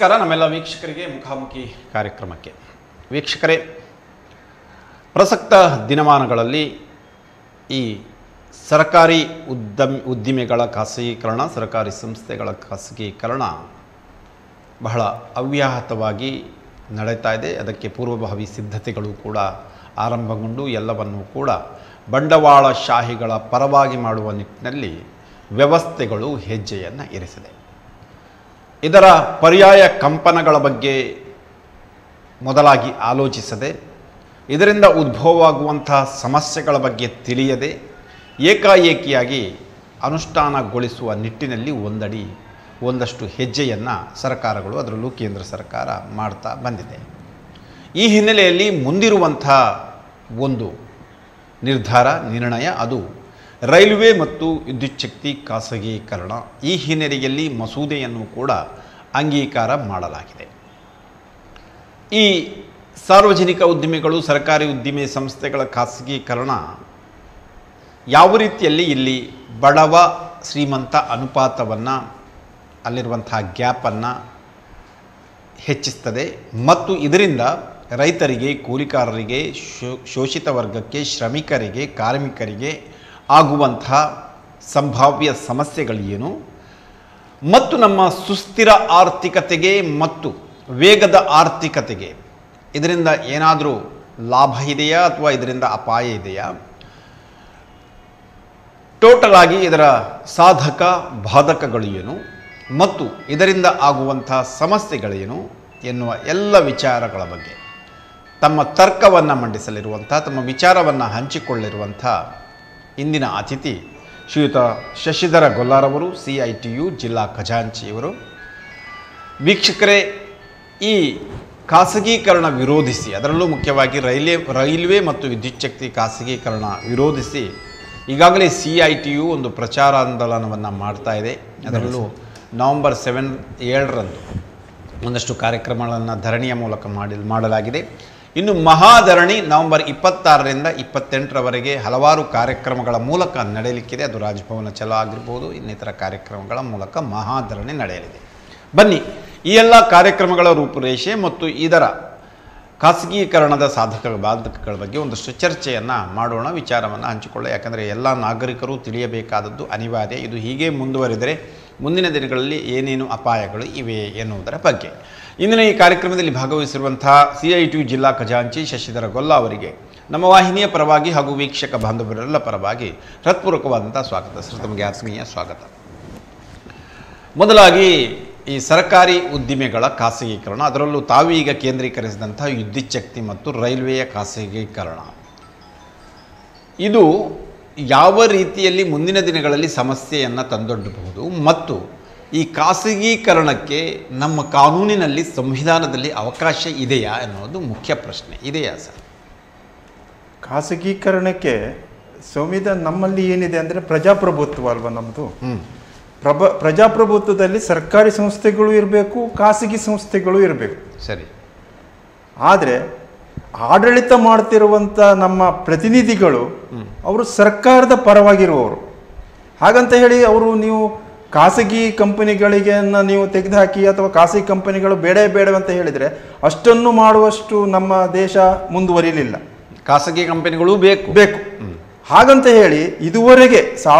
ನಮಸ್ಕಾರ ನಮ್ಮೆಲ್ಲ ವೀಕ್ಷಕರಿಗೆ ಮುಖಾಮುಖಿ ಕಾರ್ಯಕ್ರಮಕ್ಕೆ. ವೀಕ್ಷಕರೇ, ಪ್ರಸಕ್ತ ದಿನಮಾನಗಳಲ್ಲಿ ಈ ಸರ್ಕಾರಿ ಉದ್ದಿಮೆಗಳ ಖಾಸಗೀಕರಣ, ಸರ್ಕಾರಿ ಸಂಸ್ಥೆಗಳ ಖಾಸಗೀಕರಣ ಬಹಳ ಅವ್ಯಾಹತವಾಗಿ ನಡೀತಾ ಇದೆ. ಅದಕ್ಕೆ ಪೂರ್ವಭಾವಿ ಸಿದ್ಧತೆಗಳು ಕೂಡ ಆರಂಭಗೊಂಡು ಎಲ್ಲವನ್ನೂ ಕೂಡ ಬಂಡವಾಳಶಾಹಿಗಳ ಪರವಾಗಿ ಮಾಡುವ ನಿಟ್ಟಿನಲ್ಲಿ ವ್ಯವಸ್ಥೆಗಳು ಹೆಜ್ಜೆಯನ್ನು ಇರಿಸಿದೆ. ಇದರ ಪರ್ಯಾಯ ಕಂಪನಗಳ ಬಗ್ಗೆ ಮೊದಲಾಗಿ ಆಲೋಚಿಸದೆ, ಇದರಿಂದ ಉದ್ಭವವಾಗುವಂತಹ ಸಮಸ್ಯೆಗಳ ಬಗ್ಗೆ ತಿಳಿಯದೆ ಏಕಾಏಕಿಯಾಗಿ ಅನುಷ್ಠಾನಗೊಳಿಸುವ ನಿಟ್ಟಿನಲ್ಲಿ ಒಂದಷ್ಟು ಹೆಜ್ಜೆಯನ್ನು ಸರ್ಕಾರಗಳು, ಅದರಲ್ಲೂ ಕೇಂದ್ರ ಸರ್ಕಾರ ಮಾಡ್ತಾ ಬಂದಿದೆ. ಈ ಹಿನ್ನೆಲೆಯಲ್ಲಿ ಮುಂದಿರುವಂಥ ಒಂದು ನಿರ್ಣಯ ಅದು ರೈಲ್ವೆ ಮತ್ತು ವಿದ್ಯುಚ್ಛಕ್ತಿ ಖಾಸಗೀಕರಣ. ಈ ಹಿನ್ನೆಲೆಯಲ್ಲಿ ಮಸೂದೆಯನ್ನು ಕೂಡ ಅಂಗೀಕಾರ ಮಾಡಲಾಗಿದೆ. ಈ ಸಾರ್ವಜನಿಕ ಉದ್ದಿಮೆಗಳು, ಸರ್ಕಾರಿ ಉದ್ದಿಮೆ ಸಂಸ್ಥೆಗಳ ಖಾಸಗೀಕರಣ ಯಾವ ರೀತಿಯಲ್ಲಿ ಇಲ್ಲಿ ಬಡವ ಶ್ರೀಮಂತ ಅನುಪಾತವನ್ನು, ಅಲ್ಲಿರುವಂಥ ಗ್ಯಾಪನ್ನು ಹೆಚ್ಚಿಸ್ತದೆ ಮತ್ತು ಇದರಿಂದ ರೈತರಿಗೆ, ಕೂಲಿಕಾರರಿಗೆ, ಶೋಷಿತ ವರ್ಗಕ್ಕೆ, ಶ್ರಮಿಕರಿಗೆ, ಕಾರ್ಮಿಕರಿಗೆ ಆಗುವಂತಹ ಸಂಭಾವ್ಯ ಸಮಸ್ಯೆಗಳೇನು ಮತ್ತು ನಮ್ಮ ಸುಸ್ಥಿರ ಆರ್ಥಿಕತೆಗೆ ಮತ್ತು ವೇಗದ ಆರ್ಥಿಕತೆಗೆ ಇದರಿಂದ ಏನಾದರೂ ಲಾಭ ಇದೆಯಾ ಅಥವಾ ಇದರಿಂದ ಅಪಾಯ ಇದೆಯಾ, ಟೋಟಲ್ ಆಗಿ ಇದರ ಸಾಧಕ ಬಾಧಕಗಳೇನು ಮತ್ತು ಇದರಿಂದ ಆಗುವಂಥ ಸಮಸ್ಯೆಗಳೇನು ಎನ್ನುವ ಎಲ್ಲ ವಿಚಾರಗಳ ಬಗ್ಗೆ ತಮ್ಮ ತರ್ಕವನ್ನು ಮಂಡಿಸಲಿರುವಂಥ, ತಮ್ಮ ವಿಚಾರವನ್ನು ಹಂಚಿಕೊಳ್ಳಿರುವಂಥ ಇಂದಿನ ಅತಿಥಿ ಶ್ರೀಯುತ ಶಶಿಧರ ಗೊಲ್ಲಾರವರು, CITU ಜಿಲ್ಲಾ ಖಜಾಂಚಿಯವರು. ವೀಕ್ಷಕರೇ, ಈ ಖಾಸಗೀಕರಣ ವಿರೋಧಿಸಿ, ಅದರಲ್ಲೂ ಮುಖ್ಯವಾಗಿ ರೈಲ್ವೆ ಮತ್ತು ವಿದ್ಯುಚ್ಛಕ್ತಿ ಖಾಸಗೀಕರಣ ವಿರೋಧಿಸಿ ಈಗಾಗಲೇ CITU ಒಂದು ಪ್ರಚಾರಾಂದೋಲನವನ್ನು ಮಾಡ್ತಾ ಇದೆ. ಅದರಲ್ಲೂ ನವೆಂಬರ್ 7ರಂದು ಒಂದಷ್ಟು ಕಾರ್ಯಕ್ರಮಗಳನ್ನು ಧರಣಿಯ ಮೂಲಕ ಮಾಡಲಾಗಿದೆ. ಇನ್ನು ಮಹಾಧರಣಿ ನವೆಂಬರ್ 26ರಿಂದ 28ರವರೆಗೆ ಹಲವಾರು ಕಾರ್ಯಕ್ರಮಗಳ ಮೂಲಕ ನಡೆಯಲಿಕ್ಕಿದೆ. ಅದು ರಾಜಭವನ ಚಲೋ ಆಗಿರ್ಬೋದು, ಇನ್ನಿತರ ಕಾರ್ಯಕ್ರಮಗಳ ಮೂಲಕ ಮಹಾಧರಣಿ ನಡೆಯಲಿದೆ. ಬನ್ನಿ, ಈ ಎಲ್ಲ ಕಾರ್ಯಕ್ರಮಗಳ ರೂಪುರೇಷೆ ಮತ್ತು ಇದರ ಖಾಸಗೀಕರಣದ ಸಾಧಕ ಬಾಧಕಗಳ ಬಗ್ಗೆ ಒಂದಷ್ಟು ಚರ್ಚೆಯನ್ನು ಮಾಡೋಣ, ವಿಚಾರವನ್ನು ಹಂಚಿಕೊಳ್ಳ. ಯಾಕಂದರೆ ಎಲ್ಲ ನಾಗರಿಕರು ತಿಳಿಯಬೇಕಾದದ್ದು ಅನಿವಾರ್ಯ. ಇದು ಹೀಗೆ ಮುಂದುವರಿದರೆ ಮುಂದಿನ ದಿನಗಳಲ್ಲಿ ಏನೇನು ಅಪಾಯಗಳು ಇವೆ ಎನ್ನುವುದರ ಬಗ್ಗೆ ಇಂದಿನ ಈ ಕಾರ್ಯಕ್ರಮದಲ್ಲಿ ಭಾಗವಹಿಸಿರುವಂತಹ CITU ಜಿಲ್ಲಾ ಖಜಾಂಚಿ ಶಶಿಧರ ಗೊಲ್ಲಾ ಅವರಿಗೆ ನಮ್ಮ ವಾಹಿನಿಯ ಪರವಾಗಿ ಹಾಗೂ ವೀಕ್ಷಕ ಬಾಂಧವರೆಲ್ಲ ಪರವಾಗಿ ಹೃತ್ಪೂರ್ವಕವಾದಂಥ ಸ್ವಾಗತ. ಸರ್, ತಮಗೆ ಆತ್ಮೀಯ ಸ್ವಾಗತ. ಮೊದಲಾಗಿ ಈ ಸರ್ಕಾರಿ ಉದ್ದಿಮೆಗಳ ಖಾಸಗೀಕರಣ, ಅದರಲ್ಲೂ ತಾವು ಈಗ ಕೇಂದ್ರೀಕರಿಸಿದಂಥ ವಿದ್ಯುಚ್ಛಕ್ತಿ ಮತ್ತು ರೈಲ್ವೆಯ ಖಾಸಗೀಕರಣ, ಇದು ಯಾವ ರೀತಿಯಲ್ಲಿ ಮುಂದಿನ ದಿನಗಳಲ್ಲಿ ಸಮಸ್ಯೆಯನ್ನು ತಂದೊಡ್ಡಬಹುದು ಮತ್ತು ಈ ಖಾಸಗೀಕರಣಕ್ಕೆ ನಮ್ಮ ಕಾನೂನಿನಲ್ಲಿ, ಸಂವಿಧಾನದಲ್ಲಿ ಅವಕಾಶ ಇದೆಯಾ ಎನ್ನುವುದು ಮುಖ್ಯ ಪ್ರಶ್ನೆ. ಇದೆಯಾ ಸರ್? ಖಾಸಗೀಕರಣಕ್ಕೆ ಸಂವಿಧಾನ ನಮ್ಮಲ್ಲಿ ಏನಿದೆ ಅಂದರೆ ಪ್ರಜಾಪ್ರಭುತ್ವ ಅಲ್ವಾ ನಮ್ಮದು. ಪ್ರಜಾಪ್ರಭುತ್ವದಲ್ಲಿ ಸರ್ಕಾರಿ ಸಂಸ್ಥೆಗಳು ಇರಬೇಕು, ಖಾಸಗಿ ಸಂಸ್ಥೆಗಳು ಇರಬೇಕು. ಸರಿ. ಆದರೆ ಆಡಳಿತ ಮಾಡ್ತಿರುವಂಥ ನಮ್ಮ ಪ್ರತಿನಿಧಿಗಳು ಅವರು ಸರ್ಕಾರದ ಪರವಾಗಿರುವವರು. ಹಾಗಂತ ಹೇಳಿ ಅವರು ನೀವು ಖಾಸಗಿ ಕಂಪನಿಗಳಿಗೆ ನೀವು ತೆಗೆದುಹಾಕಿ ಅಥವಾ ಖಾಸಗಿ ಕಂಪನಿಗಳು ಬೇಡವಂತ ಹೇಳಿದರೆ ಅಷ್ಟನ್ನು ಮಾಡುವಷ್ಟು ನಮ್ಮ ದೇಶ ಮುಂದುವರಿಲಿಲ್ಲ. ಖಾಸಗಿ ಕಂಪನಿಗಳು ಬೇಕು. ಹಾಗಂತ ಹೇಳಿ ಇದುವರೆಗೆ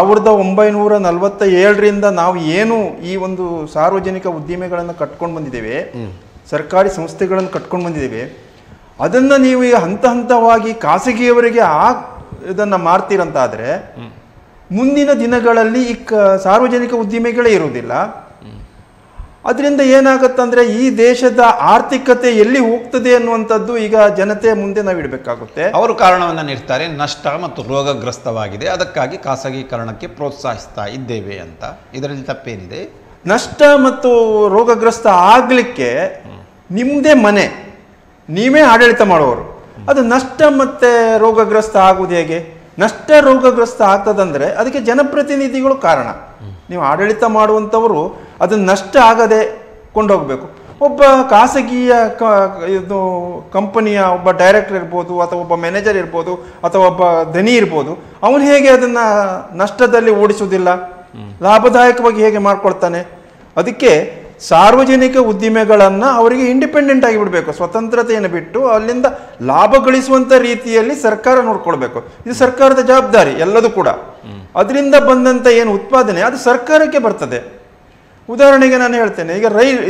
1947ರಿಂದ ನಾವು ಏನು ಈ ಒಂದು ಸಾರ್ವಜನಿಕ ಉದ್ದಿಮೆಗಳನ್ನು ಕಟ್ಕೊಂಡು ಬಂದಿದ್ದೇವೆ, ಸರ್ಕಾರಿ ಸಂಸ್ಥೆಗಳನ್ನು ಕಟ್ಕೊಂಡು ಬಂದಿದ್ದೇವೆ, ಅದನ್ನು ನೀವು ಈಗ ಹಂತವಾಗಿ ಖಾಸಗಿಯವರಿಗೆ ಇದನ್ನು ಮಾಡ್ತೀರಂತಾದರೆ ಮುಂದಿನ ದಿನಗಳಲ್ಲಿ ಈ ಸಾರ್ವಜನಿಕ ಉದ್ದಿಮೆಗಳೇ ಇರುವುದಿಲ್ಲ. ಅದರಿಂದ ಏನಾಗುತ್ತಂದರೆ ಈ ದೇಶದ ಆರ್ಥಿಕತೆ ಎಲ್ಲಿ ಹೋಗ್ತದೆ ಅನ್ನುವಂಥದ್ದು ಈಗ ಜನತೆ ಮುಂದೆ ನಾವು ಇಡಬೇಕಾಗುತ್ತೆ. ಅವರು ಕಾರಣವನ್ನು ನೀಡ್ತಾರೆ, ನಷ್ಟ ಮತ್ತು ರೋಗಗ್ರಸ್ತವಾಗಿದೆ, ಅದಕ್ಕಾಗಿ ಖಾಸಗೀಕರಣಕ್ಕೆ ಪ್ರೋತ್ಸಾಹಿಸ್ತಾ ಇದ್ದೇವೆ ಅಂತ. ಇದರಲ್ಲಿ ತಪ್ಪೇನಿದೆ? ನಷ್ಟ ಮತ್ತು ರೋಗಗ್ರಸ್ತ ಆಗಲಿಕ್ಕೆ ನಿಮ್ಮದೇ ಮನೆ, ನೀವೇ ಆಡಳಿತ ಮಾಡುವವರು, ಅದು ನಷ್ಟ ಮತ್ತು ರೋಗಗ್ರಸ್ತ ಆಗುವುದು ಹೇಗೆ? ನಷ್ಟ ರೋಗಗ್ರಸ್ತ ಆಗ್ತದಂದರೆ ಅದಕ್ಕೆ ಜನಪ್ರತಿನಿಧಿಗಳು ಕಾರಣ. ನೀವು ಆಡಳಿತ ಮಾಡುವಂಥವರು ಅದನ್ನು ನಷ್ಟ ಆಗದೆ ಕೊಂಡೋಗಬೇಕು. ಒಬ್ಬ ಖಾಸಗಿಯ ಇದು ಕಂಪನಿಯ ಒಬ್ಬ ಡೈರೆಕ್ಟರ್ ಇರ್ಬೋದು ಅಥವಾ ಒಬ್ಬ ಮ್ಯಾನೇಜರ್ ಇರ್ಬೋದು ಅಥವಾ ಒಬ್ಬ ಧನಿ ಇರ್ಬೋದು, ಅವನು ಹೇಗೆ ಅದನ್ನು ನಷ್ಟದಲ್ಲಿ ಓಡಿಸುವುದಿಲ್ಲ, ಲಾಭದಾಯಕವಾಗಿ ಹೇಗೆ ಮಾಡ್ಕೊಳ್ತಾನೆ? ಅದಕ್ಕೆ ಸಾರ್ವಜನಿಕ ಉದ್ದಿಮೆಗಳನ್ನು ಅವರಿಗೆ ಇಂಡಿಪೆಂಡೆಂಟ್ ಆಗಿ ಬಿಡಬೇಕು, ಸ್ವತಂತ್ರತೆಯನ್ನು ಬಿಟ್ಟು ಅಲ್ಲಿಂದ ಲಾಭ ಗಳಿಸುವಂಥ ರೀತಿಯಲ್ಲಿ ಸರ್ಕಾರ ನೋಡ್ಕೊಳ್ಬೇಕು. ಇದು ಸರ್ಕಾರದ ಜವಾಬ್ದಾರಿ ಎಲ್ಲದೂ ಕೂಡ. ಅದರಿಂದ ಬಂದಂಥ ಏನು ಉತ್ಪಾದನೆ ಅದು ಸರ್ಕಾರಕ್ಕೆ ಬರ್ತದೆ. ಉದಾಹರಣೆಗೆ ನಾನು ಹೇಳ್ತೇನೆ, ಈಗ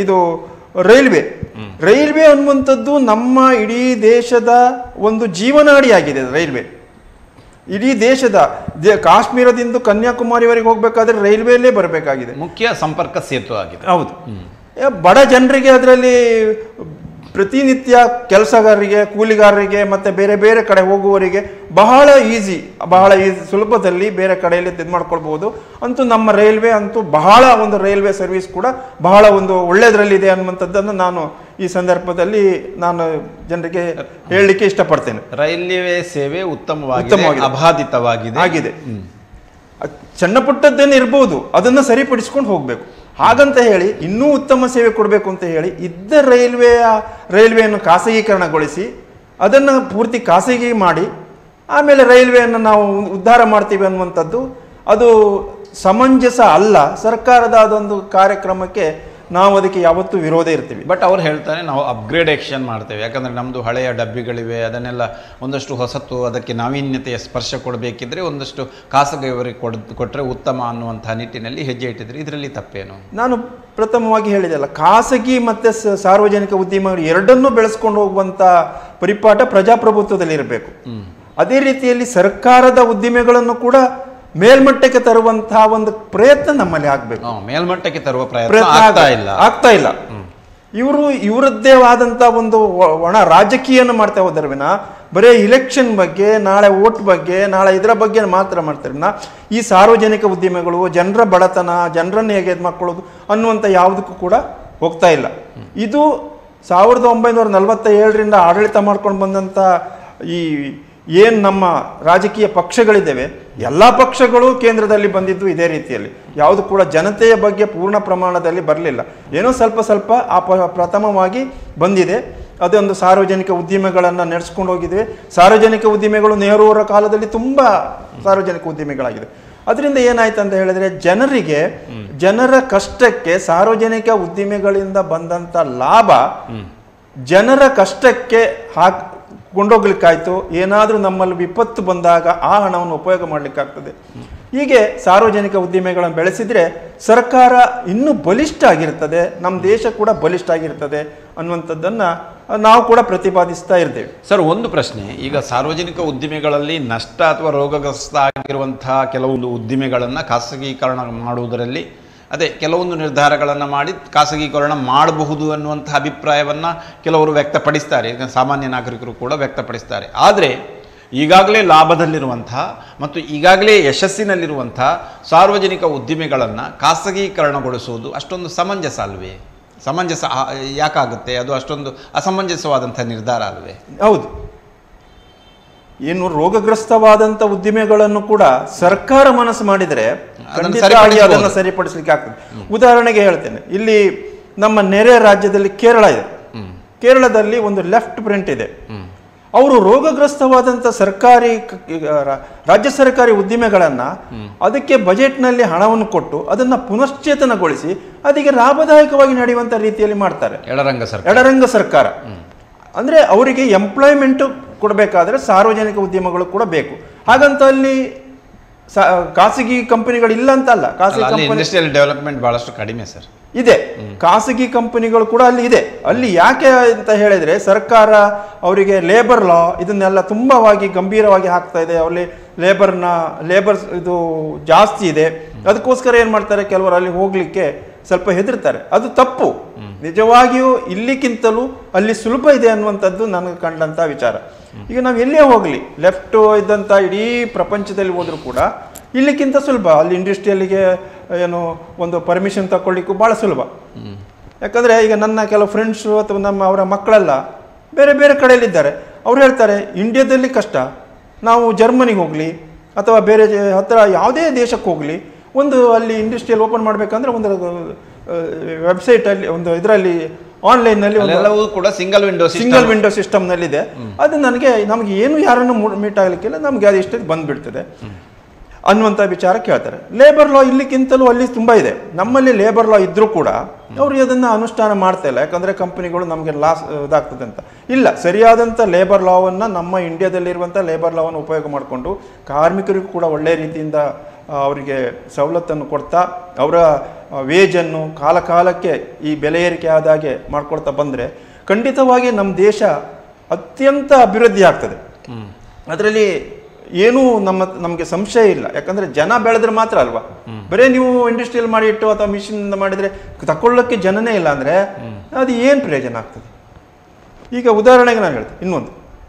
ರೈಲ್ವೆ ಅನ್ನುವಂಥದ್ದು ನಮ್ಮ ಇಡೀ ದೇಶದ ಒಂದು ಜೀವನಾಡಿಯಾಗಿದೆ. ರೈಲ್ವೆ ಇಡೀ ದೇಶದ ಕಾಶ್ಮೀರದಿಂದ ಕನ್ಯಾಕುಮಾರಿವರೆಗೆ ಹೋಗ್ಬೇಕಾದ್ರೆ ರೈಲ್ವೆಯಲ್ಲೇ ಬರಬೇಕಾಗಿದೆ, ಮುಖ್ಯ ಸಂಪರ್ಕ ಸೇತು ಆಗಿದೆ. ಹೌದು. ಬಡ ಜನರಿಗೆ ಅದರಲ್ಲಿ ಪ್ರತಿನಿತ್ಯ ಕೆಲಸಗಾರರಿಗೆ, ಕೂಲಿಗಾರರಿಗೆ ಮತ್ತು ಬೇರೆ ಬೇರೆ ಕಡೆ ಹೋಗುವವರಿಗೆ ಬಹಳ ಈಸಿ ಸುಲಭದಲ್ಲಿ ಬೇರೆ ಕಡೆಯಲ್ಲಿ ಇದು ಮಾಡ್ಕೊಳ್ಬಹುದು. ಅಂತೂ ನಮ್ಮ ರೈಲ್ವೆ ಅಂತೂ ಬಹಳ ಒಂದು ರೈಲ್ವೆ ಸರ್ವಿಸ್ ಕೂಡ ಬಹಳ ಒಂದು ಒಳ್ಳೆಯದರಲ್ಲಿದೆ ಅನ್ನುವಂಥದ್ದನ್ನು ನಾನು ಈ ಸಂದರ್ಭದಲ್ಲಿ ನಾನು ಜನರಿಗೆ ಹೇಳಲಿಕ್ಕೆ ಇಷ್ಟಪಡ್ತೇನೆ. ರೈಲ್ವೆ ಸೇವೆ ಉತ್ತಮವಾಗಿ ಅಬಾಧಿತವಾಗಿದೆ ಆಗಿದೆ. ಸಣ್ಣ ಪುಟ್ಟದ್ದೇನು ಇರ್ಬೋದು, ಅದನ್ನು ಸರಿಪಡಿಸ್ಕೊಂಡು ಹೋಗಬೇಕು. ಹಾಗಂತ ಹೇಳಿ ಇನ್ನೂ ಉತ್ತಮ ಸೇವೆ ಕೊಡಬೇಕು ಅಂತ ಹೇಳಿ ಇದ್ದ ರೈಲ್ವೆಯನ್ನು ಖಾಸಗೀಕರಣಗೊಳಿಸಿ ಅದನ್ನು ಪೂರ್ತಿ ಖಾಸಗಿ ಮಾಡಿ ಆಮೇಲೆ ರೈಲ್ವೆಯನ್ನು ನಾವು ಉದ್ಧಾರ ಮಾಡ್ತೀವಿ ಅನ್ನುವಂಥದ್ದು ಅದು ಸಮಂಜಸ ಅಲ್ಲ. ಸರ್ಕಾರದ ಅದೊಂದು ಕಾರ್ಯಕ್ರಮಕ್ಕೆ ನಾವು ಅದಕ್ಕೆ ಯಾವತ್ತೂ ವಿರೋಧ ಇರ್ತೀವಿ. ಬಟ್ ಅವ್ರು ಹೇಳ್ತಾರೆ ನಾವು ಅಪ್ಗ್ರೇಡೇಷನ್ ಮಾಡ್ತೇವೆ, ಯಾಕಂದರೆ ನಮ್ಮದು ಹಳೆಯ ಡಬ್ಬಿಗಳಿವೆ, ಅದನ್ನೆಲ್ಲ ಒಂದಷ್ಟು ಹೊಸತು ಅದಕ್ಕೆ ನಾವೀನ್ಯತೆಯ ಸ್ಪರ್ಶ ಕೊಡಬೇಕಿದ್ರೆ ಒಂದಷ್ಟು ಖಾಸಗಿಯವರಿಗೆ ಕೊಟ್ಟರೆ ಉತ್ತಮ ಅನ್ನುವಂಥ ನಿಟ್ಟಿನಲ್ಲಿ ಹೆಜ್ಜೆ ಇಟ್ಟಿದ್ರೆ ಇದರಲ್ಲಿ ತಪ್ಪೇನು? ನಾನು ಪ್ರಥಮವಾಗಿ ಹೇಳಿದೆಲ್ಲ, ಖಾಸಗಿ ಮತ್ತು ಸಾರ್ವಜನಿಕ ಉದ್ಯಮಗಳು ಎರಡನ್ನೂ ಬೆಳೆಸ್ಕೊಂಡು ಹೋಗುವಂಥ ಪರಿಪಾಠ ಪ್ರಜಾಪ್ರಭುತ್ವದಲ್ಲಿ ಇರಬೇಕು. ಅದೇ ರೀತಿಯಲ್ಲಿ ಸರ್ಕಾರದ ಉದ್ದಿಮೆಗಳನ್ನು ಕೂಡ ಮೇಲ್ಮಟ್ಟಕ್ಕೆ ತರುವಂತಹ ಒಂದು ಪ್ರಯತ್ನ ನಮ್ಮಲ್ಲಿ ಆಗ್ಬೇಕು. ಮೇಲ್ಮಟ್ಟಕ್ಕೆ ತರುವ ಪ್ರಯತ್ನ ಆಗ್ತಾ ಇಲ್ಲ. ಇವರದ್ದೇ ಆದಂತ ಒಂದು ಒಣ ರಾಜಕೀಯನ ಮಾಡ್ತಾ ಹೋದರೆ ವಿನ ಬರೀ ಇಲೆಕ್ಷನ್ ಬಗ್ಗೆ, ನಾಳೆ ವೋಟ್ ಬಗ್ಗೆ, ನಾಳೆ ಇದರ ಬಗ್ಗೆ ಮಾತ್ರ ಮಾಡ್ತಾರೆ ವಿನ ಈ ಸಾರ್ವಜನಿಕ ಉದ್ಯಮಗಳು, ಜನರ ಬಡತನ, ಜನರನ್ನು ಹೇಗೆ ಮಾಡ್ಕೊಳ್ಳೋದು ಅನ್ನುವಂಥ ಯಾವುದಕ್ಕೂ ಕೂಡ ಹೋಗ್ತಾ ಇಲ್ಲ. ಇದು 1947ರಿಂದ ಆಡಳಿತ ಮಾಡ್ಕೊಂಡು ಬಂದಂಥ ಈ ಏನು ನಮ್ಮ ರಾಜಕೀಯ ಪಕ್ಷಗಳಿದ್ದೇವೆ, ಎಲ್ಲ ಪಕ್ಷಗಳು ಕೇಂದ್ರದಲ್ಲಿ ಬಂದಿದ್ದು ಇದೇ ರೀತಿಯಲ್ಲಿ. ಯಾವುದು ಕೂಡ ಜನತೆಯ ಬಗ್ಗೆ ಪೂರ್ಣ ಪ್ರಮಾಣದಲ್ಲಿ ಬರಲಿಲ್ಲ. ಏನೋ ಸ್ವಲ್ಪ ಪ್ರಥಮವಾಗಿ ಬಂದಿದೆ. ಅದೊಂದು ಸಾರ್ವಜನಿಕ ಉದ್ದಿಮೆಗಳನ್ನು ನಡೆಸ್ಕೊಂಡು ಹೋಗಿದ್ದೇವೆ. ಸಾರ್ವಜನಿಕ ಉದ್ದಿಮೆಗಳು ನೆಹರೂರ ಕಾಲದಲ್ಲಿ ತುಂಬ ಸಾರ್ವಜನಿಕ ಉದ್ದಿಮೆಗಳಾಗಿದೆ. ಅದರಿಂದ ಏನಾಯ್ತು ಅಂತ ಹೇಳಿದ್ರೆ ಜನರ ಕಷ್ಟಕ್ಕೆ ಸಾರ್ವಜನಿಕ ಉದ್ದಿಮೆಗಳಿಂದ ಬಂದಂಥ ಲಾಭ ಜನರ ಕಷ್ಟಕ್ಕೆ ಕೊಂಡೋಗ್ಲಿಕ್ಕಾಯ್ತು. ಏನಾದರೂ ನಮ್ಮಲ್ಲಿ ವಿಪತ್ತು ಬಂದಾಗ ಆ ಹಣವನ್ನು ಉಪಯೋಗ ಮಾಡಲಿಕ್ಕಾಗ್ತದೆ. ಹೀಗೆ ಸಾರ್ವಜನಿಕ ಉದ್ದಿಮೆಗಳನ್ನು ಬೆಳೆಸಿದರೆ ಸರ್ಕಾರ ಇನ್ನೂ ಬಲಿಷ್ಠ ಆಗಿರ್ತದೆ, ನಮ್ಮ ದೇಶ ಕೂಡ ಬಲಿಷ್ಠ ಆಗಿರ್ತದೆ ಅನ್ನುವಂಥದ್ದನ್ನು ನಾವು ಕೂಡ ಪ್ರತಿಪಾದಿಸ್ತಾ ಇರ್ತೇವೆ. ಸರ್, ಒಂದು ಪ್ರಶ್ನೆ, ಈಗ ಸಾರ್ವಜನಿಕ ಉದ್ದಿಮೆಗಳಲ್ಲಿ ನಷ್ಟ ಅಥವಾ ರೋಗಗ್ರಸ್ತ ಆಗಿರುವಂತಹ ಕೆಲವೊಂದು ಉದ್ದಿಮೆಗಳನ್ನು ಖಾಸಗೀಕರಣ ಮಾಡುವುದರಲ್ಲಿ ಕೆಲವೊಂದು ನಿರ್ಧಾರಗಳನ್ನು ಮಾಡಿ ಖಾಸಗೀಕರಣ ಮಾಡಬಹುದು ಅನ್ನುವಂಥ ಅಭಿಪ್ರಾಯವನ್ನು ಕೆಲವರು ವ್ಯಕ್ತಪಡಿಸ್ತಾರೆ, ಸಾಮಾನ್ಯ ನಾಗರಿಕರು ಕೂಡ ವ್ಯಕ್ತಪಡಿಸ್ತಾರೆ. ಆದರೆ ಈಗಾಗಲೇ ಲಾಭದಲ್ಲಿರುವಂಥ ಮತ್ತು ಈಗಾಗಲೇ ಯಶಸ್ಸಿನಲ್ಲಿರುವಂಥ ಸಾರ್ವಜನಿಕ ಉದ್ದಿಮೆಗಳನ್ನು ಖಾಸಗೀಕರಣಗೊಳಿಸುವುದು ಅಷ್ಟೊಂದು ಸಮಂಜಸ ಅಲ್ವೇ? ಸಮಂಜಸ ಯಾಕಾಗುತ್ತೆ? ಅದು ಅಷ್ಟೊಂದು ಅಸಮಂಜಸವಾದಂಥ ನಿರ್ಧಾರ ಅಲ್ವೇ? ಹೌದು. ಏನು ರೋಗಗ್ರಸ್ತವಾದಂಥ ಉದ್ದಿಮೆಗಳನ್ನು ಕೂಡ ಸರ್ಕಾರ ಮನಸ್ಸು ಮಾಡಿದರೆ ಅದನ್ನು ಸರಿಪಡಿಸಲಿಕ್ಕೆ ಆಗ್ತದೆ. ಉದಾಹರಣೆಗೆ ಹೇಳ್ತೇನೆ, ಇಲ್ಲಿ ನಮ್ಮ ನೆರೆ ರಾಜ್ಯದಲ್ಲಿ ಕೇರಳ ಇದೆ. ಕೇರಳದಲ್ಲಿ ಒಂದು ಲೆಫ್ಟ್ ಫ್ರಂಟ್ ಇದೆ. ಅವರು ರೋಗಗ್ರಸ್ತವಾದಂಥ ರಾಜ್ಯ ಸರ್ಕಾರಿ ಉದ್ದಿಮೆಗಳನ್ನು ಅದಕ್ಕೆ ಬಜೆಟ್ನಲ್ಲಿ ಹಣವನ್ನು ಕೊಟ್ಟು ಅದನ್ನು ಪುನಶ್ಚೇತನಗೊಳಿಸಿ ಅದಕ್ಕೆ ಲಾಭದಾಯಕವಾಗಿ ನಡೆಯುವಂಥ ರೀತಿಯಲ್ಲಿ ಮಾಡ್ತಾರೆ ಎಡರಂಗ ಸರ್ಕಾರ. ಅಂದರೆ ಅವರಿಗೆ ಎಂಪ್ಲಾಯ್ಮೆಂಟ್ ಕೊಡಬೇಕಾದ್ರೆ ಸಾರ್ವಜನಿಕ ಉದ್ಯಮಗಳು ಕೂಡ ಬೇಕು. ಹಾಗಂತ ಅಲ್ಲಿ ಖಾಸಗಿ ಕಂಪನಿಗಳು ಇಲ್ಲ ಅಂತ ಅಲ್ಲ, ಇಂಡಸ್ಟ್ರಿಯಲ್ ಡೆವಲಪ್ಮೆಂಟ್ ಬಹಳಷ್ಟು ಕಡಿಮೆ ಸರ್ ಇದೆ. ಖಾಸಗಿ ಕಂಪನಿಗಳು ಕೂಡ ಅಲ್ಲಿ ಇದೆ. ಅಲ್ಲಿ ಯಾಕೆ ಅಂತ ಹೇಳಿದ್ರೆ ಸರ್ಕಾರ ಅವರಿಗೆ ಲೇಬರ್ ಲಾ ಇದನ್ನೆಲ್ಲ ತುಂಬವಾಗಿ ಗಂಭೀರವಾಗಿ ಹಾಕ್ತಾ ಇದೆ. ಅಲ್ಲಿ ಲೇಬರ್ ಇದು ಜಾಸ್ತಿ ಇದೆ. ಅದಕ್ಕೋಸ್ಕರ ಏನು ಮಾಡ್ತಾರೆ, ಕೆಲವರು ಅಲ್ಲಿ ಹೋಗ್ಲಿಕ್ಕೆ ಸ್ವಲ್ಪ ಹೆದರ್ತಾರೆ. ಅದು ತಪ್ಪು. ನಿಜವಾಗಿಯೂ ಇಲ್ಲಿಗಿಂತಲೂ ಅಲ್ಲಿ ಸುಲಭ ಇದೆ ಅನ್ನುವಂಥದ್ದು ನನಗೆ ಕಂಡಂಥ ವಿಚಾರ. ಈಗ ನಾವು ಎಲ್ಲೇ ಹೋಗಲಿ, ಲೆಫ್ಟ್ ಇದ್ದಂಥ ಇಡೀ ಪ್ರಪಂಚದಲ್ಲಿ ಹೋದರೂ ಕೂಡ ಇಲ್ಲಿಗಿಂತ ಸುಲಭ. ಅಲ್ಲಿ ಇಂಡಸ್ಟ್ರಿಯಲ್ಲಿಗೆ ಏನು ಒಂದು ಪರ್ಮಿಷನ್ ತಗೊಳ್ಳಿಕ್ಕೂ ಭಾಳ ಸುಲಭ. ಯಾಕಂದರೆ ಈಗ ನನ್ನ ಕೆಲವು ಫ್ರೆಂಡ್ಸು ಅಥವಾ ಅವರ ಮಕ್ಕಳೆಲ್ಲ ಬೇರೆ ಬೇರೆ ಕಡೆಯಲ್ಲಿದ್ದಾರೆ. ಅವ್ರು ಹೇಳ್ತಾರೆ, ಇಂಡಿಯಾದಲ್ಲಿ ಕಷ್ಟ, ನಾವು ಜರ್ಮನಿಗೆ ಹೋಗಲಿ ಅಥವಾ ಬೇರೆ ಹತ್ತಿರ ಯಾವುದೇ ದೇಶಕ್ಕೆ ಹೋಗಲಿ, ಒಂದು ಅಲ್ಲಿ ಇಂಡಸ್ಟ್ರಿಯಲ್ ಓಪನ್ ಮಾಡಬೇಕಂದ್ರೆ ಒಂದು ವೆಬ್ಸೈಟಲ್ಲಿ ಒಂದು ಇದರಲ್ಲಿ ಆನ್ಲೈನ್ನಲ್ಲಿ ಕೂಡ ಸಿಂಗಲ್ ವಿಂಡೋ ಸಿಸ್ಟಮ್ನಲ್ಲಿದೆ. ಅದು ನಮಗೆ ಏನು ಯಾರನ್ನು ಮೀಟ್ ಆಗಲಿಕ್ಕಿಲ್ಲ, ನಮಗೆ ಅದು ಇಷ್ಟಕ್ಕೆ ಬಂದುಬಿಡ್ತದೆ. ಅನ್ನುವಂಥ ವಿಚಾರ ಕೇಳ್ತಾರೆ. ಲೇಬರ್ ಲಾ ಇಲ್ಲಿಗಿಂತಲೂ ಅಲ್ಲಿ ತುಂಬ ಇದೆ. ನಮ್ಮಲ್ಲಿ ಲೇಬರ್ ಲಾ ಇದ್ರೂ ಕೂಡ ಅವರು ಅದನ್ನು ಅನುಷ್ಠಾನ ಮಾಡ್ತಾ ಇಲ್ಲ. ಯಾಕಂದರೆ ಕಂಪನಿಗಳು ನಮಗೆ ಲಾಸ್ ಇದಾಗ್ತದೆ ಅಂತ. ಇಲ್ಲ, ಸರಿಯಾದಂಥ ಲೇಬರ್ ಲಾವನ್ನು ನಮ್ಮ ಇಂಡಿಯಾದಲ್ಲಿರುವಂಥ ಲೇಬರ್ ಲಾವನ್ನು ಉಪಯೋಗ ಮಾಡಿಕೊಂಡು ಕಾರ್ಮಿಕರಿಗೂ ಕೂಡ ಒಳ್ಳೆಯ ರೀತಿಯಿಂದ ಅವರಿಗೆ ಸವಲತ್ತನ್ನು ಕೊಡ್ತಾ ಅವರ ವೇಜನ್ನು ಕಾಲಕ್ಕೆ ಈ ಬೆಲೆ ಏರಿಕೆ ಆದಾಗೆ ಮಾಡ್ಕೊಳ್ತಾ ಬಂದರೆ ಖಂಡಿತವಾಗಿ ನಮ್ಮ ದೇಶ ಅತ್ಯಂತ ಅಭಿವೃದ್ಧಿ ಆಗ್ತದೆ. ಅದರಲ್ಲಿ ಏನೂ ನಮಗೆ ಸಂಶಯ ಇಲ್ಲ. ಯಾಕಂದರೆ ಜನ ಬೆಳೆದ್ರೆ ಮಾತ್ರ ಅಲ್ವಾ. ಬರೀ ನೀವು ಇಂಡಸ್ಟ್ರಿಯಲ್ ಮಾಡಿ ಇಟ್ಟು ಅಥವಾ ಮಿಷಿನಿಂದ ಮಾಡಿದರೆ ತಗೊಳ್ಳೋಕ್ಕೆ ಜನನೇ ಇಲ್ಲ ಅಂದರೆ ಅದು ಏನು ಪ್ರಯೋಜನ ಆಗ್ತದೆ? ಈಗ ಉದಾಹರಣೆಗೆ ನಾನು ಹೇಳ್ತೀನಿ ಇನ್ನೊಂದು,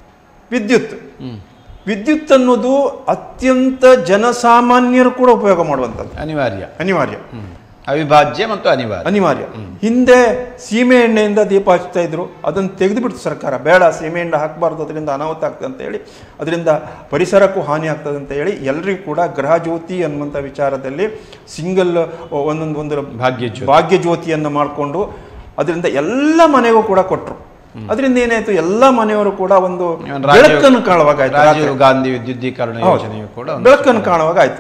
ವಿದ್ಯುತ್ ಅನ್ನೋದು ಅತ್ಯಂತ ಜನಸಾಮಾನ್ಯರು ಕೂಡ ಉಪಯೋಗ ಮಾಡುವಂಥದ್ದು. ಅನಿವಾರ್ಯ, ಅವಿಭಾಜ್ಯ ಮತ್ತು ಅನಿವಾರ್ಯ. ಹಿಂದೆ ಸೀಮೆ ಎಣ್ಣೆಯಿಂದ ದೀಪ ಹಚ್ತಾ ಇದ್ರು, ಅದನ್ನು ತೆಗೆದುಬಿಡ್ತು ಸರ್ಕಾರ. ಬೇಡ, ಸೀಮೆ ಎಣ್ಣೆ ಹಾಕಬಾರ್ದು, ಅದರಿಂದ ಅನಾಹುತ ಆಗ್ತದೆ ಅಂತ ಹೇಳಿ, ಅದರಿಂದ ಪರಿಸರಕ್ಕೂ ಹಾನಿ ಆಗ್ತದೆ ಅಂತ ಹೇಳಿ ಎಲ್ಲರಿಗೂ ಕೂಡ ಗೃಹಜ್ಯೋತಿ ಅನ್ನುವಂಥ ವಿಚಾರದಲ್ಲಿ ಸಿಂಗಲ್ ಒಂದು ಭಾಗ್ಯ ಜ್ಯೋತಿಯನ್ನು ಮಾಡಿಕೊಂಡು ಅದರಿಂದ ಎಲ್ಲ ಮನೆಗೂ ಕೂಡ ಕೊಟ್ಟರು. ಅದರಿಂದ ಏನಾಯ್ತು, ಎಲ್ಲ ಮನೆಯವರು ಕೂಡ ಒಂದು ಬೆಳಕನ್ನು ಕಾಣುವಾಗಾಯ್ತು. ರಾಜೀವ್ ಗಾಂಧಿ ವಿದ್ಯುದೀಕರಣ ಯೋಜನೆಯು ಕೂಡ ಬೆಳಕನ್ನು ಕಾಣುವಾಗಾಯ್ತು.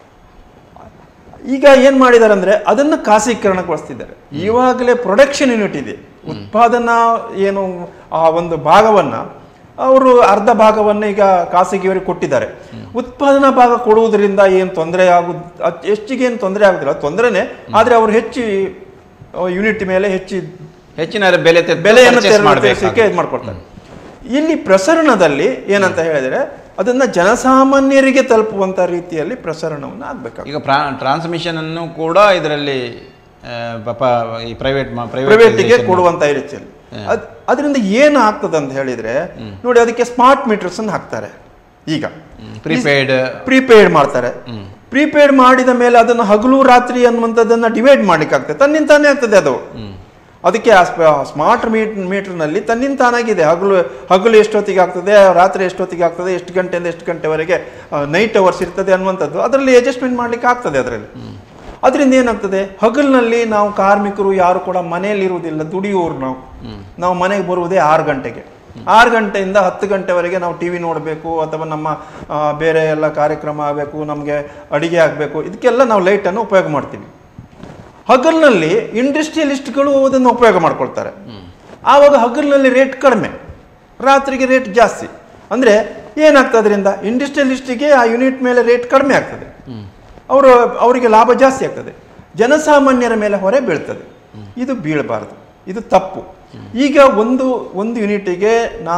ಈಗ ಏನ್ ಮಾಡಿದ್ದಾರೆ ಅಂದ್ರೆ ಅದನ್ನು ಖಾಸಗೀಕರಣಗೊಳಿಸ್ತಿದ್ದಾರೆ. ಇವಾಗಲೇ ಪ್ರೊಡಕ್ಷನ್ ಯೂನಿಟ್ ಇದೆ, ಉತ್ಪಾದನಾ ಏನು ಆ ಒಂದು ಭಾಗವನ್ನ ಅವರು ಅರ್ಧ ಭಾಗವನ್ನ ಈಗ ಖಾಸಗಿಯವರಿಗೆ ಕೊಟ್ಟಿದ್ದಾರೆ. ಉತ್ಪಾದನಾ ಭಾಗ ಕೊಡುವುದರಿಂದ ಏನು ತೊಂದರೆ ಹೆಚ್ಚಿಗೆ ಏನು ತೊಂದರೆ ಆಗುದಿಲ್ಲ, ತೊಂದರೆನೇ. ಆದ್ರೆ ಅವರು ಹೆಚ್ಚು ಯೂನಿಟ್ ಮೇಲೆ ಹೆಚ್ಚಿನ ಬೆಲೆಯನ್ನು ಇದು ಮಾಡ್ಕೊಡ್ತಾರೆ. ಇಲ್ಲಿ ಪ್ರಸರಣದಲ್ಲಿ ಏನಂತ ಹೇಳಿದ್ರೆ ಅದನ್ನ ಜನಸಾಮಾನ್ಯರಿಗೆ ತಲುಪುವಂತ ರೀತಿಯಲ್ಲಿ ಪ್ರಸರಣವನ್ನು ಆಗ್ಬೇಕು. ಈಗ ಟ್ರಾನ್ಸ್ಮಿಷನ್ ಅನ್ನು ಕೂಡ ಇದರಲ್ಲಿ ಪ್ರೈವೇಟಿಗೆ ಕೊಡುವಂತ ರೀತಿಯಲ್ಲಿ ಅದರಿಂದ ಏನು ಆಗ್ತದೆ ಅಂತ ಹೇಳಿದ್ರೆ ನೋಡಿ, ಅದಕ್ಕೆ ಸ್ಮಾರ್ಟ್ ಮೀಟರ್ಸ್ ಅನ್ನು ಹಾಕ್ತಾರೆ. ಈಗ ಪ್ರೀಪೇಯ್ಡ್ ಮಾಡ್ತಾರೆ. ಪ್ರೀಪೇಯ್ಡ್ ಮಾಡಿದ ಮೇಲೆ ಅದನ್ನು ಹಗಲು ರಾತ್ರಿ ಅನ್ನುವಂಥದ್ದನ್ನ ಡಿವೈಡ್ ಮಾಡ್ಲಿಕ್ಕೆ ಆಗ್ತದೆ, ತನ್ನಿಂತಾನೇ ಆಗ್ತದೆ ಅದು. ಅದಕ್ಕೆ ಸ್ಮಾರ್ಟ್ ಮೀಟರ್ನಲ್ಲಿ ತನ್ನಿಂತಾನಾಗಿದೆ. ಹಗಲು ಎಷ್ಟೊತ್ತಿಗೆ ಆಗ್ತದೆ, ರಾತ್ರಿ ಎಷ್ಟೊತ್ತಿಗೆ ಆಗ್ತದೆ, ಎಷ್ಟು ಗಂಟೆಯಿಂದ ಎಷ್ಟು ಗಂಟೆವರೆಗೆ ನೈಟ್ ಅವರ್ಸ್ ಇರ್ತದೆ ಅನ್ನುವಂಥದ್ದು ಅದರಲ್ಲಿ ಅಡ್ಜಸ್ಟ್ಮೆಂಟ್ ಮಾಡ್ಲಿಕ್ಕೆ ಆಗ್ತದೆ. ಅದರಿಂದ ಏನಾಗ್ತದೆ, ಹಗಲಿನಲ್ಲಿ ನಾವು ಕಾರ್ಮಿಕರು ಯಾರು ಕೂಡ ಮನೆಯಲ್ಲಿ ಇರುವುದಿಲ್ಲ, ದುಡಿಯೋರು ನಾವು ಮನೆಗೆ ಬರುವುದೇ 6 ಗಂಟೆಗೆ. 6 ಗಂಟೆಯಿಂದ 10 ಗಂಟೆವರೆಗೆ ನಾವು ಟಿವಿ ನೋಡಬೇಕು ಅಥವಾ ನಮ್ಮ ಬೇರೆ ಎಲ್ಲ ಕಾರ್ಯಕ್ರಮ ಆಗಬೇಕು, ನಮಗೆ ಅಡಿಗೆ ಆಗಬೇಕು, ಇದಕ್ಕೆಲ್ಲ ನಾವು ಲೈಟನ್ನು ಉಪಯೋಗ ಮಾಡ್ತೀವಿ. ಹಗಲಿನಲ್ಲಿ ಇಂಡಸ್ಟ್ರಿಯಲಿಸ್ಟ್ಗಳು ಅದನ್ನು ಉಪಯೋಗ ಮಾಡ್ಕೊಳ್ತಾರೆ. ಆವಾಗ ಹಗಲಿನಲ್ಲಿ ರೇಟ್ ಕಡಿಮೆ, ರಾತ್ರಿಗೆ ರೇಟ್ ಜಾಸ್ತಿ. ಅಂದರೆ ಏನಾಗ್ತದೆ, ಅದರಿಂದ ಇಂಡಸ್ಟ್ರಿಯಲಿಸ್ಟಿಗೆ ಆ ಯೂನಿಟ್ ಮೇಲೆ ರೇಟ್ ಕಡಿಮೆ ಆಗ್ತದೆ, ಅವರಿಗೆ ಲಾಭ ಜಾಸ್ತಿ ಆಗ್ತದೆ, ಜನಸಾಮಾನ್ಯರ ಮೇಲೆ ಹೊರೆ ಬೀಳ್ತದೆ. ಇದು ಬೀಳಬಾರ್ದು, ಇದು ತಪ್ಪು. ಈಗ ಒಂದು ಯೂನಿಟಿಗೆ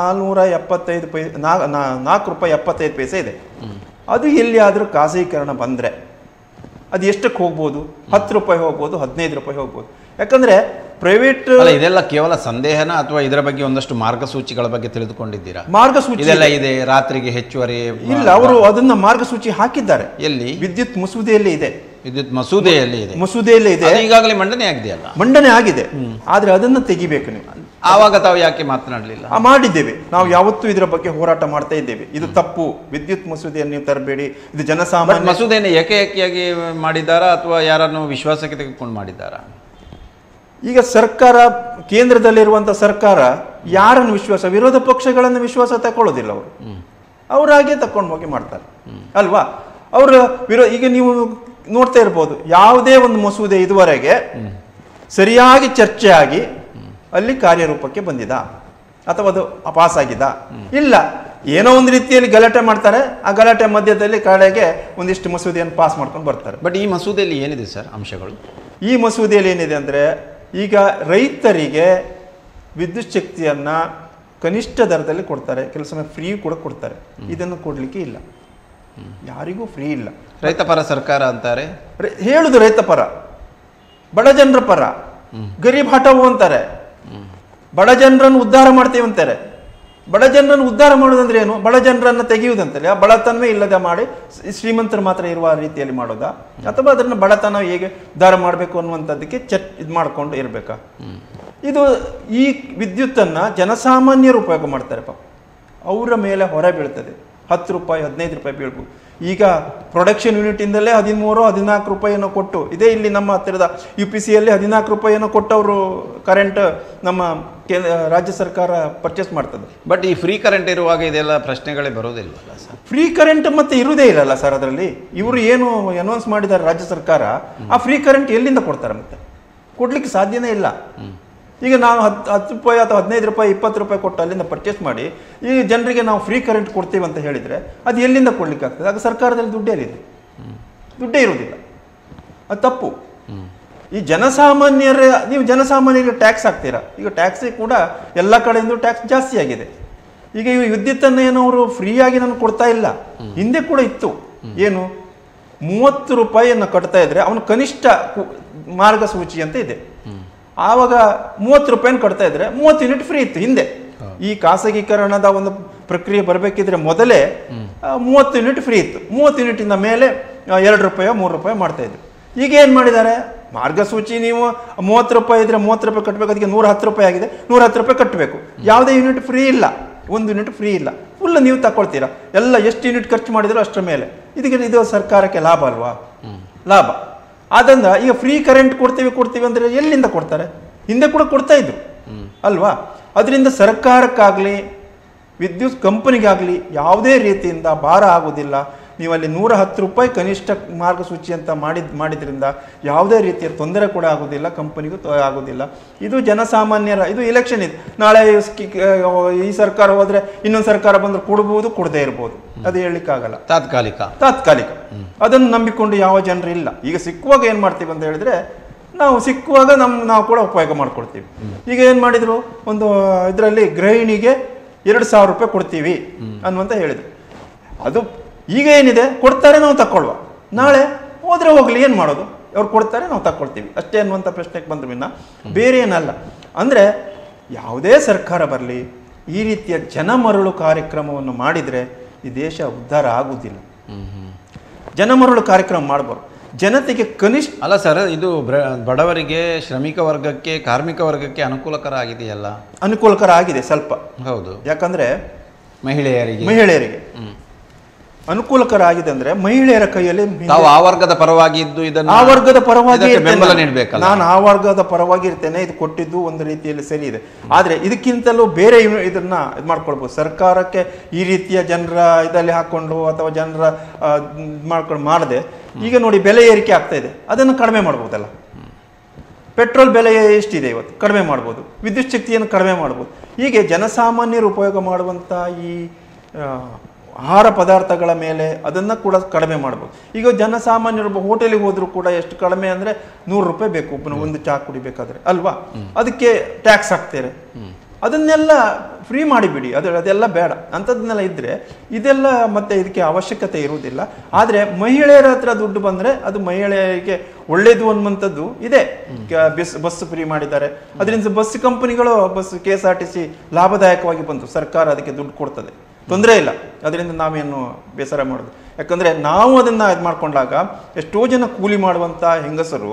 4 ರೂಪಾಯಿ 75 ಪೈಸೆ ಇದೆ. ಅದು ಎಲ್ಲಿಯಾದರೂ ಖಾಸಗೀಕರಣ ಬಂದರೆ ಅದು ಎಷ್ಟಕ್ಕೆ ಹೋಗ್ಬೋದು? 10 ರೂಪಾಯಿ ಹೋಗ್ಬೋದು, 15 ರೂಪಾಯಿ ಹೋಗ್ಬೋದು. ಯಾಕಂದ್ರೆ ಪ್ರೈವೇಟ್ ಇದೆಲ್ಲ ಕೇವಲ ಸಂದೇಹನ ಅಥವಾ ಇದರ ಬಗ್ಗೆ ಒಂದಷ್ಟು ಮಾರ್ಗಸೂಚಿಗಳ ಬಗ್ಗೆ ತಿಳಿದುಕೊಂಡಿದ್ದೀರಾ? ಮಾರ್ಗಸೂಚಿ ಇದೆಲ್ಲ ಇದೆ, ರಾತ್ರಿಗೆ ಹೆಚ್ಚುವರಿ ಇಲ್ಲ, ಅವರು ಅದನ್ನ ಮಾರ್ಗಸೂಚಿ ಹಾಕಿದ್ದಾರೆ. ಎಲ್ಲಿ? ವಿದ್ಯುತ್ ಮಸೂದೆಯಲ್ಲಿ ಇದೆ. ವಿದ್ಯುತ್ ಮಸೂದೆಯಲ್ಲಿ ಇದೆ. ಈಗಾಗಲೇ ಮಂಡನೆ ಆಗಿದೆಯಲ್ಲ? ಮಂಡನೆ ಆಗಿದೆ, ಆದ್ರೆ ಅದನ್ನ ತೆಗಿಬೇಕು ನೀವು. ಆವಾಗ ತಾವು ಯಾಕೆ ಮಾತನಾಡಲಿಲ್ಲ? ಮಾಡಿದ್ದೇವೆ ನಾವು, ಯಾವತ್ತೂ ಇದರ ಬಗ್ಗೆ ಹೋರಾಟ ಮಾಡ್ತಾ ಇದ್ದೇವೆ. ಇದು ತಪ್ಪು, ವಿದ್ಯುತ್ ಮಸೂದೆಯನ್ನು ನೀವು ತರಬೇಡಿ, ಇದು ಜನಸಾಮಾನ್ಯ. ಮಸೂದೆಯನ್ನು ಏಕೆಯಾಗಿ ಮಾಡಿದ್ದಾರಾ ಅಥವಾ ಯಾರನ್ನು ವಿಶ್ವಾಸಕ್ಕೆ ತೆಗೆದುಕೊಂಡು ಮಾಡಿದ್ದಾರಾ? ಈಗ ಸರ್ಕಾರ, ಕೇಂದ್ರದಲ್ಲಿರುವಂಥ ಸರ್ಕಾರ ಯಾರನ್ನು ವಿರೋಧ ಪಕ್ಷಗಳನ್ನು ವಿಶ್ವಾಸ ತಗೊಳ್ಳೋದಿಲ್ಲ. ಅವರು ಹಾಗೆ ತಕೊಂಡು ಹೋಗಿ ಮಾಡ್ತಾರೆ ಅಲ್ವಾ? ಈಗ ನೀವು ನೋಡ್ತಾ ಇರ್ಬೋದು, ಯಾವುದೇ ಒಂದು ಮಸೂದೆ ಇದುವರೆಗೆ ಸರಿಯಾಗಿ ಚರ್ಚೆ ಆಗಿ ಅಲ್ಲಿ ಕಾರ್ಯರೂಪಕ್ಕೆ ಬಂದಿದ ಅಥವಾ ಅದು ಪಾಸ್ ಆಗಿದ? ಇಲ್ಲ. ಏನೋ ಒಂದು ರೀತಿಯಲ್ಲಿ ಗಲಾಟೆ ಮಾಡ್ತಾರೆ, ಆ ಗಲಾಟೆ ಮಧ್ಯದಲ್ಲಿ ಕಡೆಗೆ ಒಂದಿಷ್ಟು ಮಸೂದೆಯನ್ನು ಪಾಸ್ ಮಾಡ್ಕೊಂಡು ಬರ್ತಾರೆ. ಬಟ್ ಈ ಮಸೂದೆಯಲ್ಲಿ ಏನಿದೆ ಸರ್ ಅಂಶಗಳು? ಈ ಮಸೂದೆಯಲ್ಲಿ ಏನಿದೆ ಅಂದರೆ, ಈಗ ರೈತರಿಗೆ ವಿದ್ಯುತ್ ಶಕ್ತಿಯನ್ನು ಕನಿಷ್ಠ ದರದಲ್ಲಿ ಕೊಡ್ತಾರೆ, ಕೆಲಸ ಫ್ರೀ ಕೂಡ ಕೊಡ್ತಾರೆ. ಇದನ್ನು ಕೊಡಲಿಕ್ಕೆ ಇಲ್ಲ, ಯಾರಿಗೂ ಫ್ರೀ ಇಲ್ಲ. ರೈತ ಪರ ಸರ್ಕಾರ ಅಂತಾರೆ, ಹೇಳುದು ರೈತ ಪರ, ಬಡ ಜನರ ಪರ, ಗರೀಬ್ ಹಠವು ಅಂತಾರೆ, ಬಡ ಜನರನ್ನು ಉದ್ಧಾರ ಮಾಡ್ತೀವಿ ಅಂತಾರೆ. ಬಡ ಜನರನ್ನು ಉದ್ಧಾರ ಮಾಡುವುದಂದ್ರೆ ಏನು? ಬಡ ಜನರನ್ನು ತೆಗೆಯುವುದಂತಲ್ಲ, ಆ ಬಡತನವೇ ಇಲ್ಲದೆ ಮಾಡಿ ಶ್ರೀಮಂತರು ಮಾತ್ರ ಇರುವ ರೀತಿಯಲ್ಲಿ ಮಾಡೋದಾ, ಅಥವಾ ಅದನ್ನು ಬಡತನ ಹೇಗೆ ಉದ್ಧಾರ ಮಾಡಬೇಕು ಅನ್ನುವಂಥದ್ದಕ್ಕೆ ಇದು ಮಾಡಿಕೊಂಡು ಇರಬೇಕಾ? ಇದು ಈ ವಿದ್ಯುತ್ತನ್ನು ಜನಸಾಮಾನ್ಯರು ಉಪಯೋಗ ಮಾಡ್ತಾರೆ ಪಾಪ, ಅವರ ಮೇಲೆ ಹೊರೆ ಬೀಳ್ತದೆ. 10 ರೂಪಾಯಿ 15 ರೂಪಾಯಿ ಬೀಳ್ಬೋದು. ಈಗ ಪ್ರೊಡಕ್ಷನ್ ಯೂನಿಟಿಂದಲೇ 13-14 ರೂಪಾಯಿಯನ್ನು ಕೊಟ್ಟು, ಇದೇ ಇಲ್ಲಿ ನಮ್ಮ ಹತ್ತಿರದ UPCಯಲ್ಲಿ 14 ರೂಪಾಯಿಯನ್ನು ಕೊಟ್ಟು ಅವರು ಕರೆಂಟ್ ನಮ್ಮ ರಾಜ್ಯ ಸರ್ಕಾರ ಪರ್ಚೇಸ್ ಮಾಡ್ತದೆ. ಬಟ್ ಈ ಫ್ರೀ ಕರೆಂಟ್ ಇರುವಾಗ ಇದೆಲ್ಲ ಪ್ರಶ್ನೆಗಳೇ ಬರೋದಿಲ್ವಲ್ಲ ಸರ್? ಫ್ರೀ ಕರೆಂಟ್ ಮತ್ತೆ ಇರುವುದೇ ಇಲ್ಲಲ್ಲ ಸರ್. ಅದರಲ್ಲಿ ಇವರು ಏನು ಅನೌನ್ಸ್ ಮಾಡಿದ್ದಾರೆ ರಾಜ್ಯ ಸರ್ಕಾರ, ಆ ಫ್ರೀ ಕರೆಂಟ್ ಎಲ್ಲಿಂದ ಕೊಡ್ತಾರೆ? ಮತ್ತೆ ಕೊಡ್ಲಿಕ್ಕೆ ಸಾಧ್ಯನೇ ಇಲ್ಲ. ಈಗ ನಾವು 10 ರೂಪಾಯಿ ಅಥವಾ 15 ರೂಪಾಯಿ 20 ರೂಪಾಯಿ ಕೊಟ್ಟು ಅಲ್ಲಿಂದ ಪರ್ಚೇಸ್ ಮಾಡಿ ಈ ಜನರಿಗೆ ನಾವು ಫ್ರೀ ಕರೆಂಟ್ ಕೊಡ್ತೀವಿ ಅಂತ ಹೇಳಿದರೆ ಅದು ಎಲ್ಲಿಂದ ಕೊಡ್ಲಿಕ್ಕೆ ಆಗ್ತದೆ? ಆಗ ಸರ್ಕಾರದಲ್ಲಿ ದುಡ್ಡೇ ಎಲ್ಲಿದೆ? ದುಡ್ಡೇ ಇರುವುದಿಲ್ಲ. ಅದು ತಪ್ಪು. ಈ ನೀವು ಜನಸಾಮಾನ್ಯರಿಗೆ ಟ್ಯಾಕ್ಸ್ ಹಾಕ್ತೀರಾ. ಈಗ ಟ್ಯಾಕ್ಸಿ ಕೂಡ ಎಲ್ಲ ಕಡೆಯಿಂದ ಟ್ಯಾಕ್ಸ್ ಜಾಸ್ತಿ ಆಗಿದೆ. ಈಗ ಈ ವಿದ್ಯುತ್ತನ್ನು ಏನು ಅವರು ಫ್ರೀಯಾಗಿ ನಾನು ಕೊಡ್ತಾ ಇಲ್ಲ. ಹಿಂದೆ ಕೂಡ ಇತ್ತು. ಏನು 30 ರೂಪಾಯಿಯನ್ನು ಕಟ್ತಾ ಇದ್ರೆ ಅವನು ಕನಿಷ್ಠ ಮಾರ್ಗಸೂಚಿ ಅಂತ ಇದೆ. ಆವಾಗ 30 ರೂಪಾಯಿನ ಕಟ್ತಾ ಇದ್ರೆ 30 ಯೂನಿಟ್ ಫ್ರೀ ಇತ್ತು ಹಿಂದೆ. ಈ ಖಾಸಗೀಕರಣದ ಒಂದು ಪ್ರಕ್ರಿಯೆ ಬರಬೇಕಿದ್ರೆ ಮೊದಲೇ 30 ಯೂನಿಟ್ ಫ್ರೀ ಇತ್ತು. 30 ಯೂನಿಟಿಂದ ಮೇಲೆ 2 ರೂಪಾಯಿ 3 ರೂಪಾಯಿ ಮಾಡ್ತಾ ಇದ್ರು. ಈಗ ಏನು ಮಾಡಿದ್ದಾರೆ? ಮಾರ್ಗಸೂಚಿ ನೀವು 30 ರೂಪಾಯಿ ಇದ್ರೆ 30 ರೂಪಾಯಿ ಕಟ್ಟಬೇಕು. ಅದಕ್ಕೆ 110 ರೂಪಾಯಿ ಆಗಿದೆ, 110 ರೂಪಾಯಿ ಕಟ್ಟಬೇಕು. ಯಾವುದೇ ಯೂನಿಟ್ ಫ್ರೀ ಇಲ್ಲ, 1 ಯೂನಿಟ್ ಫ್ರೀ ಇಲ್ಲ. ಫುಲ್ ನೀವು ತಗೊಳ್ತೀರಾ. ಎಲ್ಲ ಎಷ್ಟು ಯೂನಿಟ್ ಖರ್ಚು ಮಾಡಿದ್ರು ಅಷ್ಟರ ಮೇಲೆ. ಇದು ಸರ್ಕಾರಕ್ಕೆ ಲಾಭ ಅಲ್ವಾ? ಲಾಭ. ಆದ್ದರಿಂದ ಈಗ ಫ್ರೀ ಕರೆಂಟ್ ಕೊಡ್ತೀವಿ ಅಂದರೆ ಎಲ್ಲಿಂದ ಕೊಡ್ತಾರೆ? ಹಿಂದೆ ಕೂಡ ಕೊಡ್ತಾ ಇದ್ರು ಅಲ್ವಾ? ಅದರಿಂದ ಸರ್ಕಾರಕ್ಕಾಗಲಿ ವಿದ್ಯುತ್ ಕಂಪನಿಗಾಗಲಿ ಯಾವುದೇ ರೀತಿಯಿಂದ ಭಾರ ಆಗೋದಿಲ್ಲ. ನೀವು ಅಲ್ಲಿ 110 ರೂಪಾಯಿ ಕನಿಷ್ಠ ಮಾರ್ಗಸೂಚಿ ಅಂತ ಮಾಡಿದ್ರಿಂದ ಯಾವುದೇ ರೀತಿಯ ತೊಂದರೆ ಕೂಡ ಆಗೋದಿಲ್ಲ, ಕಂಪನಿಗೂ ಆಗೋದಿಲ್ಲ. ಇದು ಜನಸಾಮಾನ್ಯರ, ಇದು ಎಲೆಕ್ಷನ್ ಇದೆ. ನಾಳೆ ಈ ಸರ್ಕಾರ ಹೋದರೆ ಇನ್ನೊಂದು ಸರ್ಕಾರ ಬಂದರೆ ಕೊಡ್ಬೋದು, ಕೊಡದೇ ಇರ್ಬೋದು. ಅದು ಹೇಳಲಿಕ್ಕಾಗಲ್ಲ. ತಾತ್ಕಾಲಿಕ. ಅದನ್ನು ನಂಬಿಕೊಂಡು ಯಾವ ಜನರು ಇಲ್ಲ. ಈಗ ಸಿಕ್ಕುವಾಗ ಏನು ಮಾಡ್ತೀವಿ ಅಂತ ಹೇಳಿದ್ರೆ, ನಾವು ಸಿಕ್ಕುವಾಗ ನಾವು ಕೂಡ ಉಪಯೋಗ ಮಾಡ್ಕೊಳ್ತೀವಿ. ಈಗ ಏನು ಮಾಡಿದ್ರು, ಒಂದು ಇದರಲ್ಲಿ ಗೃಹಿಣಿಗೆ 2000 ರೂಪಾಯಿ ಕೊಡ್ತೀವಿ ಅನ್ನುವಂತ ಹೇಳಿದ್ರು. ಅದು ಈಗ ಏನಿದೆ, ಕೊಡ್ತಾರೆ ನಾವು ತಗೊಳ್ಳುವ, ನಾಳೆ ಹೋದ್ರೆ ಹೋಗ್ಲಿ, ಏನು ಮಾಡೋದು? ಅವ್ರು ಕೊಡ್ತಾರೆ ನಾವು ತಗೊಳ್ತೀವಿ ಅಷ್ಟೇ ಅನ್ನುವಂಥ ಪ್ರಶ್ನೆಗೆ ಬಂದ್ರು ವಿನ್ನ ಬೇರೆ ಏನಲ್ಲ. ಅಂದರೆ ಯಾವುದೇ ಸರ್ಕಾರ ಬರಲಿ, ಈ ರೀತಿಯ ಜನಮರಳು ಕಾರ್ಯಕ್ರಮವನ್ನು ಮಾಡಿದರೆ ಈ ದೇಶ ಉದ್ಧಾರ ಆಗುವುದಿಲ್ಲ. ಜನಮರಳು ಕಾರ್ಯಕ್ರಮ ಮಾಡಬಾರ್ದು. ಜನತೆಗೆ ಕನಿಷ್ಠ ಅಲ್ಲ ಸರ್, ಇದು ಬಡವರಿಗೆ, ಶ್ರಮಿಕ ವರ್ಗಕ್ಕೆ, ಕಾರ್ಮಿಕ ವರ್ಗಕ್ಕೆ ಅನುಕೂಲಕರ ಆಗಿದೆಯಲ್ಲ? ಅನುಕೂಲಕರ ಆಗಿದೆ ಸ್ವಲ್ಪ. ಹೌದು. ಯಾಕಂದ್ರೆ ಮಹಿಳೆಯರಿಗೆ ಅನುಕೂಲಕರ ಆಗಿದೆ. ಅಂದ್ರೆ ಮಹಿಳೆಯರ ಕೈಯಲ್ಲಿ ತಾವು ಆ ವರ್ಗದ ಪರವಾಗಿ ಇದ್ದು ಇದನ್ನು ಆ ವರ್ಗದ ಪರವಾಗಿ ಬೆಂಬಲ ನೀಡಬೇಕಲ್ಲ? ನಾನು ಆ ವರ್ಗದ ಪರವಾಗಿ ಇರ್ತೇನೆ. ಇದು ಕೊಟ್ಟಿದ್ದು ಒಂದು ರೀತಿಯಲ್ಲಿ ಸರಿ ಇದೆ. ಆದ್ರೆ ಇದಕ್ಕಿಂತಲೂ ಬೇರೆ ಇದನ್ನ ಇದು ಮಾಡ್ಕೊಳ್ಬಹುದು. ಸರ್ಕಾರಕ್ಕೆ ಈ ರೀತಿಯ ಜನರ ಇದರಲ್ಲಿ ಹಾಕೊಂಡು ಅಥವಾ ಜನರ ಮಾಡ್ಕೊಂಡು ಮಾಡದೆ, ಈಗ ನೋಡಿ ಬೆಲೆ ಏರಿಕೆ ಆಗ್ತಾ ಇದೆ, ಅದನ್ನು ಕಡಿಮೆ ಮಾಡ್ಬೋದಲ್ಲ? ಪೆಟ್ರೋಲ್ ಬೆಲೆ ಎಷ್ಟಿದೆ ಇವತ್ತು, ಕಡಿಮೆ ಮಾಡ್ಬೋದು. ವಿದ್ಯುತ್ ಶಕ್ತಿಯನ್ನು ಕಡಿಮೆ ಮಾಡ್ಬೋದು. ಹೀಗೆ ಜನಸಾಮಾನ್ಯರು ಉಪಯೋಗ ಮಾಡುವಂಥ ಈ ಆಹಾರ ಪದಾರ್ಥಗಳ ಮೇಲೆ ಅದನ್ನು ಕೂಡ ಕಡಿಮೆ ಮಾಡ್ಬೋದು. ಈಗ ಜನಸಾಮಾನ್ಯರು ಹೋಟೆಲಿಗೆ ಹೋದರೂ ಕೂಡ ಎಷ್ಟು ಕಡಿಮೆ ಅಂದರೆ 100 ರೂಪಾಯಿ ಬೇಕು ಒಂದು ಚಹಾ ಕುಡಿಬೇಕಾದ್ರೆ ಅಲ್ವಾ? ಅದಕ್ಕೆ ಟ್ಯಾಕ್ಸ್ ಹಾಕ್ತಾರೆ. ಅದನ್ನೆಲ್ಲ ಫ್ರೀ ಮಾಡಿಬಿಡಿ. ಅದೆಲ್ಲ ಬೇಡ. ಅಂಥದ್ದನ್ನೆಲ್ಲ ಇದ್ದರೆ ಇದೆಲ್ಲ ಮತ್ತೆ ಇದಕ್ಕೆ ಅವಶ್ಯಕತೆ ಇರುವುದಿಲ್ಲ. ಆದರೆ ಮಹಿಳೆಯರ ಹತ್ರ ದುಡ್ಡು ಬಂದರೆ ಅದು ಮಹಿಳೆಯರಿಗೆ ಒಳ್ಳೇದು ಅನ್ನುವಂಥದ್ದು ಇದೆ. ಬಸ್ ಫ್ರೀ ಮಾಡಿದ್ದಾರೆ. ಅದರಿಂದ ಬಸ್ ಕಂಪನಿಗಳು KSRTC ಲಾಭದಾಯಕವಾಗಿ ಬಂತು. ಸರ್ಕಾರ ಅದಕ್ಕೆ ದುಡ್ಡು ಕೊಡ್ತದೆ, ತೊಂದರೆ ಇಲ್ಲ. ಅದರಿಂದ ನಾವೇನು ಬೇಸರ ಮಾಡೋದು? ಯಾಕಂದರೆ ನಾವು ಅದನ್ನು ಇದು ಮಾಡಿಕೊಂಡಾಗ ಎಷ್ಟೋ ಜನ ಕೂಲಿ ಮಾಡುವಂಥ ಹೆಂಗಸರು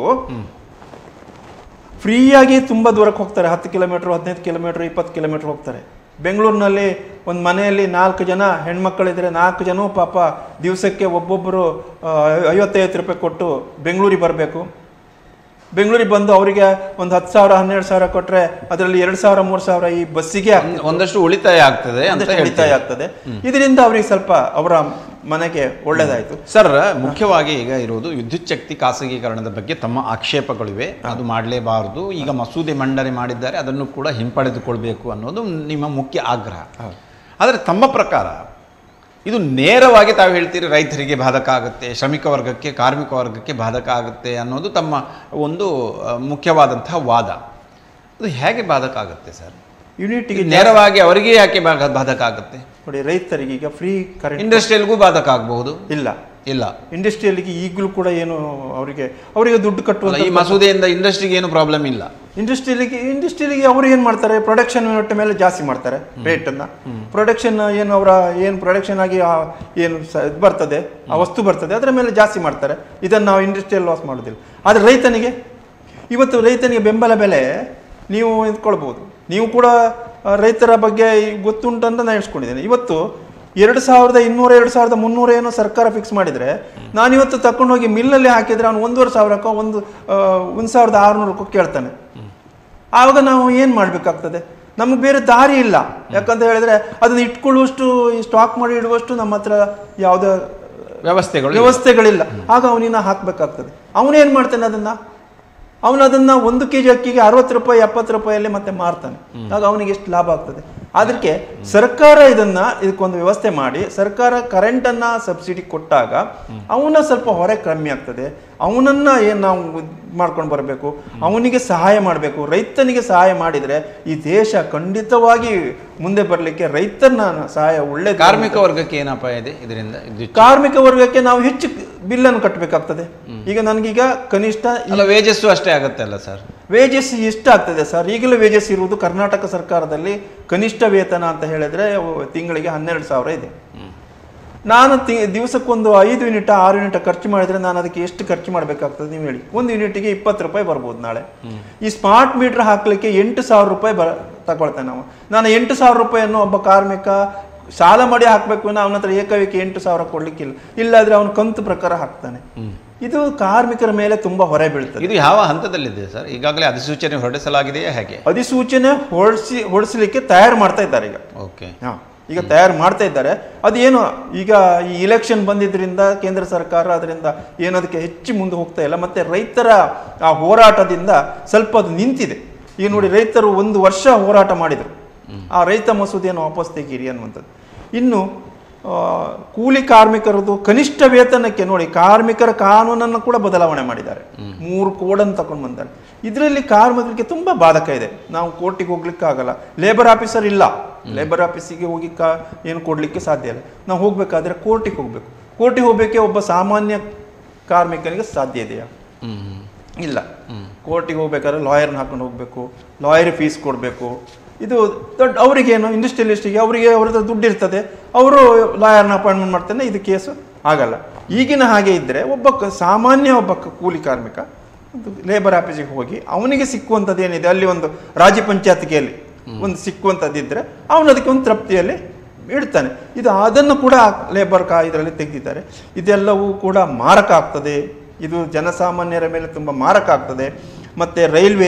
ಫ್ರೀಯಾಗಿ ತುಂಬ ದೂರಕ್ಕೆ ಹೋಗ್ತಾರೆ. 10 ಕಿಲೋಮೀಟ್ರ್, 15 ಕಿಲೋಮೀಟ್ರ್, 20 ಕಿಲೋಮೀಟ್ರ್ ಹೋಗ್ತಾರೆ. ಬೆಂಗಳೂರಿನಲ್ಲಿ ಒಂದು ಮನೆಯಲ್ಲಿ 4 ಜನ ಹೆಣ್ಮಕ್ಕಳಿದ್ರೆ 4 ಜನ ಪಾಪ ದಿವಸಕ್ಕೆ ಒಬ್ಬೊಬ್ಬರು 50-50 ರೂಪಾಯಿ ಕೊಟ್ಟು ಬೆಂಗಳೂರಿಗೆ ಬರಬೇಕು. ಬೆಂಗಳೂರಿಗೆ ಬಂದು ಅವರಿಗೆ ಒಂದು 10,000 12,000 ಕೊಟ್ಟರೆ ಅದರಲ್ಲಿ 2,000-3,000 ಈ ಬಸ್ಸಿಗೆ ಒಂದಷ್ಟು ಉಳಿತಾಯ ಆಗ್ತದೆ. ಇದರಿಂದ ಅವರಿಗೆ ಸ್ವಲ್ಪ ಅವರ ಮನೆಗೆ ಒಳ್ಳೇದಾಯ್ತು. ಸರ್, ಮುಖ್ಯವಾಗಿ ಈಗ ಇರುವುದು ವಿದ್ಯುತ್ ಶಕ್ತಿ ಖಾಸಗೀಕರಣದ ಬಗ್ಗೆ ತಮ್ಮ ಆಕ್ಷೇಪಗಳಿವೆ. ಅದು ಮಾಡಲೇಬಾರದು. ಈಗ ಮಸೂದೆ ಮಂಡನೆ ಮಾಡಿದ್ದಾರೆ, ಅದನ್ನು ಕೂಡ ಹಿಂಪಡೆದುಕೊಳ್ಬೇಕು ಅನ್ನೋದು ನಿಮ್ಮ ಮುಖ್ಯ ಆಗ್ರಹ. ಆದರೆ ತಮ್ಮ ಪ್ರಕಾರ ಇದು ನೇರವಾಗಿ ತಾವು ಹೇಳ್ತೀರಿ ರೈತರಿಗೆ ಬಾಧಕ ಆಗುತ್ತೆ, ಶ್ರಮಿಕ ವರ್ಗಕ್ಕೆ, ಕಾರ್ಮಿಕ ವರ್ಗಕ್ಕೆ ಬಾಧಕ ಆಗುತ್ತೆ ಅನ್ನೋದು ತಮ್ಮ ಒಂದು ಮುಖ್ಯವಾದಂತಹ ವಾದ. ಅದು ಹೇಗೆ ಬಾಧಕ ಆಗುತ್ತೆ ಸರ್? ಯೂನಿಟ್ಗೆ ನೇರವಾಗಿ ಅವರಿಗೆ ಯಾಕೆ ಬಾಧಕ ಆಗುತ್ತೆ? ನೋಡಿ, ರೈತರಿಗೆ ಈಗ ಫ್ರೀ ಕರೆಂಟ್, ಇಂಡಸ್ಟ್ರಿಯಲ್ಗೂ ಬಾಧಕ ಆಗಬಹುದು. ಇಲ್ಲ ಇಂಡಸ್ಟ್ರಿಯಲ್ಗೆ ಈಗಲೂ ಕೂಡ ಏನು ಅವರಿಗೆ ದುಡ್ಡು ಕಟ್ಟುವ ಈ ಮಸೂದೆಯಿಂದ ಇಂಡಸ್ಟ್ರಿಗೆ ಏನು ಪ್ರಾಬ್ಲಮ್ ಇಲ್ಲ. ಇಂಡಸ್ಟ್ರಿಯಲ್ಗೆ ಅವರು ಏನು ಮಾಡ್ತಾರೆ, ಪ್ರೊಡಕ್ಷನ್ ಯೂನಿಟ್ ಮೇಲೆ ಜಾಸ್ತಿ ಮಾಡ್ತಾರೆ ರೇಟನ್ನು. ಪ್ರೊಡಕ್ಷನ್ ಏನು ಪ್ರೊಡಕ್ಷನ್ ಆಗಿ ಏನು ಇದು ಬರ್ತದೆ, ಆ ವಸ್ತು ಬರ್ತದೆ, ಅದರ ಮೇಲೆ ಜಾಸ್ತಿ ಮಾಡ್ತಾರೆ. ಇದನ್ನು ನಾವು ಇಂಡಸ್ಟ್ರಿಯಲ್ ಲಾಸ್ ಮಾಡೋದಿಲ್ಲ. ಆದರೆ ರೈತನಿಗೆ ಬೆಂಬಲ ಬೆಲೆ ನೀವು ಇದ್ಕೊಳ್ಬೋದು. ನೀವು ಕೂಡ ರೈತರ ಬಗ್ಗೆ ಗೊತ್ತುಂಟಂತ ನಾನು ಹೇಳ್ಸ್ಕೊಂಡಿದ್ದೇನೆ. ಇವತ್ತು 2200 2300 ಏನೋ ಸರ್ಕಾರ ಫಿಕ್ಸ್ ಮಾಡಿದ್ರೆ, ನಾನಿವತ್ತು ತಕೊಂಡೋಗಿ ಮಿಲ್ಲಲ್ಲಿ ಹಾಕಿದ್ರೆ ಅವ್ನು 1500 1600 ಕೇಳ್ತಾನೆ. ಆವಾಗ ನಾವು ಏನು ಮಾಡಬೇಕಾಗ್ತದೆ? ನಮಗೆ ಬೇರೆ ದಾರಿ ಇಲ್ಲ. ಯಾಕಂತ ಹೇಳಿದ್ರೆ ಅದನ್ನ ಇಟ್ಕೊಳ್ಳುವಷ್ಟು, ಸ್ಟಾಕ್ ಮಾಡಿ ಇಡುವಷ್ಟು ನಮ್ಮ ಹತ್ರ ಯಾವುದೇ ವ್ಯವಸ್ಥೆಗಳಿಲ್ಲ. ಆಗ ಅವನಿನ್ನ ಹಾಕ್ಬೇಕಾಗ್ತದೆ. ಅವನೇನ್ ಮಾಡ್ತಾನೆ? ಅವನದನ್ನ 1 kg ಅಕ್ಕಿಗೆ 60 ರೂಪಾಯಿ 70 ರೂಪಾಯಲ್ಲಿ ಮತ್ತೆ ಮಾರ್ತಾನೆ. ಆಗ ಅವನಿಗೆ ಎಷ್ಟು ಲಾಭ ಆಗ್ತದೆ? ಅದಕ್ಕೆ ಸರ್ಕಾರ ಇದಕ್ಕೊಂದು ವ್ಯವಸ್ಥೆ ಮಾಡಿ, ಸರ್ಕಾರ ಕರೆಂಟ್ ಅನ್ನ ಸಬ್ಸಿಡಿ ಕೊಟ್ಟಾಗ ಅವನ ಸ್ವಲ್ಪ ಹೊರೆ ಕಮ್ಮಿ ಆಗ್ತದೆ. ಅವನನ್ನ ಏನ್ ನಾವು ಮಾಡ್ಕೊಂಡು ಬರಬೇಕು, ಅವನಿಗೆ ಸಹಾಯ ಮಾಡಬೇಕು. ರೈತನಿಗೆ ಸಹಾಯ ಮಾಡಿದ್ರೆ ಈ ದೇಶ ಖಂಡಿತವಾಗಿ ಮುಂದೆ ಬರಲಿಕ್ಕೆ ರೈತನ ಸಹಾಯ ಒಳ್ಳೆ. ಕಾರ್ಮಿಕ ವರ್ಗಕ್ಕೆ ಏನು ಅಪಾಯ ಇದೆ ಇದರಿಂದ? ಕಾರ್ಮಿಕ ವರ್ಗಕ್ಕೆ ನಾವು ಹೆಚ್ಚು ಬಿಲ್ಲನ್ನು ಕಟ್ಟಬೇಕಾಗ್ತದೆ. ಈಗ ನನಗೀಗ ಕನಿಷ್ಠ ವೇಜಸ್ ಅಷ್ಟೇ ಆಗುತ್ತೆ ಅಲ್ಲ ಸರ್? ವೇಜಸ್ ಎಷ್ಟು ಆಗ್ತದೆ ಸರ್? ಈಗಲೂ ವೇಜಸ್ ಇರುವುದು ಕರ್ನಾಟಕ ಸರ್ಕಾರದಲ್ಲಿ ಕನಿಷ್ಠ ವೇತನ ಅಂತ ಹೇಳಿದ್ರೆ ತಿಂಗಳಿಗೆ 12,000 ಇದೆ. ನಾನು ದಿವಸಕ್ಕೊಂದು 5 ಯೂನಿಟ್ 6 ಯೂನಿಟ್ ಖರ್ಚು ಮಾಡಿದ್ರೆ ನಾನು ಅದಕ್ಕೆ ಎಷ್ಟು ಖರ್ಚು ಮಾಡಬೇಕಾಗ್ತದೆ ನೀವು ಹೇಳಿ? 1 ಯೂನಿಟ್ಗೆ 20 ರೂಪಾಯಿ ಬರ್ಬೋದು ನಾಳೆ. ಈ ಸ್ಮಾರ್ಟ್ ಮೀಟರ್ ಹಾಕ್ಲಿಕ್ಕೆ 8,000 ರೂಪಾಯಿ ತಗೊಳ್ತೇನೆ ನಾವು. ನಾನು 8,000 ರೂಪಾಯಿಯನ್ನು ಒಬ್ಬ ಕಾರ್ಮಿಕ ಸಾಲ ಮಾಡಿ ಹಾಕ್ಬೇಕು, ಅವನ ಹತ್ರ ಏಕವೇಕೆ 8,000 ಕೊಡ್ಲಿಕ್ಕಿಲ್ಲ. ಇಲ್ಲಾದ್ರೆ ಅವನು ಕಂತು ಪ್ರಕಾರ ಹಾಕ್ತಾನೆ. ಇದು ಕಾರ್ಮಿಕರ ಮೇಲೆ ತುಂಬಾ ಹೊರೆ ಬೀಳ್ತದೆ. ಇದು ಯಾವ ಹಂತದಲ್ಲಿದೆ ಸರ್? ಈಗಾಗಲೇ ಅಧಿಸೂಚನೆ ಹೊರಡಿಸಲಾಗಿದೆಯಾ ಹೇಗೆ? ಅಧಿಸೂಚನೆ ಹೊರಡಿಸಲಿಕ್ಕೆ ತಯಾರು ಮಾಡ್ತಾ ಇದ್ದಾರೆ ಈಗ. ಓಕೆ, ಈಗ ತಯಾರು ಮಾಡ್ತಾ ಇದ್ದಾರೆ. ಅದೇನು ಈಗ ಈ ಇಲೆಕ್ಷನ್ ಬಂದಿದ್ರಿಂದ ಕೇಂದ್ರ ಸರ್ಕಾರ ಅದರಿಂದ ಏನದಕ್ಕೆ ಹೆಚ್ಚು ಮುಂದೆ ಹೋಗ್ತಾ ಇಲ್ಲ. ಮತ್ತೆ ರೈತರ ಆ ಹೋರಾಟದಿಂದ ಸ್ವಲ್ಪ ಅದು ನಿಂತಿದೆ. ಈಗ ನೋಡಿ, ರೈತರು 1 ವರ್ಷ ಹೋರಾಟ ಮಾಡಿದರು. ಆ ರೈತ ಮಸೂದೆಯನ್ನು ವಾಪಸ್ ತೆಗೀರಿ ಅನ್ನುವಂಥದ್ದು. ಇನ್ನು ಕೂಲಿ ಕಾರ್ಮಿಕರದು ಕನಿಷ್ಠ ವೇತನಕ್ಕೆ ನೋಡಿ, ಕಾರ್ಮಿಕರ ಕಾನೂನನ್ನು ಕೂಡ ಬದಲಾವಣೆ ಮಾಡಿದ್ದಾರೆ. 3 ಕೋಡನ್ನು ತಗೊಂಡು ಬಂದ್ದಾರೆ. ಇದರಲ್ಲಿ ಕಾರ್ಮಿಕರಿಗೆ ತುಂಬಾ ಬಾಧಕ ಇದೆ. ನಾವು ಕೋರ್ಟಿಗೆ ಹೋಗ್ಲಿಕ್ಕೆ ಆಗಲ್ಲ, ಲೇಬರ್ ಆಫೀಸರ್ ಇಲ್ಲ, ಲೇಬರ್ ಆಫೀಸಿಗೆ ಹೋಗಿ ಏನು ಕೊಡ್ಲಿಕ್ಕೆ ಸಾಧ್ಯ ಇಲ್ಲ. ನಾವು ಹೋಗ್ಬೇಕಾದ್ರೆ ಕೋರ್ಟಿಗೆ ಹೋಗ್ಬೇಕು. ಕೋರ್ಟಿಗೆ ಹೋಗ್ಬೇಕೆ ಒಬ್ಬ ಸಾಮಾನ್ಯ ಕಾರ್ಮಿಕನಿಗೆ ಸಾಧ್ಯ ಇದೆಯಾ? ಇಲ್ಲ. ಕೋರ್ಟಿಗೆ ಹೋಗ್ಬೇಕಾದ್ರೆ ಲಾಯರ್ನ ಹಾಕೊಂಡು ಹೋಗ್ಬೇಕು, ಲಾಯರ್ ಫೀಸ್ ಕೊಡಬೇಕು. ಇದು ದೊಡ್ಡ ಅವರಿಗೇನು ಇಂಡಸ್ಟ್ರಿಯಲಿಸ್ಟಿಗೆ ಅವರಿಗೆ ಅವ್ರದ್ದು ದುಡ್ಡು ಇರ್ತದೆ, ಅವರು ಲಾಯರ್ನ ಅಪಾಯಿಂಟ್ಮೆಂಟ್ ಮಾಡ್ತಾನೆ. ಇದು ಕೇಸು ಆಗಲ್ಲ. ಈಗಿನ ಹಾಗೆ ಇದ್ದರೆ ಸಾಮಾನ್ಯ ಒಬ್ಬ ಕೂಲಿ ಕಾರ್ಮಿಕ ಲೇಬರ್ ಆಫೀಸಿಗೆ ಹೋಗಿ ಅವನಿಗೆ ಸಿಕ್ಕುವಂಥದ್ದು ಏನಿದೆ, ಅಲ್ಲಿ ಒಂದು ರಾಜ್ಯ ಪಂಚಾಯತಿಗೆಯಲ್ಲಿ ಒಂದು ಸಿಕ್ಕುವಂಥದ್ದಿದ್ದರೆ ಅವನು ಅದಕ್ಕೆ ಒಂದು ತೃಪ್ತಿಯಲ್ಲಿ ಇಡ್ತಾನೆ. ಅದನ್ನು ಕೂಡ ಲೇಬರ್ ಇದರಲ್ಲಿ ತೆಗೆದಿದ್ದಾರೆ. ಇದೆಲ್ಲವೂ ಕೂಡ ಮಾರಕ ಆಗ್ತದೆ. ಇದು ಜನಸಾಮಾನ್ಯರ ಮೇಲೆ ತುಂಬ ಮಾರಕ ಆಗ್ತದೆ. ಮತ್ತು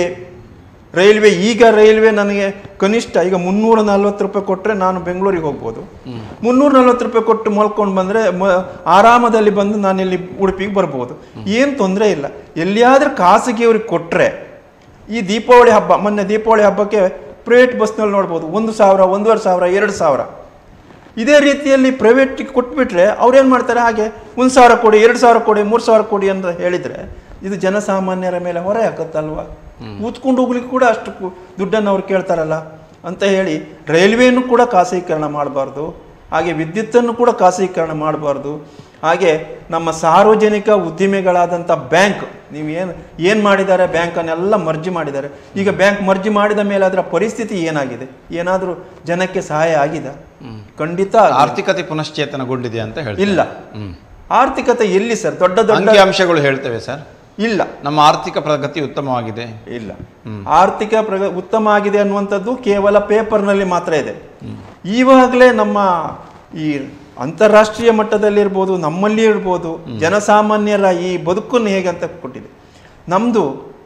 ರೈಲ್ವೆ ಈಗ ನನಗೆ ಕನಿಷ್ಠ ಈಗ 340 ರೂಪಾಯಿ ಕೊಟ್ಟರೆ ನಾನು ಬೆಂಗಳೂರಿಗೆ ಹೋಗ್ಬೋದು. 340 ರೂಪಾಯಿ ಕೊಟ್ಟು ಮಲ್ಕೊಂಡು ಬಂದರೆ ಆರಾಮದಲ್ಲಿ ಬಂದು ನಾನು ಇಲ್ಲಿ ಉಡುಪಿಗೆ ಬರ್ಬೋದು. ಏನು ತೊಂದರೆ ಇಲ್ಲ. ಎಲ್ಲಿಯಾದ್ರೂ ಖಾಸಗಿಯವ್ರಿಗೆ ಕೊಟ್ಟರೆ, ಈ ದೀಪಾವಳಿ ಹಬ್ಬ, ಮೊನ್ನೆ ದೀಪಾವಳಿ ಹಬ್ಬಕ್ಕೆ ಪ್ರೈವೇಟ್ ಬಸ್ನಲ್ಲಿ ನೋಡ್ಬೋದು 1,000, 1,500, 2,000. ಇದೇ ರೀತಿಯಲ್ಲಿ ಪ್ರೈವೇಟಿಗೆ ಕೊಟ್ಬಿಟ್ರೆ ಅವ್ರೇನು ಮಾಡ್ತಾರೆ, ಹಾಗೆ 1,000 ಕೊಡಿ, 2,000 ಕೊಡಿ, 3,000 ಕೊಡಿ ಅಂತ ಹೇಳಿದರೆ ಇದು ಜನಸಾಮಾನ್ಯರ ಮೇಲೆ ಹೊರೆ ಹಾಕತ್ತಲ್ವ? ಕೂತ್ಕೊಂಡು ಹೋಗ್ಲಿಕ್ಕೆ ಕೂಡ ಅಷ್ಟು ದುಡ್ಡನ್ನು ಅವ್ರು ಕೇಳ್ತಾರಲ್ಲ ಅಂತ ಹೇಳಿ ರೈಲ್ವೆಯನ್ನು ಕೂಡ ಖಾಸಗೀಕರಣ ಮಾಡಬಾರ್ದು. ಹಾಗೆ ವಿದ್ಯುತ್ತನ್ನು ಕೂಡ ಖಾಸಗೀಕರಣ ಮಾಡಬಾರ್ದು. ಹಾಗೆ ನಮ್ಮ ಸಾರ್ವಜನಿಕ ಉದ್ದಿಮೆಗಳಾದಂಥ ಬ್ಯಾಂಕ್, ನೀವು ಏನು ಮಾಡಿದ್ದಾರೆ, ಬ್ಯಾಂಕನ್ನೆಲ್ಲ ಮರ್ಜಿ ಮಾಡಿದ್ದಾರೆ. ಈಗ ಬ್ಯಾಂಕ್ ಮರ್ಜಿ ಮಾಡಿದ ಮೇಲೆ ಅದರ ಪರಿಸ್ಥಿತಿ ಏನಾಗಿದೆ? ಏನಾದರೂ ಜನಕ್ಕೆ ಸಹಾಯ ಆಗಿದೆ? ಖಂಡಿತ ಆರ್ಥಿಕತೆ ಪುನಶ್ಚೇತನಗೊಂಡಿದೆ ಅಂತ ಹೇಳಿ ಇಲ್ಲ. ಆರ್ಥಿಕತೆ ಎಲ್ಲಿ ಸರ್? ದೊಡ್ಡ ದೊಡ್ಡ ಅಂಶಗಳು ಹೇಳ್ತೇವೆ ಸರ್. ಇಲ್ಲ, ನಮ್ಮ ಆರ್ಥಿಕ ಪ್ರಗತಿ ಉತ್ತಮವಾಗಿದೆ. ಇಲ್ಲ, ಆರ್ಥಿಕ ಉತ್ತಮ ಆಗಿದೆ ಅನ್ನುವಂಥದ್ದು ಕೇವಲ ಪೇಪರ್ನಲ್ಲಿ ಮಾತ್ರ ಇದೆ. ಈವಾಗಲೇ ನಮ್ಮ ಈ ಅಂತಾರಾಷ್ಟ್ರೀಯ ಮಟ್ಟದಲ್ಲಿ ಇರ್ಬೋದು, ನಮ್ಮಲ್ಲಿ ಇರ್ಬೋದು, ಜನಸಾಮಾನ್ಯರ ಈ ಬದುಕನ್ನು ಹೇಗೆ ಅಂತ ಕೊಟ್ಟಿದೆ. ನಮ್ಮದು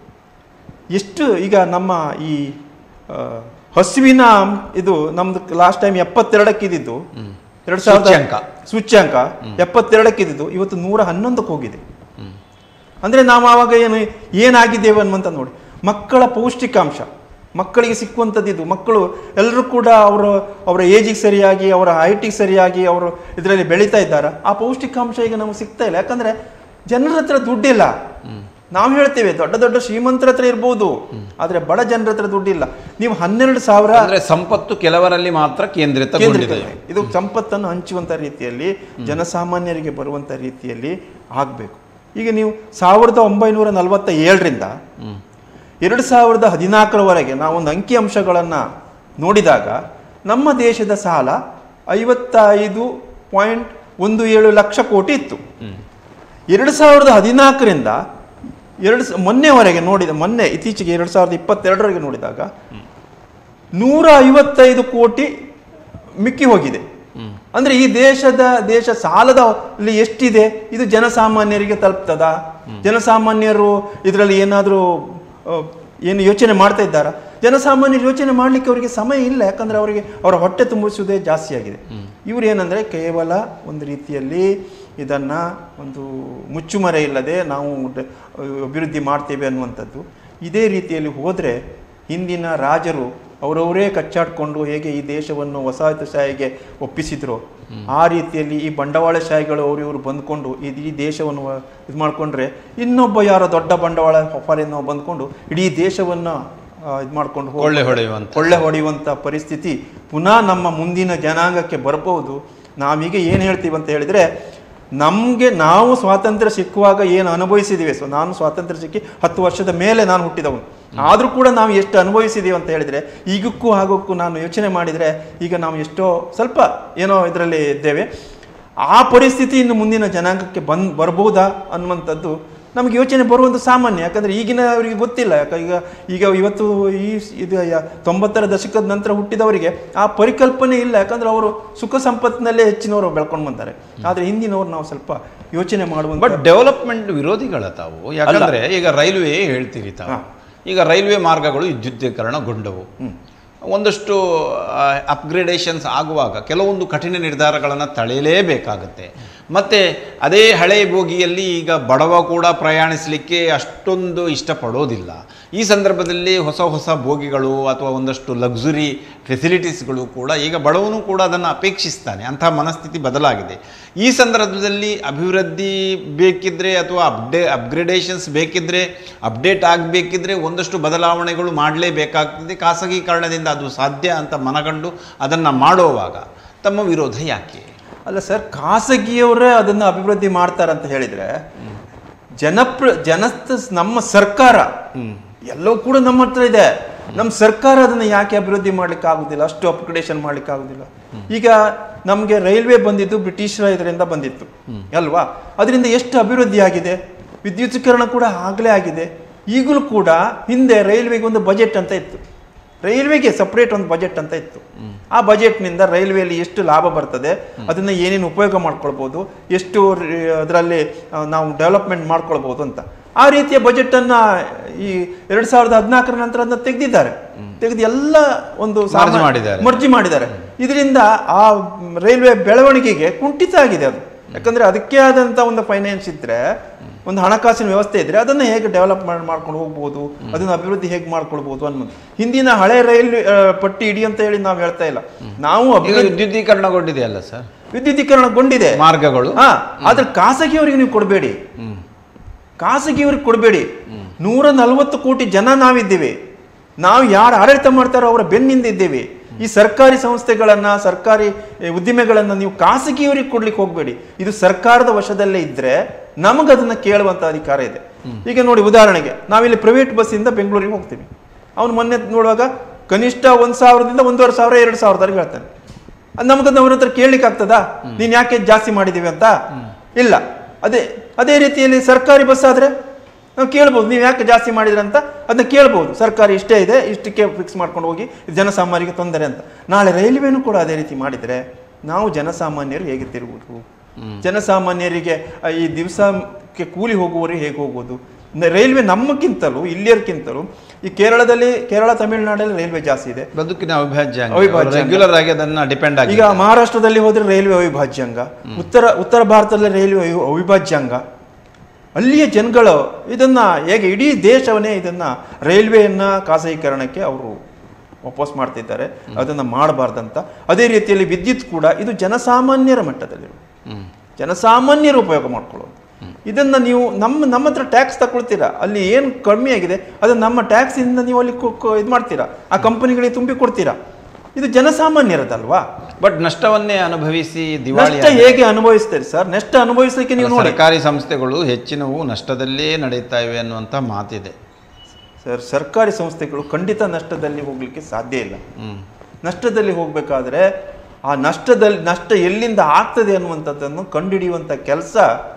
ಎಷ್ಟು ಈಗ ನಮ್ಮ ಈ ಹಸುವಿನ ಇದು ನಮ್ದು ಲಾಸ್ಟ್ ಟೈಮ್ 72ಕ್ಕೆ ಇದ್ದಿದ್ದು, 2000 ಸೂಚ್ಯಾಂಕ 72ಕ್ಕೆ ಇದ್ದಿದ್ದು ಇವತ್ತು 111ಕ್ಕೆ ಹೋಗಿದೆ. ಅಂದರೆ ನಾವು ಆವಾಗ ಏನಾಗಿದ್ದೇವೆ ಅನ್ನುವಂಥ ನೋಡಿ. ಮಕ್ಕಳ ಪೌಷ್ಟಿಕಾಂಶ ಮಕ್ಕಳಿಗೆ ಸಿಕ್ಕುವಂಥದ್ದು, ಮಕ್ಕಳು ಎಲ್ಲರೂ ಕೂಡ ಅವರ ಏಜಿಗೆ ಸರಿಯಾಗಿ, ಅವರ ಹೈಟಿಗೆ ಸರಿಯಾಗಿ ಅವರು ಇದರಲ್ಲಿ ಬೆಳೀತಾ ಇದ್ದಾರೆ. ಆ ಪೌಷ್ಟಿಕಾಂಶ ಈಗ ನಮಗೆ ಸಿಗ್ತಾ ಇಲ್ಲ. ಯಾಕಂದರೆ ಜನರ ಹತ್ರ ದುಡ್ಡಿಲ್ಲ. ನಾವು ಹೇಳ್ತೇವೆ ದೊಡ್ಡ ದೊಡ್ಡ ಶ್ರೀಮಂತರ ಹತ್ರ ಇರ್ಬೋದು, ಆದರೆ ಬಡ ಜನರ ಹತ್ರ ದುಡ್ಡಿಲ್ಲ. ನೀವು 12,000 ಸಂಪತ್ತು ಕೆಲವರಲ್ಲಿ ಮಾತ್ರ ಕೇಂದ್ರಿತ. ಇದು ಸಂಪತ್ತನ್ನು ಹಂಚುವಂಥ ರೀತಿಯಲ್ಲಿ, ಜನಸಾಮಾನ್ಯರಿಗೆ ಬರುವಂಥ ರೀತಿಯಲ್ಲಿ ಆಗಬೇಕು. ಈಗ ನೀವು 1947ರಿಂದ 2014ರವರೆಗೆ ನಾವೊಂದು ಅಂಕಿಅಂಶಗಳನ್ನು ನೋಡಿದಾಗ ನಮ್ಮ ದೇಶದ ಸಾಲ 55.17 ಲಕ್ಷ ಕೋಟಿ ಇತ್ತು. 2014ರಿಂದ ಮೊನ್ನೆ ಇತ್ತೀಚೆಗೆ 2022ರವರೆಗೆ ನೋಡಿದಾಗ 155 ಕೋಟಿ ಮಿಕ್ಕಿ ಹೋಗಿದೆ. ಅಂದ್ರೆ ಈ ದೇಶ ಸಾಲದಲ್ಲಿ ಎಷ್ಟಿದೆ ಇದು ಜನಸಾಮಾನ್ಯರಿಗೆ ತಲುಪ್ತದ? ಜನಸಾಮಾನ್ಯರು ಇದರಲ್ಲಿ ಏನಾದರೂ ಏನು ಯೋಚನೆ ಮಾಡ್ತಾ ಇದ್ದಾರಾ? ಜನಸಾಮಾನ್ಯರು ಯೋಚನೆ ಮಾಡಲಿಕ್ಕೆ ಅವರಿಗೆ ಸಮಯ ಇಲ್ಲ. ಯಾಕಂದ್ರೆ ಅವರಿಗೆ ಅವರ ಹೊಟ್ಟೆ ತುಂಬಿಸುವುದೇ ಜಾಸ್ತಿ ಆಗಿದೆ. ಇವ್ರು ಏನಂದ್ರೆ ಕೇವಲ ಒಂದು ರೀತಿಯಲ್ಲಿ ಇದನ್ನ ಒಂದು ಮುಚ್ಚುಮರೆ ಇಲ್ಲದೆ ನಾವು ಅಭಿವೃದ್ಧಿ ಮಾಡ್ತೇವೆ ಅನ್ನುವಂಥದ್ದು. ಇದೇ ರೀತಿಯಲ್ಲಿ ಹೋದರೆ ಹಿಂದಿನ ರಾಜರು ಅವರವರೇ ಕಚ್ಚಾಡಿಕೊಂಡು ಹೇಗೆ ಈ ದೇಶವನ್ನು ವಸಾಹತುಶಾಹಿಗೆ ಒಪ್ಪಿಸಿದ್ರು, ಆ ರೀತಿಯಲ್ಲಿ ಈ ಬಂಡವಾಳಶಾಹಿಗಳು ಅವರಿವರು ಬಂದ್ಕೊಂಡು ಈ ದೇಶವನ್ನು ಇದು ಮಾಡಿಕೊಂಡ್ರೆ ಇನ್ನೊಬ್ಬ ಯಾರೋ ದೊಡ್ಡ ಬಂಡವಾಳ ಫಾರಿನ್ ಬಂದ್ಕೊಂಡು ಇಡೀ ದೇಶವನ್ನು ಇದು ಮಾಡ್ಕೊಂಡು ಕೊಳ್ಳೆ ಹೊಡೆಯುವಂಥ ಪರಿಸ್ಥಿತಿ ಪುನಃ ನಮ್ಮ ಮುಂದಿನ ಜನಾಂಗಕ್ಕೆ ಬರಬಹುದು. ನಾವೀಗ ಏನು ಹೇಳ್ತೀವಿ ಅಂತ ಹೇಳಿದರೆ, ನಾವು ಸ್ವಾತಂತ್ರ್ಯ ಸಿಕ್ಕುವಾಗ ಏನು ಅನುಭವಿಸಿದ್ದೀವಿ, ನಾನು ಸ್ವಾತಂತ್ರ್ಯ ಸಿಕ್ಕಿ 10 ವರ್ಷದ ಮೇಲೆ ನಾನು ಹುಟ್ಟಿದವನು, ಆದರೂ ಕೂಡ ನಾವು ಎಷ್ಟು ಅನುಭವಿಸಿದ್ದೀವಿ ಅಂತ ಹೇಳಿದರೆ, ಈಗಕ್ಕೂ ಆಗೋಕ್ಕೂ ನಾನು ಯೋಚನೆ ಮಾಡಿದರೆ ಈಗ ನಾವು ಎಷ್ಟೋ ಸ್ವಲ್ಪ ಏನೋ ಇದರಲ್ಲಿ ಇದ್ದೇವೆ. ಆ ಪರಿಸ್ಥಿತಿ ಇನ್ನು ಮುಂದಿನ ಜನಾಂಗಕ್ಕೆ ಬರ್ಬೋದಾ ಅನ್ನುವಂಥದ್ದು ನಮಗೆ ಯೋಚನೆ ಬರುವಂಥ ಸಾಮಾನ್ಯ. ಯಾಕಂದರೆ ಈಗಿನ ಅವರಿಗೆ ಗೊತ್ತಿಲ್ಲ. ಈಗ ಇವತ್ತು ಇದು 90ರ ದಶಕದ ನಂತರ ಹುಟ್ಟಿದವರಿಗೆ ಆ ಪರಿಕಲ್ಪನೆ ಇಲ್ಲ. ಯಾಕಂದ್ರೆ ಅವರು ಸುಖ ಸಂಪತ್ತಿನಲ್ಲೇ ಹೆಚ್ಚಿನವರು ಬೆಳ್ಕೊಂಡು ಬಂತಾರೆ. ಆದರೆ ಹಿಂದಿನವರು ನಾವು ಸ್ವಲ್ಪ ಯೋಚನೆ ಮಾಡುವಂಥ. ಬಟ್ ಡೆವಲಪ್ಮೆಂಟ್ ವಿರೋಧಿಗಳ ತಾವು. ಯಾಕಂದ್ರೆ ಈಗ ರೈಲ್ವೆ ಹೇಳ್ತೀರಿ ತಾವು, ಈಗ ರೈಲ್ವೆ ಮಾರ್ಗಗಳು ವಿದ್ಯುದೀಕರಣಗೊಂಡವು, ಒಂದಷ್ಟು ಅಪ್ಗ್ರೇಡೇಷನ್ಸ್ ಆಗುವಾಗ ಕೆಲವೊಂದು ಕಠಿಣ ನಿರ್ಧಾರಗಳನ್ನು ತಳೆಯಲೇಬೇಕಾಗುತ್ತೆ. ಮತ್ತು ಅದೇ ಹಳೆ ಬೋಗಿಯಲ್ಲಿ ಈಗ ಬಡವ ಕೂಡ ಪ್ರಯಾಣಿಸಲಿಕ್ಕೆ ಅಷ್ಟೊಂದು ಇಷ್ಟಪಡೋದಿಲ್ಲ. ಈ ಸಂದರ್ಭದಲ್ಲಿ ಹೊಸ ಬೋಗಿಗಳು ಅಥವಾ ಒಂದಷ್ಟು ಲಕ್ಸುರಿ ಫೆಸಿಲಿಟೀಸ್ಗಳು ಕೂಡ ಈಗ ಬಡವನು ಕೂಡ ಅದನ್ನು ಅಪೇಕ್ಷಿಸ್ತಾನೆ. ಅಂಥ ಮನಸ್ಥಿತಿ ಬದಲಾಗಿದೆ. ಈ ಸಂದರ್ಭದಲ್ಲಿ ಅಭಿವೃದ್ಧಿ ಬೇಕಿದ್ದರೆ ಅಥವಾ ಅಪ್ಗ್ರೇಡೇಷನ್ಸ್ ಬೇಕಿದ್ದರೆ, ಅಪ್ಡೇಟ್ ಆಗಬೇಕಿದ್ರೆ ಒಂದಷ್ಟು ಬದಲಾವಣೆಗಳು ಮಾಡಲೇಬೇಕಾಗ್ತದೆ. ಖಾಸಗೀಕರಣದಿಂದ ಅದು ಸಾಧ್ಯ ಅಂತ ಮನಗಂಡು ಅದನ್ನು ಮಾಡೋವಾಗ ತಮ್ಮ ವಿರೋಧ ಯಾಕೆ? ಅಲ್ಲ ಸರ್, ಖಾಸಗಿಯವರೇ ಅದನ್ನು ಅಭಿವೃದ್ಧಿ ಮಾಡ್ತಾರಂತ ಹೇಳಿದರೆ ನಮ್ಮ ಸರ್ಕಾರ ಎಲ್ಲವೂ ಕೂಡ ನಮ್ಮ ಹತ್ರ ಇದೆ. ನಮ್ಮ ಸರ್ಕಾರ ಅದನ್ನು ಯಾಕೆ ಅಭಿವೃದ್ಧಿ ಮಾಡ್ಲಿಕ್ಕೆ ಆಗುದಿಲ್ಲ, ಅಷ್ಟು ಅಪ್ಗ್ರೇಡೇಷನ್ ಮಾಡ್ಲಿಕ್ಕೆ ಆಗುದಿಲ್ಲ? ಈಗ ನಮಗೆ ರೈಲ್ವೆ ಬಂದಿದ್ದು ಬ್ರಿಟಿಷರ ಇದರಿಂದ ಬಂದಿತ್ತು ಅಲ್ವಾ? ಅದರಿಂದ ಎಷ್ಟು ಅಭಿವೃದ್ಧಿ ಆಗಿದೆ, ವಿದ್ಯುತೀಕರಣ ಕೂಡ ಆಗಲೇ ಆಗಿದೆ. ಈಗಲೂ ಕೂಡ ಹಿಂದೆ ರೈಲ್ವೆಗೆ ಒಂದು ಬಜೆಟ್ ಅಂತ ಇತ್ತು, ರೈಲ್ವೆಗೆ ಸಪ್ರೇಟ್ ಒಂದು ಬಜೆಟ್ ಅಂತ ಇತ್ತು. ಆ ಬಜೆಟ್ನಿಂದ ರೈಲ್ವೆಯಲ್ಲಿ ಎಷ್ಟು ಲಾಭ ಬರ್ತದೆ, ಅದನ್ನು ಏನೇನು ಉಪಯೋಗ ಮಾಡ್ಕೊಳ್ಬೋದು, ಎಷ್ಟು ಅದರಲ್ಲಿ ನಾವು ಡೆವಲಪ್ಮೆಂಟ್ ಮಾಡ್ಕೊಳ್ಬೋದು ಅಂತ ಆ ರೀತಿಯ ಬಜೆಟನ್ನು ಈ 2014ರ ನಂತರ ಅದನ್ನ ತೆಗೆದು ಎಲ್ಲ ಒಂದು ಮರ್ಜಿ ಮಾಡಿದ್ದಾರೆ. ಇದರಿಂದ ಆ ರೈಲ್ವೆ ಬೆಳವಣಿಗೆಗೆ ಕುಂಠಿತ ಆಗಿದೆ ಅದು. ಯಾಕಂದ್ರೆ ಅದಕ್ಕೆ ಆದಂಥ ಒಂದು ಫೈನಾನ್ಸ್ ಇದ್ರೆ, ಒಂದು ಹಣಕಾಸಿನ ವ್ಯವಸ್ಥೆ ಇದ್ರೆ ಅದನ್ನು ಹೇಗೆ ಡೆವಲಪ್ಮೆಂಟ್ ಮಾಡ್ಕೊಂಡು ಹೋಗ್ಬೋದು, ಅದನ್ನು ಅಭಿವೃದ್ಧಿ ಹೇಗೆ ಮಾಡ್ಕೊಳ್ಬೋದು ಅನ್ನೋದು. ಹಿಂದಿನ ಹಳೆ ರೈಲ್ವೆ ಪಟ್ಟಿ ಇಡಿ ಅಂತ ಹೇಳಿ ನಾವು ಹೇಳ್ತಾ ಇಲ್ಲ. ನಾವು ವಿದ್ಯುದೀಕರಣಗೊಂಡಿದೆ ಅಲ್ಲ ಸರ್, ವಿದ್ಯುದೀಕರಣಗೊಂಡಿದೆ ಮಾರ್ಗಗಳು. ಆದ್ರೆ ಖಾಸಗಿಯವರಿಗೆ ನೀವು ಕೊಡಬೇಡಿ, ಖಾಸಗಿಯವರಿಗೆ ಕೊಡಬೇಡಿ. 140 ಕೋಟಿ ಜನ ನಾವಿದ್ದೀವಿ. ನಾವು ಯಾರು ಆಡಳಿತ ಮಾಡ್ತಾರೋ ಅವರ ಬೆನ್ನಿಂದ ಇದ್ದೀವಿ. ಈ ಸರ್ಕಾರಿ ಸಂಸ್ಥೆಗಳನ್ನ, ಸರ್ಕಾರಿ ಉದ್ದಿಮೆಗಳನ್ನ ನೀವು ಖಾಸಗಿಯವರಿಗೆ ಕೊಡ್ಲಿಕ್ಕೆ ಹೋಗ್ಬೇಡಿ. ಇದು ಸರ್ಕಾರದ ವಶದಲ್ಲೇ ಇದ್ರೆ ನಮಗದನ್ನ ಕೇಳುವಂತ ಅಧಿಕಾರ ಇದೆ. ಈಗ ನೋಡಿ, ಉದಾಹರಣೆಗೆ ನಾವಿಲ್ಲಿ ಪ್ರೈವೇಟ್ ಬಸ್ಸಿಂದ ಬೆಂಗಳೂರಿಗೆ ಹೋಗ್ತೀವಿ. ಅವನು ಮೊನ್ನೆ ನೋಡುವಾಗ ಕನಿಷ್ಠ 1,000ದಿಂದ 1,500 2,000 ಹೇಳ್ತಾನೆ. ನಮಗದನ್ನ ಅವ್ರ ಹತ್ರ ಕೇಳಲಿಕ್ಕೆ ಆಗ್ತದಾ, ನೀನ್ ಯಾಕೆ ಜಾಸ್ತಿ ಮಾಡಿದೀವಿ ಅಂತ? ಇಲ್ಲ. ಅದೇ ರೀತಿಯಲ್ಲಿ ಸರ್ಕಾರಿ ಬಸ್ ಆದ್ರೆ ನಾವು ಕೇಳ್ಬೋದು, ನೀವು ಯಾಕೆ ಜಾಸ್ತಿ ಮಾಡಿದ್ರಂತ ಅದನ್ನ ಕೇಳ್ಬೋದು. ಸರ್ಕಾರಿ ಇಷ್ಟೇ ಇದೆ, ಇಷ್ಟಕ್ಕೆ ಫಿಕ್ಸ್ ಮಾಡ್ಕೊಂಡು ಹೋಗಿ, ಜನಸಾಮಾನ್ಯರಿಗೆ ತೊಂದರೆ ಅಂತ. ನಾಳೆ ರೈಲ್ವೆನೂ ಕೂಡ ಅದೇ ರೀತಿ ಮಾಡಿದರೆ ನಾವು ಜನಸಾಮಾನ್ಯರು ಹೇಗೆ ತಿರುಗುವುದು? ಜನಸಾಮಾನ್ಯರಿಗೆ ಈ ದಿವಸಕ್ಕೆ ಕೂಲಿ ಹೋಗುವವರು ಹೇಗೆ ಹೋಗೋದು? ರೈಲ್ವೆ ನಮ್ಮಕ್ಕಿಂತಲೂ ಇಲ್ಲಿಯರ್ಕಿಂತಲೂ ಈ ಕೇರಳ ತಮಿಳುನಾಡಲ್ಲಿ ರೈಲ್ವೆ ಜಾಸ್ತಿ ಇದೆ. ಬದುಕಿನ ಅವಿಭಾಜ್ಯ ರೆಗ್ಯುಲರ್ ಆಗಿ ಅದನ್ನ ಡಿಪೆಂಡ್ ಆಗಿ. ಈಗ ಮಹಾರಾಷ್ಟ್ರದಲ್ಲಿ ಹೋದ್ರೆ ರೈಲ್ವೆ ಅವಿಭಾಜ್ಯಾಂಗ, ಉತ್ತರ ಭಾರತದಲ್ಲಿ ರೈಲ್ವೆ ಅವಿಭಾಜ್ಯಾಂಗ. ಅಲ್ಲಿಯ ಜನಗಳು ಇದನ್ನ ಹೇಗೆ ಇಡೀ ದೇಶವನ್ನೇ ಇದನ್ನ ರೈಲ್ವೆಯನ್ನ ಖಾಸಗೀಕರಣಕ್ಕೆ ಅವರು ವಾಪಸ್ ಮಾಡ್ತಿದ್ದಾರೆ. ಅದನ್ನ ಮಾಡಬಾರ್ದಂತ. ಅದೇ ರೀತಿಯಲ್ಲಿ ವಿದ್ಯುತ್ ಕೂಡ ಇದು ಜನಸಾಮಾನ್ಯರ ಮಟ್ಟದಲ್ಲಿ, ಜನಸಾಮಾನ್ಯರು ಉಪಯೋಗ ಮಾಡ್ಕೊಳ್ಳೋದು. ಇದನ್ನ ನೀವು ನಮ್ಮ ಹತ್ರ ಟ್ಯಾಕ್ಸ್ ತಗೊಳ್ತೀರಾ, ಅಲ್ಲಿ ಏನು ಕಡಿಮೆ ಆಗಿದೆ ಅದನ್ನ ನಮ್ಮ ಟ್ಯಾಕ್ಸ್ ಇಂದ ನೀವು ಅಲ್ಲಿ ಇದು ಮಾಡ್ತೀರಾ, ಆ ಕಂಪನಿಗಳಿಗೆ ತುಂಬಿ ಕೊಡ್ತೀರಾ. ಇದು ಜನಸಾಮಾನ್ಯರದಲ್ವಾ? ಬಟ್ ನಷ್ಟವನ್ನೇ ಅನುಭವಿಸಿ ನಷ್ಟ ಹೇಗೆ ಅನುಭವಿಸ್ತಾರೆ ಸರ್? ನಷ್ಟ ಅನುಭವಿಸಲಿಕ್ಕೆ ನೀವು ನೋಡಿ, ಸರ್ಕಾರಿ ಸಂಸ್ಥೆಗಳು ಹೆಚ್ಚಿನವು ನಷ್ಟದಲ್ಲೇ ನಡೀತಾ ಇವೆ ಅನ್ನುವಂಥ ಮಾತಿದೆ ಸರ್. ಸರ್ಕಾರಿ ಸಂಸ್ಥೆಗಳು ಖಂಡಿತ ನಷ್ಟದಲ್ಲಿ ಹೋಗ್ಲಿಕ್ಕೆ ಸಾಧ್ಯ ಇಲ್ಲ. ನಷ್ಟದಲ್ಲಿ ಹೋಗ್ಬೇಕಾದ್ರೆ ಆ ನಷ್ಟ ಎಲ್ಲಿಂದ ಆಗ್ತದೆ ಅನ್ನುವಂಥದ್ದನ್ನು ಕಂಡುಹಿಡಿಯುವಂಥ ಕೆಲಸ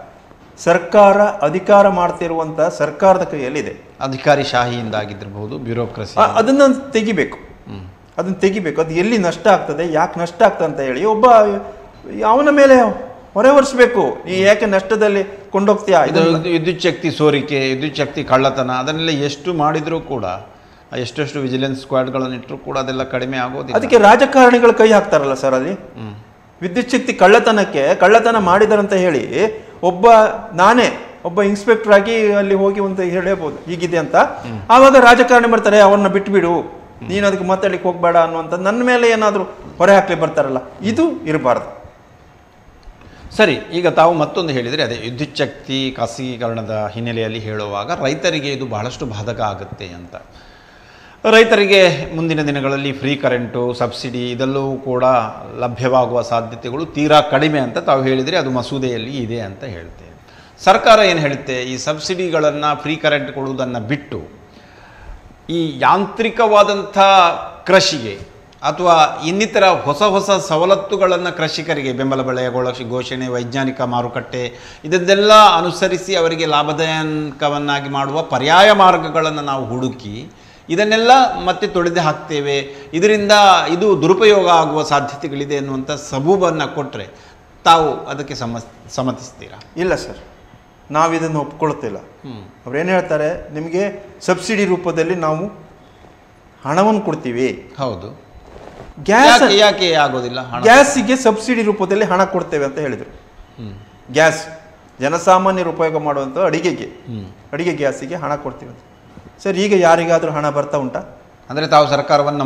ಸರ್ಕಾರ, ಅಧಿಕಾರ ಮಾಡ್ತಿರುವಂಥ ಸರ್ಕಾರದ ಕೈಯಲ್ಲಿದೆ. ಅಧಿಕಾರಿ ಶಾಹಿಯಿಂದ ಆಗಿದ್ದಿರಬಹುದು, ಬ್ಯೂರೋಕ್ರಸಿ, ಅದನ್ನು ತೆಗಿಬೇಕು. ಅದನ್ನು ತೆಗಿಬೇಕು. ಅದು ಎಲ್ಲಿ ನಷ್ಟ ಆಗ್ತದೆ, ಯಾಕೆ ನಷ್ಟ ಆಗ್ತದೆ ಅಂತ ಹೇಳಿ ಒಬ್ಬ ಅವನ ಮೇಲೆ ಹೊರೆ ಹೊರಿಸ್ಬೇಕು. ಈ ಯಾಕೆ ನಷ್ಟದಲ್ಲಿ ಕೊಂಡೋಗ್ತೀಯಾ? ವಿದ್ಯುತ್ ಶಕ್ತಿ ಸೋರಿಕೆ, ವಿದ್ಯುತ್ ಶಕ್ತಿ ಕಳ್ಳತನ, ಅದನ್ನೆಲ್ಲ ಎಷ್ಟು ಮಾಡಿದರೂ ಕೂಡ, ಎಷ್ಟೆಷ್ಟು ವಿಜಿಲೆನ್ಸ್ ಸ್ಕ್ವಾಡ್ಗಳನ್ನು ಇಟ್ಟರು ಕೂಡ ಅದೆಲ್ಲ ಕಡಿಮೆ ಆಗೋದಿಲ್ಲ. ಅದಕ್ಕೆ ರಾಜಕಾರಣಿಗಳು ಕೈ ಹಾಕ್ತಾರಲ್ಲ ಸರ್. ಅಲ್ಲಿ ವಿದ್ಯುತ್ ಶಕ್ತಿ ಕಳ್ಳತನ ಮಾಡಿದಾರಂತ ಹೇಳಿ ನಾನೇ ಒಬ್ಬ ಇನ್ಸ್ಪೆಕ್ಟರ್ ಆಗಿ ಅಲ್ಲಿ ಹೋಗಿ ಒಂದು ಹೇಳಬಹುದು ಹೀಗಿದೆ ಅಂತ. ಆವಾಗ ರಾಜಕಾರಣಿ ಬರ್ತಾರೆ, ಅವ್ರನ್ನ ಬಿಟ್ಬಿಡು, ನೀನು ಅದಕ್ಕೆ ಮಾತಾಡ್ಲಿಕ್ಕೆ ಹೋಗ್ಬೇಡ ಅನ್ನುವಂಥ ನನ್ನ ಮೇಲೆ ಏನಾದರೂ ಹೊರೆ ಹಾಕ್ಲಿ ಬರ್ತಾರಲ್ಲ, ಇದು ಇರಬಾರ್ದು. ಸರಿ, ಈಗ ತಾವು ಮತ್ತೊಂದು ಹೇಳಿದರೆ ಅದೇ ವಿದ್ಯುತ್ ಶಕ್ತಿ ಖಾಸಗೀಕರಣದ ಹಿನ್ನೆಲೆಯಲ್ಲಿ ಹೇಳುವಾಗ ರೈತರಿಗೆ ಇದು ಬಹಳಷ್ಟು ಬಾಧಕ ಆಗುತ್ತೆ ಅಂತ. ರೈತರಿಗೆ ಮುಂದಿನ ದಿನಗಳಲ್ಲಿ ಫ್ರೀ ಕರೆಂಟು, ಸಬ್ಸಿಡಿ ಇದೆಲ್ಲವೂ ಕೂಡ ಲಭ್ಯವಾಗುವ ಸಾಧ್ಯತೆಗಳು ತೀರಾ ಕಡಿಮೆ ಅಂತ ತಾವು ಹೇಳಿದರೆ ಅದು ಮಸೂದೆಯಲ್ಲಿ ಇದೆ ಅಂತ ಹೇಳ್ತೇವೆ. ಸರ್ಕಾರ ಏನು ಹೇಳುತ್ತೆ, ಈ ಸಬ್ಸಿಡಿಗಳನ್ನು, ಫ್ರೀ ಕರೆಂಟ್ ಕೊಡುವುದನ್ನು ಬಿಟ್ಟು ಈ ಯಾಂತ್ರಿಕವಾದಂಥ ಕೃಷಿಗೆ ಅಥವಾ ಇನ್ನಿತರ ಹೊಸ ಹೊಸ ಸವಲತ್ತುಗಳನ್ನು ಕೃಷಿಕರಿಗೆ, ಬೆಂಬಲ ಬೆಲೆಯ ಘೋಷಣೆ, ವೈಜ್ಞಾನಿಕ ಮಾರುಕಟ್ಟೆ, ಇದನ್ನೆಲ್ಲ ಅನುಸರಿಸಿ ಅವರಿಗೆ ಲಾಭದಾಯಕವನ್ನಾಗಿ ಮಾಡುವ ಪರ್ಯಾಯ ಮಾರ್ಗಗಳನ್ನು ನಾವು ಹುಡುಕಿ ಇದನ್ನೆಲ್ಲ ಮತ್ತೆ ತೊಡೆದು ಹಾಕ್ತೇವೆ, ಇದರಿಂದ ಇದು ದುರುಪಯೋಗ ಆಗುವ ಸಾಧ್ಯತೆಗಳಿದೆ ಅನ್ನುವಂಥ ಸಬೂಬನ್ನು ಕೊಟ್ಟರೆ ತಾವು ಅದಕ್ಕೆ ಸಮ್ಮತಿಸ್ತೀರಾ? ಇಲ್ಲ ಸರ್, ನಾವು ಇದನ್ನು ಒಪ್ಕೊಳ್ತಿಲ್ಲ. ಅವ್ರೇನು ಹೇಳ್ತಾರೆ, ನಿಮಗೆ ಸಬ್ಸಿಡಿ ರೂಪದಲ್ಲಿ ನಾವು ಹಣವನ್ನು ಕೊಡ್ತೀವಿ. ಹೌದು, ಯಾಕೆ ಆಗೋದಿಲ್ಲ? ಗ್ಯಾಸಿಗೆ ಸಬ್ಸಿಡಿ ರೂಪದಲ್ಲಿ ಹಣ ಕೊಡ್ತೇವೆ ಅಂತ ಹೇಳಿದರು. ಗ್ಯಾಸ್ ಜನಸಾಮಾನ್ಯರು ಉಪಯೋಗ ಮಾಡುವಂಥ ಅಡಿಗೆ ಗ್ಯಾಸಿಗೆ ಹಣ ಕೊಡ್ತೀವಿ ಅಂತ. ಸರ್, ಈಗ ಯಾರಿಗಾದರೂ ಹಣ ಬರ್ತಾ ಉಂಟಾ? ಅಂದರೆ ತಾವು ಸರ್ಕಾರವನ್ನು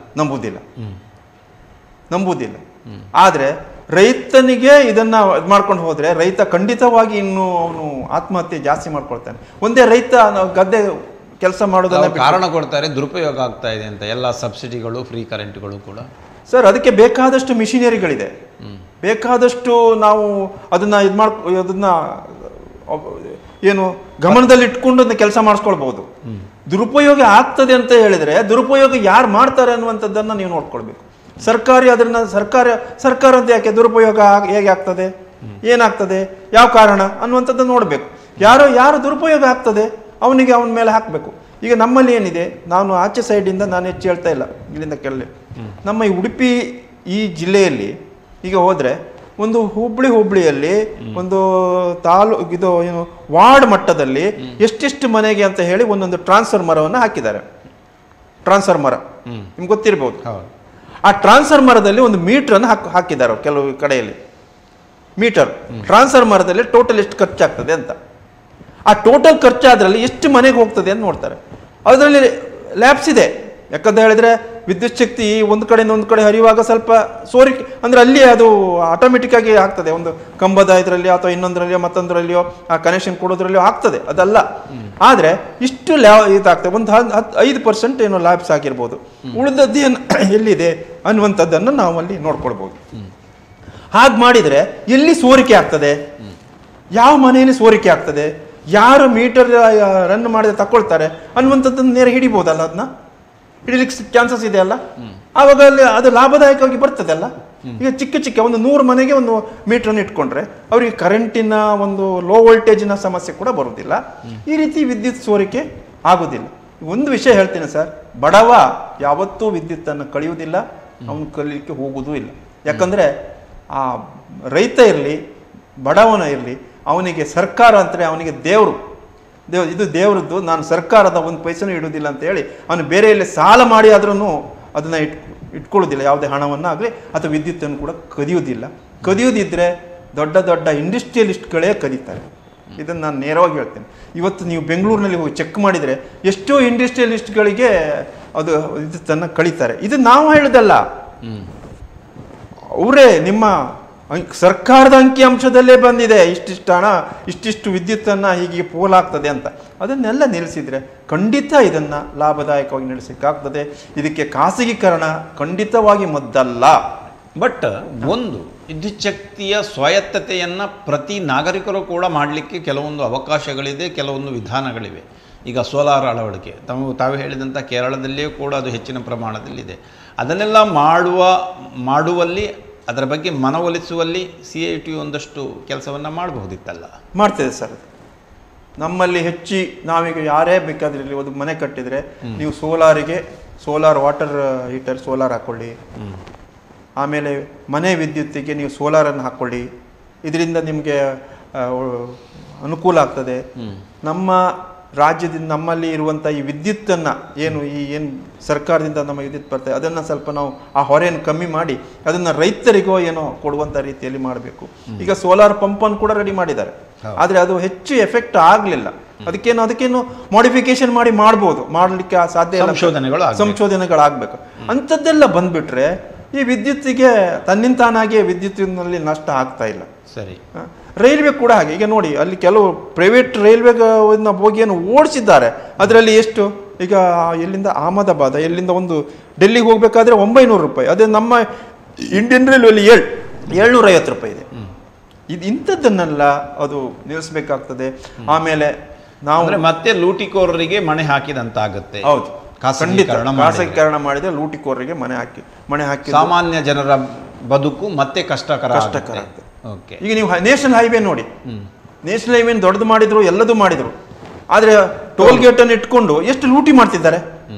ನಂಬುವುದಿಲ್ಲ. ಆದರೆ ರೈತನಿಗೆ ಇದನ್ನ ಮಾಡ್ಕೊಂಡು ಹೋದ್ರೆ ರೈತ ಖಂಡಿತವಾಗಿ ಇನ್ನು ಅವನು ಆತ್ಮಹತ್ಯೆ ಜಾಸ್ತಿ ಮಾಡ್ಕೊಳ್ತಾನೆ. ಒಂದೇ ರೈತ ಗದ್ದೆ ಕೆಲಸ ಮಾಡೋದನ್ನ ಕಾರಣ ಕೊಡ್ತಾರೆ, ದುರುಪಯೋಗ ಆಗ್ತಾ ಇದೆ ಅಂತ ಎಲ್ಲ ಸಬ್ಸಿಡಿಗಳು, ಫ್ರೀ ಕರೆಂಟ್ಗಳು ಕೂಡ. ಸರ್, ಅದಕ್ಕೆ ಬೇಕಾದಷ್ಟು ಮಿಷಿನರಿಗಳಿದೆ, ಬೇಕಾದಷ್ಟು ನಾವು ಅದನ್ನ ಏನು ಗಮನದಲ್ಲಿ ಇಟ್ಕೊಂಡು ಅದನ್ನ ಕೆಲಸ ಮಾಡಿಸ್ಕೊಳ್ಬಹುದು. ದುರುಪಯೋಗ ಆಗ್ತದೆ ಅಂತ ಹೇಳಿದ್ರೆ ದುರುಪಯೋಗ ಯಾರು ಮಾಡ್ತಾರೆ ಅನ್ನುವಂಥದ್ದನ್ನು ನೀವು ನೋಡ್ಕೊಳ್ಬೇಕು. ಸರ್ಕಾರ ಅಂತ ಯಾಕೆ ದುರುಪಯೋಗ ಹೇಗೆ ಆಗ್ತದೆ, ಏನಾಗ್ತದೆ, ಯಾವ ಕಾರಣ ಅನ್ನುವಂಥದ್ದು ನೋಡಬೇಕು. ಯಾರು ದುರುಪಯೋಗ ಆಗ್ತದೆ ಅವನಿಗೆ ಅವನ ಮೇಲೆ ಹಾಕಬೇಕು. ಈಗ ನಮ್ಮಲ್ಲಿ ಏನಿದೆ, ನಾನು ಆಚೆ ಸೈಡಿಂದ ನಾನು ಹೆಚ್ಚು ಹೇಳ್ತಾ ಇಲ್ಲ, ಇಲ್ಲಿಂದ ಕೆಳಗೆ ನಮ್ಮ ಈ ಉಡುಪಿ ಈ ಜಿಲ್ಲೆಯಲ್ಲಿ ಈಗ ಹೋದರೆ ಒಂದು ಹುಬ್ಳಿಯಲ್ಲಿ ಒಂದು ವಾರ್ಡ್ ಮಟ್ಟದಲ್ಲಿ ಎಷ್ಟೆಷ್ಟು ಮನೆಗೆ ಅಂತ ಹೇಳಿ ಒಂದೊಂದು ಟ್ರಾನ್ಸ್ಫಾರ್ಮರವನ್ನು ಹಾಕಿದ್ದಾರೆ. ಟ್ರಾನ್ಸ್ಫಾರ್ಮರ್ ನಿಮ್ಗೆ ಗೊತ್ತಿರ್ಬೋದು. ಆ ಟ್ರಾನ್ಸ್ಫಾರ್ಮರದಲ್ಲಿ ಒಂದು ಮೀಟರನ್ನು ಹಾಕಿದ್ದಾರೆ ಕೆಲವು ಕಡೆಯಲ್ಲಿ. ಮೀಟರ್ ಟ್ರಾನ್ಸ್ಫಾರ್ಮರದಲ್ಲಿ ಟೋಟಲ್ ಎಷ್ಟು ಖರ್ಚಾಗ್ತದೆ ಅಂತ, ಆ ಟೋಟಲ್ ಖರ್ಚಾದ್ರಲ್ಲಿ ಎಷ್ಟು ಮನೆಗೆ ಹೋಗ್ತದೆ ಅಂತ ನೋಡ್ತಾರೆ. ಅದರಲ್ಲಿ ಲ್ಯಾಬ್ಸ್ ಇದೆ. ಯಾಕಂತ ಹೇಳಿದ್ರೆ ವಿದ್ಯುತ್ ಶಕ್ತಿ ಒಂದು ಕಡೆಯಿಂದ ಒಂದು ಕಡೆ ಹರಿಯುವಾಗ ಸ್ವಲ್ಪ ಸೋರಿಕೆ ಅಂದ್ರೆ ಅಲ್ಲಿ ಅದು ಆಟೋಮೆಟಿಕ್ ಆಗಿ ಆಗ್ತದೆ. ಒಂದು ಕಂಬದ ಇದರಲ್ಲಿ ಅಥವಾ ಇನ್ನೊಂದರಲ್ಲಿಯೋ ಮತ್ತೊಂದರಲ್ಲಿಯೋ ಆ ಕನೆಕ್ಷನ್ ಕೊಡೋದ್ರಲ್ಲಿಯೋ ಆಗ್ತದೆ, ಅದಲ್ಲ. ಆದರೆ ಇಷ್ಟು ಇದಾಗ್ತದೆ, ಒಂದು 5% ಏನೋ ಲ್ಯಾಬ್ಸ್ ಆಗಿರ್ಬೋದು. ಉಳಿದದ್ದು ಏನು ಎಲ್ಲಿದೆ ಅನ್ನುವಂಥದ್ದನ್ನು ನಾವು ಅಲ್ಲಿ ನೋಡ್ಕೊಳ್ಬೋದು. ಹಾಗೆ ಮಾಡಿದರೆ ಎಲ್ಲಿ ಸೋರಿಕೆ ಆಗ್ತದೆ, ಯಾವ ಮನೆಯಲ್ಲಿ ಸೋರಿಕೆ ಆಗ್ತದೆ, ಯಾರು ಮೀಟರ್ ರನ್ ಮಾಡಿದ್ರೆ ತಗೊಳ್ತಾರೆ ಅನ್ನುವಂಥದ್ದನ್ನು ನೇರ ಹಿಡಿಬೋದಲ್ಲ, ಅದನ್ನ ಹಿಡಿಲಿಕ್ಕೆ ಚಾನ್ಸಸ್ ಇದೆ ಅಲ್ಲ. ಆವಾಗ ಅಲ್ಲಿ ಅದು ಲಾಭದಾಯಕವಾಗಿ ಬರ್ತದೆ ಅಲ್ಲ. ಈಗ ಚಿಕ್ಕ ಒಂದು 100 ಮನೆಗೆ ಒಂದು ಮೀಟರನ್ನು ಇಟ್ಕೊಂಡ್ರೆ ಅವರಿಗೆ ಕರೆಂಟಿನ ಒಂದು ಲೋ ವೋಲ್ಟೇಜಿನ ಸಮಸ್ಯೆ ಕೂಡ ಬರುವುದಿಲ್ಲ. ಈ ರೀತಿ ವಿದ್ಯುತ್ ಸೋರಿಕೆ ಆಗೋದಿಲ್ಲ. ಒಂದು ವಿಷಯ ಹೇಳ್ತೀನಿ ಸರ್, ಬಡವ ಯಾವತ್ತೂ ವಿದ್ಯುತ್ತನ್ನು ಕಳೆಯುವುದಿಲ್ಲ, ಅವನು ಕಲಿಯಲಿಕ್ಕೆ ಹೋಗುವುದೂ ಇಲ್ಲ. ಯಾಕಂದರೆ ಆ ರೈತ ಇರಲಿ ಬಡವನ ಇರಲಿ, ಅವನಿಗೆ ಸರ್ಕಾರ ಅಂದರೆ ಅವನಿಗೆ ಇದು ದೇವರದ್ದು, ನಾನು ಸರ್ಕಾರದ ಒಂದು ಪೈಸೆನೂ ಇಡುವುದಿಲ್ಲ ಅಂತ ಹೇಳಿ ಅವನು ಬೇರೆಯಲ್ಲಿ ಸಾಲ ಮಾಡಿ ಆದ್ರೂ ಅದನ್ನು ಇಟ್ಕೊಳ್ಳೋದಿಲ್ಲ, ಯಾವುದೇ ಹಣವನ್ನು ಆಗಲಿ ಅಥವಾ ವಿದ್ಯುತ್ತನ್ನು ಕೂಡ ಕದಿಯೋದಿದ್ದರೆ ದೊಡ್ಡ ಇಂಡಸ್ಟ್ರಿಯಲಿಸ್ಟ್ಗಳೇ ಕದೀತಾರೆ. ಇದನ್ನು ನಾನು ನೇರವಾಗಿ ಹೇಳ್ತೇನೆ. ಇವತ್ತು ನೀವು ಬೆಂಗಳೂರಿನಲ್ಲಿ ಹೋಗಿ ಚೆಕ್ ಮಾಡಿದರೆ ಎಷ್ಟೋ ಇಂಡಸ್ಟ್ರಿಯಲಿಸ್ಟ್ಗಳಿಗೆ ಅದು ವಿದ್ಯುತ್ತನ್ನು ಕಳೀತಾರೆ. ಇದು ನಾವು ಹೇಳೋದಲ್ಲ, ಅವರೇ ನಿಮ್ಮ ಸರ್ಕಾರದ ಅಂಕಿಅಂಶದಲ್ಲೇ ಬಂದಿದೆ, ಇಷ್ಟಿಷ್ಟು ಹಣ, ಇಷ್ಟಿಷ್ಟು ವಿದ್ಯುತ್ತನ್ನು ಹೀಗೆ ಪೋಲಾಗ್ತದೆ ಅಂತ. ಅದನ್ನೆಲ್ಲ ನಿಲ್ಲಿಸಿದರೆ ಖಂಡಿತ ಇದನ್ನು ಲಾಭದಾಯಕವಾಗಿ ನಡೆಸಲಿಕ್ಕಾಗ್ತದೆ. ಇದಕ್ಕೆ ಖಾಸಗೀಕರಣ ಖಂಡಿತವಾಗಿ ಮದ್ದಲ್ಲ. ಬಟ್ ಒಂದು ವಿದ್ಯುತ್ ಶಕ್ತಿಯ ಸ್ವಾಯತ್ತತೆಯನ್ನು ಪ್ರತಿ ನಾಗರಿಕರು ಕೂಡ ಮಾಡಲಿಕ್ಕೆ ಕೆಲವೊಂದು ಅವಕಾಶಗಳಿದೆ, ಕೆಲವೊಂದು ವಿಧಾನಗಳಿವೆ. ಈಗ ಸೋಲಾರ್ ಅಳವಡಿಕೆ ತಾವು ಹೇಳಿದಂಥ ಕೇರಳದಲ್ಲಿಯೂ ಕೂಡ ಅದು ಹೆಚ್ಚಿನ ಪ್ರಮಾಣದಲ್ಲಿದೆ. ಅದನ್ನೆಲ್ಲ ಮಾಡುವಲ್ಲಿ ಅದರ ಬಗ್ಗೆ ಮನವೊಲಿಸುವಲ್ಲಿ CIT ಒಂದಷ್ಟು ಕೆಲಸವನ್ನು ಮಾಡಬಹುದಿತ್ತಲ್ಲ. ಮಾಡ್ತದೆ ಸರ್. ನಮ್ಮಲ್ಲಿ ನಾವೀಗ ಯಾರೇ ಬೇಕಾದ್ರೆ ಒಂದು ಮನೆ ಕಟ್ಟಿದರೆ ನೀವು ಸೋಲಾರ್ ವಾಟರ್ ಹೀಟರ್ ಸೋಲಾರ್ ಹಾಕ್ಕೊಳ್ಳಿ. ಆಮೇಲೆ ಮನೆ ವಿದ್ಯುತ್ತಿಗೆ ನೀವು ಸೋಲಾರನ್ನು ಹಾಕ್ಕೊಳ್ಳಿ. ಇದರಿಂದ ನಿಮಗೆ ಅನುಕೂಲ ಆಗ್ತದೆ. ನಮ್ಮ ರಾಜ್ಯದಿಂದ ನಮ್ಮಲ್ಲಿ ಇರುವಂಥ ಈ ವಿದ್ಯುತ್ತನ್ನು ಏನು ಸರ್ಕಾರದಿಂದ ನಮ್ಮ ವಿದ್ಯುತ್ ಬರ್ತದೆ ಅದನ್ನು ಸ್ವಲ್ಪ ನಾವು ಆ ಹೊರೆಯನ್ನು ಕಮ್ಮಿ ಮಾಡಿ ಅದನ್ನು ರೈತರಿಗೋ ಏನೋ ಕೊಡುವಂಥ ರೀತಿಯಲ್ಲಿ ಮಾಡಬೇಕು. ಈಗ ಸೋಲಾರ್ ಪಂಪನ್ನು ಕೂಡ ರೆಡಿ ಮಾಡಿದ್ದಾರೆ, ಆದರೆ ಅದು ಹೆಚ್ಚು ಎಫೆಕ್ಟ್ ಆಗಲಿಲ್ಲ. ಅದಕ್ಕೇನು ಮಾಡಿಫಿಕೇಶನ್ ಮಾಡ್ಬೋದು, ಮಾಡಲಿಕ್ಕೆ ಸಾಧ್ಯ ಇಲ್ಲ, ಸಂಶೋಧನೆಗಳಾಗಬೇಕು. ಅಂಥದ್ದೆಲ್ಲ ಬಂದ್ಬಿಟ್ರೆ ಈ ವಿದ್ಯುತ್ತಿಗೆ ತನ್ನಿಂತಾನಾಗಿಯೇ ವಿದ್ಯುತ್ತಿನಲ್ಲಿ ನಷ್ಟ ಆಗ್ತಾ ಇಲ್ಲ. ಸರಿ. ರೈಲ್ವೆ ಕೂಡ ಹಾಗೆ. ಈಗ ನೋಡಿ, ಅಲ್ಲಿ ಕೆಲವು ಪ್ರೈವೇಟ್ ರೈಲ್ವೆ ಬೋಗಿಯನ್ನು ಓಡಿಸಿದ್ದಾರೆ. ಅದರಲ್ಲಿ ಎಷ್ಟು ಈಗ ಎಲ್ಲಿಂದ ಅಹಮದಾಬಾದ್, ಎಲ್ಲಿಂದ ಒಂದು ಡೆಲ್ಲಿಗೆ ಹೋಗ್ಬೇಕಾದ್ರೆ 900 ರೂಪಾಯಿ, ಅದೇ ನಮ್ಮ ಇಂಡಿಯನ್ ರೈಲ್ವೆಯಲ್ಲಿ 750 ರೂಪಾಯಿ ಇದೆ. ಇಂಥದ್ದನ್ನೆಲ್ಲ ಅದು ನಿಲ್ಲಿಸಬೇಕಾಗ್ತದೆ. ಆಮೇಲೆ ನಾವು ಮತ್ತೆ ಲೂಟಿಕೋರರಿಗೆ ಮಣೆ ಹಾಕಿದಂತಾಗುತ್ತೆ. ಹೌದು, ಖಾಸಗೀಕರಣ ಮಾಡಿದ್ರೆ ಲೂಟಿಕೋರರಿಗೆ ಮಣೆ ಹಾಕಿ ಸಾಮಾನ್ಯ ಜನರ ಬದುಕು ಮತ್ತೆ ಕಷ್ಟಕರ. ಈಗ ನೀವು ನ್ಯಾಷನಲ್ ಹೈವೇ ನೋಡಿ, ನ್ಯಾಷನಲ್ ಹೈವೇ ದೊಡ್ಡದು ಮಾಡಿದ್ರು, ಎಲ್ಲದೂ ಮಾಡಿದ್ರು, ಆದ್ರೆ ಟೋಲ್ ಗೇಟ್ ಅನ್ನು ಇಟ್ಕೊಂಡು ಎಷ್ಟು ಲೂಟಿ ಮಾಡ್ತಿದ್ದಾರೆ.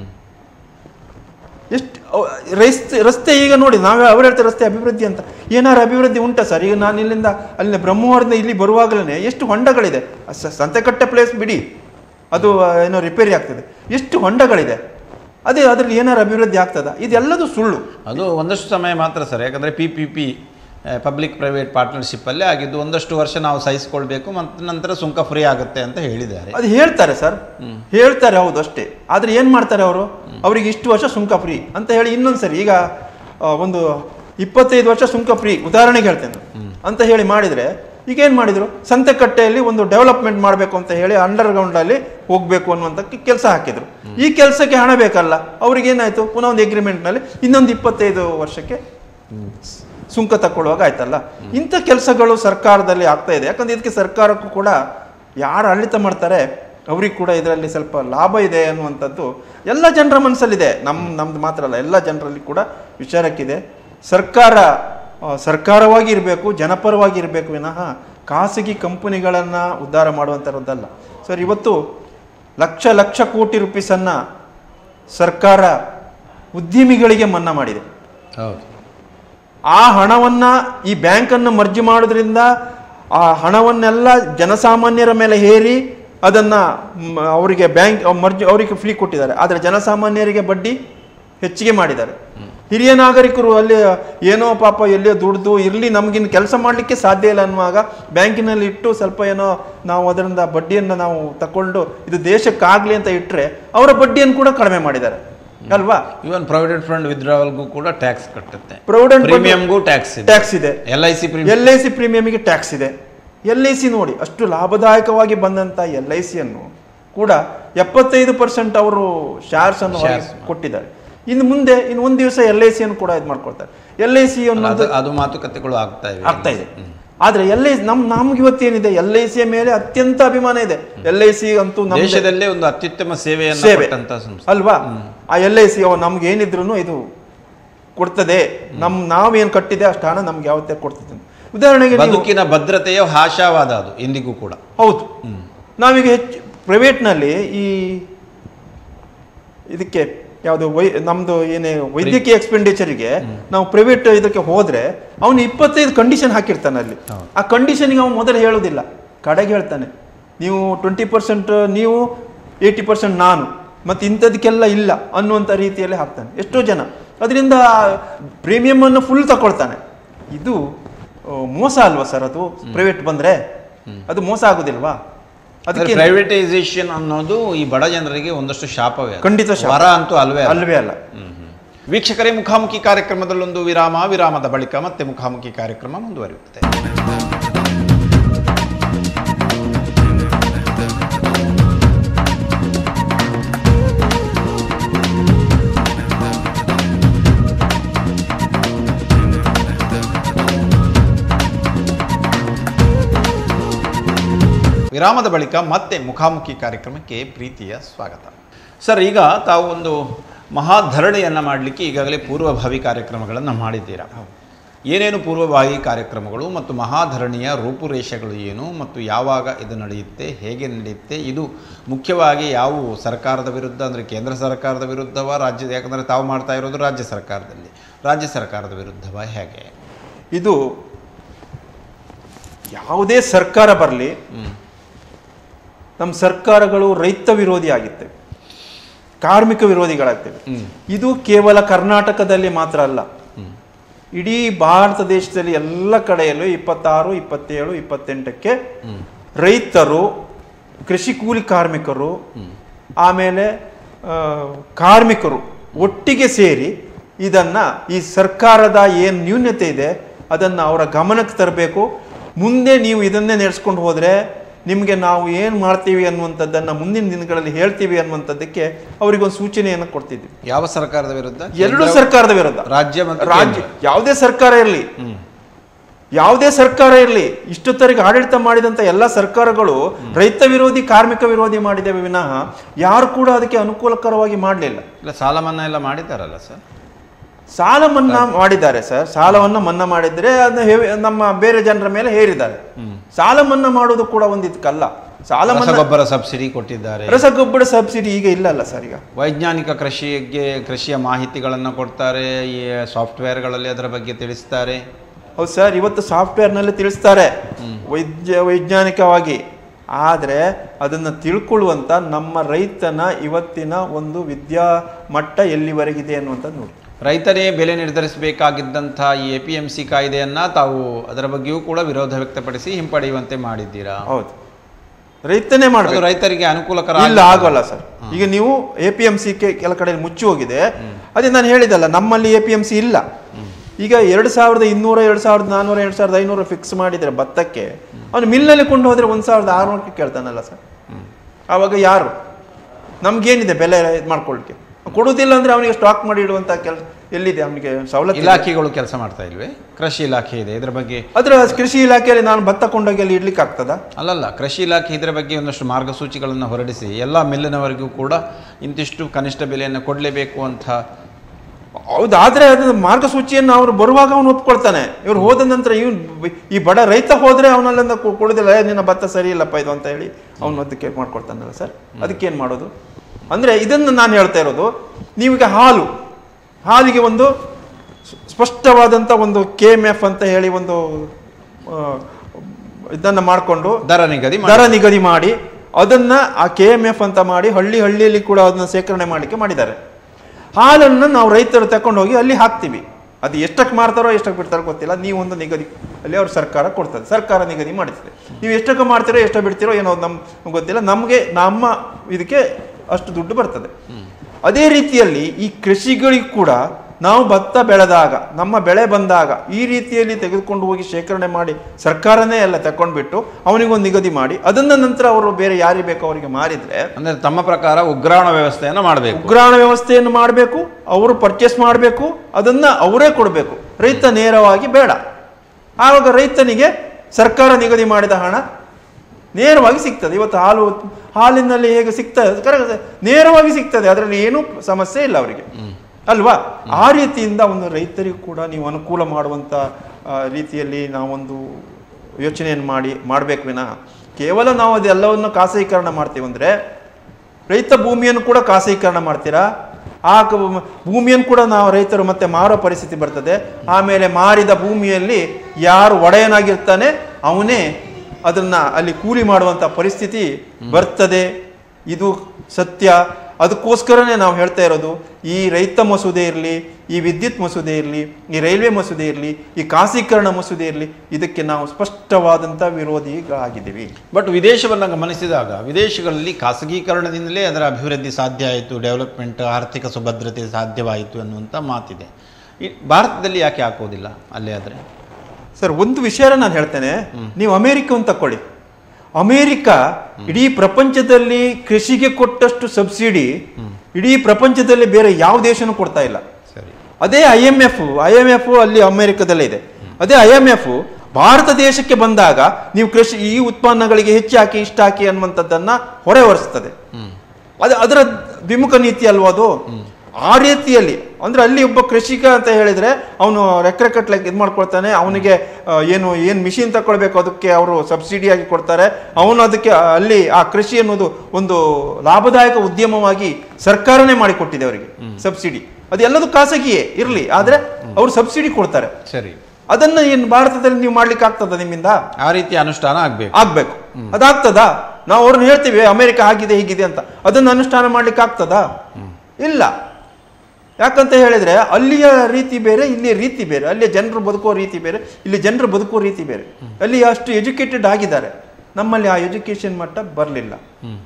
ಎಷ್ಟು ರಸ್ತೆ ಈಗ ನೋಡಿ, ಅವ್ರು ಹೇಳ್ತಾರೆ ರಸ್ತೆ ಅಭಿವೃದ್ಧಿ ಅಂತ. ಏನಾರು ಅಭಿವೃದ್ಧಿ ಉಂಟಾ ಸರ್? ಈಗ ನಾನು ಅಲ್ಲಿಂದ ಬ್ರಹ್ಮವರದಿಂದ ಇಲ್ಲಿ ಬರುವಾಗಲೇ ಎಷ್ಟು ಹೊಂಡಗಳಿದೆ. ಸಂತೆಕಟ್ಟೆ ಪ್ಲೇಸ್ ಬಿಡಿ, ಅದು ಏನೋ ರಿಪೇರಿ ಆಗ್ತದೆ. ಎಷ್ಟು ಹೊಂಡಗಳಿದೆ, ಅದರಲ್ಲಿ ಏನಾರು ಅಭಿವೃದ್ಧಿ ಆಗ್ತದ? ಇದೆಲ್ಲದೂ ಸುಳ್ಳು. ಅದು ಒಂದಷ್ಟು ಸಮಯ ಮಾತ್ರ ಸರ್, ಯಾಕಂದರೆ PPP ಪಬ್ಲಿಕ್ ಪ್ರೈವೇಟ್ ಪಾರ್ಟ್ನರ್ಶಿಪ್ಪಲ್ಲೇ ಆಗಿದ್ದು. ಒಂದಷ್ಟು ವರ್ಷ ನಾವು ಸಹಿಸಿಕೊಳ್ಬೇಕು, ಮತ್ತು ನಂತರ ಸುಂಕ ಫ್ರೀ ಆಗುತ್ತೆ ಅಂತ ಹೇಳಿದ್ದಾರೆ. ಅದು ಹೇಳ್ತಾರೆ ಸರ್, ಹೇಳ್ತಾರೆ, ಹೌದು ಅಷ್ಟೇ. ಆದರೆ ಏನು ಮಾಡ್ತಾರೆ ಅವರು? ಅವರಿಗೆ ಇಷ್ಟು ವರ್ಷ ಸುಂಕ ಫ್ರೀ ಅಂತ ಹೇಳಿ ಇನ್ನೊಂದು ಸರಿ ಈಗ ಒಂದು 25 ವರ್ಷ ಸುಂಕ ಫ್ರೀ ಉದಾಹರಣೆಗೆ ಹೇಳ್ತೇನೆ ಅಂತ ಹೇಳಿ ಮಾಡಿದರೆ, ಈಗ ಏನು ಮಾಡಿದರು? ಸಂತೆಕಟ್ಟೆಯಲ್ಲಿ ಒಂದು ಡೆವಲಪ್ಮೆಂಟ್ ಮಾಡಬೇಕು ಅಂತ ಹೇಳಿ ಅಂಡರ್ಗ್ರೌಂಡಲ್ಲಿ ಹೋಗಬೇಕು ಅನ್ನುವಂಥ ಕೆಲಸ ಹಾಕಿದರು. ಈ ಕೆಲಸಕ್ಕೆ ಹಣ ಬೇಕಲ್ಲ, ಅವ್ರಿಗೇನಾಯಿತು? ಪುನಃ ಒಂದು ಅಗ್ರಿಮೆಂಟ್ನಲ್ಲಿ ಇನ್ನೊಂದು 25 ವರ್ಷಕ್ಕೆ ಸುಂಕ ತಗೊಳ್ಳುವಾಗ ಆಯ್ತಲ್ಲ. ಇಂಥ ಕೆಲಸಗಳು ಸರ್ಕಾರದಲ್ಲಿ ಆಗ್ತಾ ಇದೆ. ಯಾಕಂದ್ರೆ ಇದಕ್ಕೆ ಸರ್ಕಾರಕ್ಕೂ ಕೂಡ ಯಾರು ಆಡಳಿತ ಮಾಡ್ತಾರೆ ಅವ್ರಿಗೆ ಕೂಡ ಇದರಲ್ಲಿ ಸ್ವಲ್ಪ ಲಾಭ ಇದೆ ಅನ್ನುವಂಥದ್ದು ಎಲ್ಲ ಜನರ ಮನಸ್ಸಲ್ಲಿದೆ. ನಮ್ದು ಮಾತ್ರ ಅಲ್ಲ, ಎಲ್ಲ ಜನರಲ್ಲಿ ಕೂಡ ವಿಚಾರಕ್ಕಿದೆ. ಸರ್ಕಾರವಾಗಿ ಇರಬೇಕು, ಜನಪರವಾಗಿ ಇರಬೇಕು ವಿನಃ ಖಾಸಗಿ ಕಂಪನಿಗಳನ್ನು ಉದ್ಧಾರ ಮಾಡುವಂಥದ್ದಲ್ಲ. ಸರ್, ಇವತ್ತು ಲಕ್ಷ ಕೋಟಿ ರೂಪೀಸನ್ನು ಸರ್ಕಾರ ಉದ್ಯಮಿಗಳಿಗೆ ಮನ್ನಾ ಮಾಡಿದೆ. ಆ ಹಣವನ್ನು ಈ ಬ್ಯಾಂಕನ್ನು ಮರ್ಜಿ ಮಾಡೋದ್ರಿಂದ ಆ ಹಣವನ್ನೆಲ್ಲ ಜನಸಾಮಾನ್ಯರ ಮೇಲೆ ಹೇರಿ ಅದನ್ನು ಅವರಿಗೆ ಅವರಿಗೆ ಫ್ರೀ ಕೊಟ್ಟಿದ್ದಾರೆ. ಆದರೆ ಜನಸಾಮಾನ್ಯರಿಗೆ ಬಡ್ಡಿ ಹೆಚ್ಚಿಗೆ ಮಾಡಿದ್ದಾರೆ. ಹಿರಿಯ ನಾಗರಿಕರು ಅಲ್ಲಿ ಏನೋ ಪಾಪ ಎಲ್ಲಿಯೋ ದುಡ್ದು ಇರಲಿ, ನಮಗಿನ್ನು ಕೆಲಸ ಮಾಡಲಿಕ್ಕೆ ಸಾಧ್ಯ ಇಲ್ಲ ಅನ್ನುವಾಗ ಬ್ಯಾಂಕಿನಲ್ಲಿ ಇಟ್ಟು ಸ್ವಲ್ಪ ಏನೋ ನಾವು ಅದರಿಂದ ಬಡ್ಡಿಯನ್ನು ನಾವು ತಗೊಂಡು ಇದು ದೇಶಕ್ಕಾಗಲಿ ಅಂತ ಇಟ್ಟರೆ ಅವರ ಬಡ್ಡಿಯನ್ನು ಕೂಡ ಕಡಿಮೆ ಮಾಡಿದ್ದಾರೆ ಅಲ್ವಾ? ಇವನ್ ಪ್ರಾವಿಡೆಂಟ್ ಫಂಡ್ ವಿತ್ಡ್ರಾವಲ್ಗೂ ಕೂಡ ಟ್ಯಾಕ್ಸ್ ಕಟ್ಟುತ್ತೆ, ಪ್ರಾವಿಡೆಂಟ್ ಪ್ರೀಮಿಯಂಗೂ ಟ್ಯಾಕ್ಸ್ ಇದೆ, LIC ಪ್ರೀಮಿಯಂಗೆ ಟ್ಯಾಕ್ಸ್ ಇದೆ. LIC ನೋಡಿ, ಅಷ್ಟು ಲಾಭದಾಯಕವಾಗಿ ಬಂದಂಥ LICಯನ್ನು ಕೂಡ 75% ಅವರು ಶೇರ್ಸ್ ಅನ್ನು ಕೊಟ್ಟಿದ್ದಾರೆ. ಇನ್ನು ಮುಂದೆ ಒಂದು ದಿವಸ LICಯನ್ನು ಕೂಡ ಇದು ಮಾಡ್ಕೊಳ್ತಾರೆ. LIC ಅದು ಮಾತುಕತೆಗಳು ಆಗ್ತಾ ಇದೆ. ಆದ್ರೆ LIC ನಮ್ಗೆ ಇವತ್ತೇನಿದೆ, LIC ಮೇಲೆ ಅತ್ಯಂತ ಅಭಿಮಾನ ಇದೆ. LIC ಅಂತೂ ನಮ್ಮ ದೇಶದಲ್ಲೇ ಒಂದು ಅತ್ಯುತ್ತಮ ಸೇವೆ ಅಲ್ವಾ? ಆ LIC ನಮ್ಗೆ ಏನಿದ್ರು ಇದು ಕೊಡ್ತದೆ, ನಾವೇನು ಕಟ್ಟಿದೆ ಅಷ್ಟು ಹಣ ನಮ್ಗೆ ಯಾವತ್ತೇ ಕೊಡ್ತದೆ. ಉದಾಹರಣೆಗೆ ಬದುಕಿನ ಭದ್ರತೆಯ ಆಶಾವಾದ ಅದು ಎಂದಿಗೂ ಕೂಡ ಹೌದು. ನಾವೀಗ ಹೆಚ್ಚು ಪ್ರೈವೇಟ್ನಲ್ಲಿ ಇದಕ್ಕೆ ಯಾವುದು ನಮ್ದು ಏನೇ ವೈದ್ಯಕೀಯ ಎಕ್ಸ್ಪೆಂಡಿಚರ್ಗೆ ನಾವು ಪ್ರೈವೇಟ್ ಇದಕ್ಕೆ ಹೋದ್ರೆ ಅವನು 25 ಕಂಡೀಷನ್ ಹಾಕಿರ್ತಾನೆ ಅಲ್ಲಿ. ಆ ಕಂಡೀಷನ್ಗೆ ಅವನು ಮೊದಲು ಹೇಳೋದಿಲ್ಲ, ಕಡೆಗೆ ಹೇಳ್ತಾನೆ ನೀವು 20% ನೀವು, 80% ನಾನು, ಮತ್ತು ಇಂಥದಕ್ಕೆಲ್ಲ ಇಲ್ಲ ಅನ್ನುವಂಥ ರೀತಿಯಲ್ಲಿ ಹಾಕ್ತಾನೆ. ಎಷ್ಟೋ ಜನ ಅದರಿಂದ ಪ್ರೀಮಿಯಮನ್ನು ಫುಲ್ ತಗೊಳ್ತಾನೆ. ಇದು ಮೋಸ ಅಲ್ವಾ ಸರ್? ಅದು ಪ್ರೈವೇಟ್ ಬಂದರೆ ಅದು ಮೋಸ ಆಗೋದಿಲ್ವಾ? ಅದಕ್ಕೆ ಪ್ರೈವೇಟೈಸೇಷನ್ ಅನ್ನೋದು ಈ ಬಡ ಜನರಿಗೆ ಒಂದಷ್ಟು ಶಾಪವೇ, ಖಂಡಿತ ವರ ಅಂತೂ ಅಲ್ವೇ ಅಲ್ಲ. ವೀಕ್ಷಕರೇ, ಮುಖಾಮುಖಿ ಕಾರ್ಯಕ್ರಮದಲ್ಲೊಂದು ವಿರಾಮದ ಬಳಿಕ ಮತ್ತೆ ಮುಖಾಮುಖಿ ಕಾರ್ಯಕ್ರಮ ಮುಂದುವರಿಯುತ್ತದೆ. ವಿರಾಮದ ಬಳಿಕ ಮತ್ತೆ ಮುಖಾಮುಖಿ ಕಾರ್ಯಕ್ರಮಕ್ಕೆ ಪ್ರೀತಿಯ ಸ್ವಾಗತ. ಸರ್, ಈಗ ತಾವು ಒಂದು ಮಹಾಧರಣಿಯನ್ನು ಮಾಡಲಿಕ್ಕೆ ಈಗಾಗಲೇ ಪೂರ್ವಭಾವಿ ಕಾರ್ಯಕ್ರಮಗಳನ್ನು ಮಾಡಿದ್ದೀರಾ. ಏನೇನು ಪೂರ್ವಭಾವಿ ಕಾರ್ಯಕ್ರಮಗಳು ಮತ್ತು ಮಹಾಧರಣಿಯ ರೂಪುರೇಷೆಗಳು ಏನು ಮತ್ತು ಯಾವಾಗ ಇದು ನಡೆಯುತ್ತೆ, ಹೇಗೆ ನಡೆಯುತ್ತೆ, ಇದು ಮುಖ್ಯವಾಗಿ ಯಾವ ಸರ್ಕಾರದ ವಿರುದ್ಧ ಅಂದರೆ ಕೇಂದ್ರ ಸರ್ಕಾರದ ವಿರುದ್ಧವ ರಾಜ್ಯದ, ಯಾಕಂದರೆ ತಾವು ಮಾಡ್ತಾ ಇರೋದು ರಾಜ್ಯ ಸರ್ಕಾರದಲ್ಲಿ, ರಾಜ್ಯ ಸರ್ಕಾರದ ವಿರುದ್ಧವ ಹೇಗೆ? ಇದು ಯಾವುದೇ ಸರ್ಕಾರ ಬರಲಿ, ನಮ್ಮ ಸರ್ಕಾರಗಳು ರೈತ ವಿರೋಧಿ ಆಗಿರ್ತವೆ, ಕಾರ್ಮಿಕ ವಿರೋಧಿಗಳಾಗ್ತವೆ. ಇದು ಕೇವಲ ಕರ್ನಾಟಕದಲ್ಲಿ ಮಾತ್ರ ಅಲ್ಲ, ಇಡೀ ಭಾರತ ದೇಶದಲ್ಲಿ ಎಲ್ಲ ಕಡೆಯಲ್ಲೂ 26, 27, 28ಕ್ಕೆ ರೈತರು, ಕೃಷಿ ಕೂಲಿ ಕಾರ್ಮಿಕರು, ಆಮೇಲೆ ಕಾರ್ಮಿಕರು ಒಟ್ಟಿಗೆ ಸೇರಿ ಇದನ್ನ, ಈ ಸರ್ಕಾರದ ಏನು ನ್ಯೂನ್ಯತೆ ಇದೆ ಅದನ್ನು ಅವರ ಗಮನಕ್ಕೆ ತರಬೇಕು. ಮುಂದೆ ನೀವು ಇದನ್ನೇ ನಡೆಸ್ಕೊಂಡು ಹೋದರೆ ನಿಮಗೆ ನಾವು ಏನು ಮಾಡ್ತೀವಿ ಅನ್ನುವಂಥದ್ದನ್ನು ಮುಂದಿನ ದಿನಗಳಲ್ಲಿ ಹೇಳ್ತೀವಿ ಅನ್ನುವಂಥದ್ದಕ್ಕೆ ಅವರಿಗೊಂದು ಸೂಚನೆಯನ್ನು ಕೊಡ್ತಿದ್ವಿ. ಯಾವ ಸರ್ಕಾರದ ವಿರುದ್ಧ? ಎರಡು ಸರ್ಕಾರದ ವಿರುದ್ಧ. ರಾಜ್ಯ ಯಾವುದೇ ಸರ್ಕಾರ ಇರಲಿ, ಯಾವುದೇ ಸರ್ಕಾರ ಇರಲಿ, ಇಷ್ಟೊತ್ತರಿಗೆ ಆಡಳಿತ ಮಾಡಿದಂಥ ಎಲ್ಲ ಸರ್ಕಾರಗಳು ರೈತ ವಿರೋಧಿ, ಕಾರ್ಮಿಕ ವಿರೋಧಿ ಮಾಡಿದ್ದೇವೆ ವಿನಃ ಯಾರು ಕೂಡ ಅದಕ್ಕೆ ಅನುಕೂಲಕರವಾಗಿ ಮಾಡಲಿಲ್ಲ. ಇಲ್ಲ, ಸಾಲ ಮನ್ನಾ ಎಲ್ಲ ಮಾಡಿದ್ದಾರಲ್ಲ ಸರ್? ಸಾಲ ಮನ್ನಾ ಮಾಡಿದ್ದಾರೆ ಸರ್. ಸಾಲವನ್ನು ಮನ್ನಾ ಮಾಡಿದ್ರೆ ಅದನ್ನ ನಮ್ಮ ಬೇರೆ ಜನರ ಮೇಲೆ ಹೇರಿದ್ದಾರೆ. ಸಾಲ ಮನ್ನಾ ಮಾಡೋದು ಕೂಡ ಒಂದು ಇದಕ್ಕಲ್ಲ. ಸಾಲ ಮನ್ನಾ, ರಸಗೊಬ್ಬರ ಸಬ್ಸಿಡಿ ಕೊಟ್ಟಿದ್ದಾರೆ. ರಸಗೊಬ್ಬರ ಸಬ್ಸಿಡಿ ಈಗ ಇಲ್ಲ ಸರ್. ಈಗ ವೈಜ್ಞಾನಿಕ ಕೃಷಿಯ ಮಾಹಿತಿಗಳನ್ನು ಕೊಡ್ತಾರೆ, ಈ ಸಾಫ್ಟ್ವೇರ್ಗಳಲ್ಲಿ ಅದರ ಬಗ್ಗೆ ತಿಳಿಸ್ತಾರೆ. ಹೌದು ಸರ್, ಇವತ್ತು ಸಾಫ್ಟ್ವೇರ್ನಲ್ಲಿ ತಿಳಿಸ್ತಾರೆ ವೈಜ್ಞಾನಿಕವಾಗಿ. ಆದರೆ ಅದನ್ನು ತಿಳ್ಕೊಳ್ಳುವಂಥ ನಮ್ಮ ರೈತನ ಇವತ್ತಿನ ಒಂದು ವಿದ್ಯಾ ಮಟ್ಟ ಎಲ್ಲಿವರೆಗಿದೆ ಅನ್ನುವಂಥದ್ದು ನೋಡಿ. ರೈತನೇ ಬೆಲೆ ನಿರ್ಧರಿಸಬೇಕಾಗಿದ್ದಂಥ ಈ APMC ಕಾಯ್ದೆಯನ್ನು ತಾವು ಅದರ ಬಗ್ಗೆಯೂ ಕೂಡ ವಿರೋಧ ವ್ಯಕ್ತಪಡಿಸಿ ಹಿಂಪಡೆಯುವಂತೆ ಮಾಡಿದ್ದೀರಾ? ಹೌದು, ರೈತನೇ ಮಾಡಬೇಕು. ರೈತರಿಗೆ ಅನುಕೂಲಕರ ಇಲ್ಲ, ಆಗೋಲ್ಲ ಸರ್. ಈಗ ನೀವು APMC ಕೆಲ ಕಡೆಯಲ್ಲಿ ಮುಚ್ಚಿ ಹೋಗಿದೆ. ಅದೇ ನಾನು ಹೇಳಿದಲ್ಲ, ನಮ್ಮಲ್ಲಿ APMC ಇಲ್ಲ. ಈಗ 2200, 2400, 2500 ಫಿಕ್ಸ್ ಮಾಡಿದರೆ ಭತ್ತಕ್ಕೆ, ಅವನು ಮಿಲ್ನಲ್ಲಿ ಕೊಂಡು ಹೋದರೆ 1600ಕ್ಕೆ ಕೇಳ್ತಾನಲ್ಲ ಸರ್. ಆವಾಗ ಯಾರು ನಮ್ಗೇನಿದೆ ಬೆಲೆ ಇದು ಮಾಡ್ಕೊಳ್ಳಿಕ್ಕೆ? ಕೊಡುವುದಿಲ್ಲ ಅಂದರೆ ಅವನಿಗೆ ಸ್ಟಾಕ್ ಮಾಡಿ ಇಡುವಂಥ ಕೆಲಸ ಎಲ್ಲಿದೆ? ಅವನಿಗೆ ಸವಲತ್ತು. ಇಲಾಖೆಗಳು ಕೆಲಸ ಮಾಡ್ತಾ ಇಲ್ವೇ? ಕೃಷಿ ಇಲಾಖೆ ಇದೆ, ಇದರ ಬಗ್ಗೆ. ಅದರ ಕೃಷಿ ಇಲಾಖೆಯಲ್ಲಿ ನಾನು ಭತ್ತ ಕೊಂಡೋಗಿ ಅಲ್ಲಿ ಇಡ್ಲಿಕ್ಕೆ ಆಗ್ತದಾ? ಅಲ್ಲಲ್ಲ, ಕೃಷಿ ಇಲಾಖೆ ಇದರ ಬಗ್ಗೆ ಒಂದಷ್ಟು ಮಾರ್ಗಸೂಚಿಗಳನ್ನು ಹೊರಡಿಸಿ ಎಲ್ಲ ಮಿಲ್ಲಿನವರೆಗೂ ಕೂಡ ಇಂತಿಷ್ಟು ಕನಿಷ್ಠ ಬೆಲೆಯನ್ನು ಕೊಡಲೇಬೇಕು ಅಂತ. ಹೌದು, ಆದರೆ ಅದನ್ನ ಮಾರ್ಗಸೂಚಿಯನ್ನು ಅವರು ಬರುವಾಗ ಅವನು ಒಪ್ಕೊಳ್ತಾನೆ. ಇವ್ರು ಹೋದ ನಂತರ ಈ ಬಡ ರೈತ ಹೋದರೆ ಅವನಲ್ಲಿಂದ ಕೊಡೋದಿಲ್ಲ, ನಿನ್ನ ಭತ್ತ ಸರಿ ಇಲ್ಲಪ್ಪ ಇದು ಅಂತ ಹೇಳಿ ಅವನು ಅದಕ್ಕೆ ಮಾಡ್ಕೊಳ್ತಾನಲ್ಲ ಸರ್. ಅದಕ್ಕೇನು ಮಾಡೋದು? ಅಂದರೆ ಇದನ್ನು ನಾನು ಹೇಳ್ತಾ ಇರೋದು, ನೀವೀಗ ಹಾಲಿಗೆ ಒಂದು ಸ್ಪಷ್ಟವಾದಂಥ ಒಂದು KMF ಅಂತ ಹೇಳಿ ಒಂದು ಇದನ್ನು ಮಾಡಿಕೊಂಡು ದರ ನಿಗದಿ ಮಾಡಿ ಅದನ್ನು ಆ KMF ಅಂತ ಮಾಡಿ ಹಳ್ಳಿಯಲ್ಲಿ ಕೂಡ ಅದನ್ನು ಸೇಕರಣೆ ಮಾಡಲಿಕ್ಕೆ ಮಾಡಿದ್ದಾರೆ. ಹಾಲನ್ನು ನಾವು ರೈತರು ತಗೊಂಡು ಹೋಗಿ ಅಲ್ಲಿ ಹಾಕ್ತೀವಿ. ಅದು ಎಷ್ಟಕ್ಕೆ ಮಾರ್ತಾರೋ ಎಷ್ಟಕ್ಕೆ ಬಿಡ್ತಾರೋ ಗೊತ್ತಿಲ್ಲ. ನೀವು ಒಂದು ನಿಗದಿ ಅಲ್ಲಿ ಅವ್ರ ಸರ್ಕಾರ ಕೊಡ್ತದೆ, ಸರ್ಕಾರ ನಿಗದಿ ಮಾಡ್ತದೆ. ನೀವು ಎಷ್ಟಕ್ಕೆ ಮಾರ್ತೀರೋ ಎಷ್ಟು ಬಿಡ್ತೀರೋ ಏನೋ ನಮ್ಗೆ ಗೊತ್ತಿಲ್ಲ. ನಮ್ಮ ಇದಕ್ಕೆ ಅಷ್ಟು ದುಡ್ಡು ಬರ್ತದೆ. ಅದೇ ರೀತಿಯಲ್ಲಿ ಈ ಕೃಷಿಗಳಿಗೂ ಕೂಡ ನಾವು ಭತ್ತ ಬೆಳೆದಾಗ, ನಮ್ಮ ಬೆಳೆ ಬಂದಾಗ ಈ ರೀತಿಯಲ್ಲಿ ತೆಗೆದುಕೊಂಡು ಹೋಗಿ ಶೇಖರಣೆ ಮಾಡಿ ಸರ್ಕಾರನೇ ಎಲ್ಲ ತಗೊಂಡ್ಬಿಟ್ಟು ಅವನಿಗೊಂದು ನಿಗದಿ ಮಾಡಿ ಅದನ್ನ ನಂತರ ಅವರು ಬೇರೆ ಯಾರಿಗೆ ಬೇಕೋ ಅವರಿಗೆ ಮಾರಿದ್ರೆ, ಅಂದರೆ ತಮ್ಮ ಪ್ರಕಾರ ಉಗ್ರಾಣ ವ್ಯವಸ್ಥೆಯನ್ನು ಮಾಡಬೇಕು. ಉಗ್ರಾಣ ವ್ಯವಸ್ಥೆಯನ್ನು ಮಾಡಬೇಕು. ಅವರು ಪರ್ಚೇಸ್ ಮಾಡಬೇಕು, ಅದನ್ನ ಅವರೇ ಕೊಡಬೇಕು. ರೈತ ನೇರವಾಗಿ ಬೇಡ. ಆವಾಗ ರೈತನಿಗೆ ಸರ್ಕಾರ ನಿಗದಿ ಮಾಡಿದ ಹಣ ನೇರವಾಗಿ ಸಿಗ್ತದೆ. ಇವತ್ತು ಹಾಲಿನಲ್ಲಿ ಹೇಗೆ ಸಿಗ್ತದೆ, ನೇರವಾಗಿ ಸಿಗ್ತದೆ. ಅದರಲ್ಲಿ ಏನೂ ಸಮಸ್ಯೆ ಇಲ್ಲ ಅವರಿಗೆ, ಅಲ್ವಾ? ಆ ರೀತಿಯಿಂದ ಒಂದು ರೈತರಿಗೂ ಕೂಡ ನೀವು ಅನುಕೂಲ ಮಾಡುವಂಥ ರೀತಿಯಲ್ಲಿ ನಾವೊಂದು ಯೋಚನೆಯನ್ನು ಮಾಡಬೇಕು ವಿನಃ ಕೇವಲ ನಾವು ಅದೆಲ್ಲವನ್ನು ಖಾಸಗೀಕರಣ ಮಾಡ್ತೀವಿ ಅಂದರೆ, ರೈತ ಭೂಮಿಯನ್ನು ಕೂಡ ಖಾಸಗೀಕರಣ ಮಾಡ್ತೀರಾ, ಆ ಭೂಮಿಯನ್ನು ಕೂಡ ನಾವು ರೈತರು ಮತ್ತೆ ಮಾರೋ ಪರಿಸ್ಥಿತಿ ಬರ್ತದೆ. ಆಮೇಲೆ ಮಾರಿದ ಭೂಮಿಯಲ್ಲಿ ಯಾರು ಒಡೆಯನಾಗಿರ್ತಾನೆ ಅವನೇ ಅದನ್ನು ಅಲ್ಲಿ ಕೂಲಿ ಮಾಡುವಂಥ ಪರಿಸ್ಥಿತಿ ಬರ್ತದೆ. ಇದು ಸತ್ಯ. ಅದಕ್ಕೋಸ್ಕರನೇ ನಾವು ಹೇಳ್ತಾ ಇರೋದು, ಈ ರೈತ ಮಸೂದೆ ಇರಲಿ, ಈ ವಿದ್ಯುತ್ ಮಸೂದೆ ಇರಲಿ, ಈ ರೈಲ್ವೆ ಮಸೂದೆ ಇರಲಿ, ಈ ಖಾಸಗೀಕರಣ ಮಸೂದೆ ಇರಲಿ, ಇದಕ್ಕೆ ನಾವು ಸ್ಪಷ್ಟವಾದಂಥ ವಿರೋಧಿಗಳಾಗಿದ್ದೀವಿ. ಬಟ್ ವಿದೇಶವನ್ನು ಗಮನಿಸಿದಾಗ ವಿದೇಶಗಳಲ್ಲಿ ಖಾಸಗೀಕರಣದಿಂದಲೇ ಅದರ ಅಭಿವೃದ್ಧಿ ಸಾಧ್ಯ ಆಯಿತು, ಡೆವಲಪ್ಮೆಂಟ್, ಆರ್ಥಿಕ ಸುಭದ್ರತೆ ಸಾಧ್ಯವಾಯಿತು ಅನ್ನುವಂಥ ಮಾತಿದೆ. ಈ ಭಾರತದಲ್ಲಿ ಯಾಕೆ ಹಾಕೋದಿಲ್ಲ ಅಲ್ಲೇ? ಆದರೆ ಸರ್, ಒಂದು ವಿಷಯ ನಾನು ಹೇಳ್ತೇನೆ. ನೀವು ಅಮೇರಿಕವನ್ನು ತಕೊಳ್ಳಿ. ಅಮೇರಿಕ ಇಡೀ ಪ್ರಪಂಚದಲ್ಲಿ ಕೃಷಿಗೆ ಕೊಟ್ಟಷ್ಟು ಸಬ್ಸಿಡಿ ಇಡೀ ಪ್ರಪಂಚದಲ್ಲಿ ಬೇರೆ ಯಾವ ದೇಶನೂ ಕೊಡ್ತಾ ಇಲ್ಲ. ಅದೇ IMF ಅಲ್ಲಿ ಅಮೇರಿಕದಲ್ಲೇ ಇದೆ. ಅದೇ IMF ಭಾರತ ದೇಶಕ್ಕೆ ಬಂದಾಗ ನೀವು ಈ ಉತ್ಪನ್ನಗಳಿಗೆ ಹೆಚ್ಚು ಹಾಕಿ ಇಷ್ಟ ಹಾಕಿ ಅನ್ನುವಂಥದ್ದನ್ನ ಹೊರೆ ಹೊರಿಸ್ತದೆ. ಅದರ ದ್ವಿಮುಖ ನೀತಿ ಅಲ್ವಾ ಅದು? ಆ ರೀತಿಯಲ್ಲಿ ಅಂದ್ರೆ ಅಲ್ಲಿ ಒಬ್ಬ ಕೃಷಿಕ ಅಂತ ಹೇಳಿದ್ರೆ ಅವನು ರೆಕ್ರೆಕಟ್ಲೆ ಇದು ಮಾಡ್ಕೊಳ್ತಾನೆ. ಅವನಿಗೆ ಏನು ಮಿಷಿನ್ ತಗೊಳ್ಬೇಕು ಅದಕ್ಕೆ ಅವರು ಸಬ್ಸಿಡಿಯಾಗಿ ಕೊಡ್ತಾರೆ. ಅವನು ಅದಕ್ಕೆ ಅಲ್ಲಿ ಆ ಕೃಷಿ ಅನ್ನೋದು ಒಂದು ಲಾಭದಾಯಕ ಉದ್ಯಮವಾಗಿ ಸರ್ಕಾರನೇ ಮಾಡಿಕೊಟ್ಟಿದೆ ಅವರಿಗೆ ಸಬ್ಸಿಡಿ. ಅದೆಲ್ಲದೂ ಖಾಸಗಿಯೇ ಇರಲಿ, ಆದ್ರೆ ಅವರು ಸಬ್ಸಿಡಿ ಕೊಡ್ತಾರೆ. ಸರಿ, ಅದನ್ನ ಏನು ಭಾರತದಲ್ಲಿ ನೀವು ಮಾಡ್ಲಿಕ್ಕೆ ಆಗ್ತದ ನಿಮ್ಮಿಂದ? ಆ ರೀತಿ ಅನುಷ್ಠಾನ ಆಗ್ಬೇಕು. ಅದಾಗ್ತದಾ? ನಾವು ಅವ್ರನ್ನ ಹೇಳ್ತೀವಿ ಅಮೆರಿಕ ಆಗಿದೆ ಹೀಗಿದೆ ಅಂತ, ಅದನ್ನು ಅನುಷ್ಠಾನ ಮಾಡ್ಲಿಕ್ಕೆ ಆಗ್ತದಾ? ಇಲ್ಲ. ಯಾಕಂತ ಹೇಳಿದ್ರೆ ಅಲ್ಲಿಯ ರೀತಿ ಬೇರೆ, ಇಲ್ಲಿಯ ರೀತಿ ಬೇರೆ. ಅಲ್ಲಿಯ ಜನರು ಬದುಕುವ ರೀತಿ ಬೇರೆ, ಇಲ್ಲಿ ಜನರು ಬದುಕುವ ರೀತಿ ಬೇರೆ. ಅಲ್ಲಿ ಅಷ್ಟು ಎಜುಕೇಟೆಡ್ ಆಗಿದ್ದಾರೆ, ನಮ್ಮಲ್ಲಿ ಆ ಎಜುಕೇಶನ್ ಮಟ್ಟ ಬರಲಿಲ್ಲ.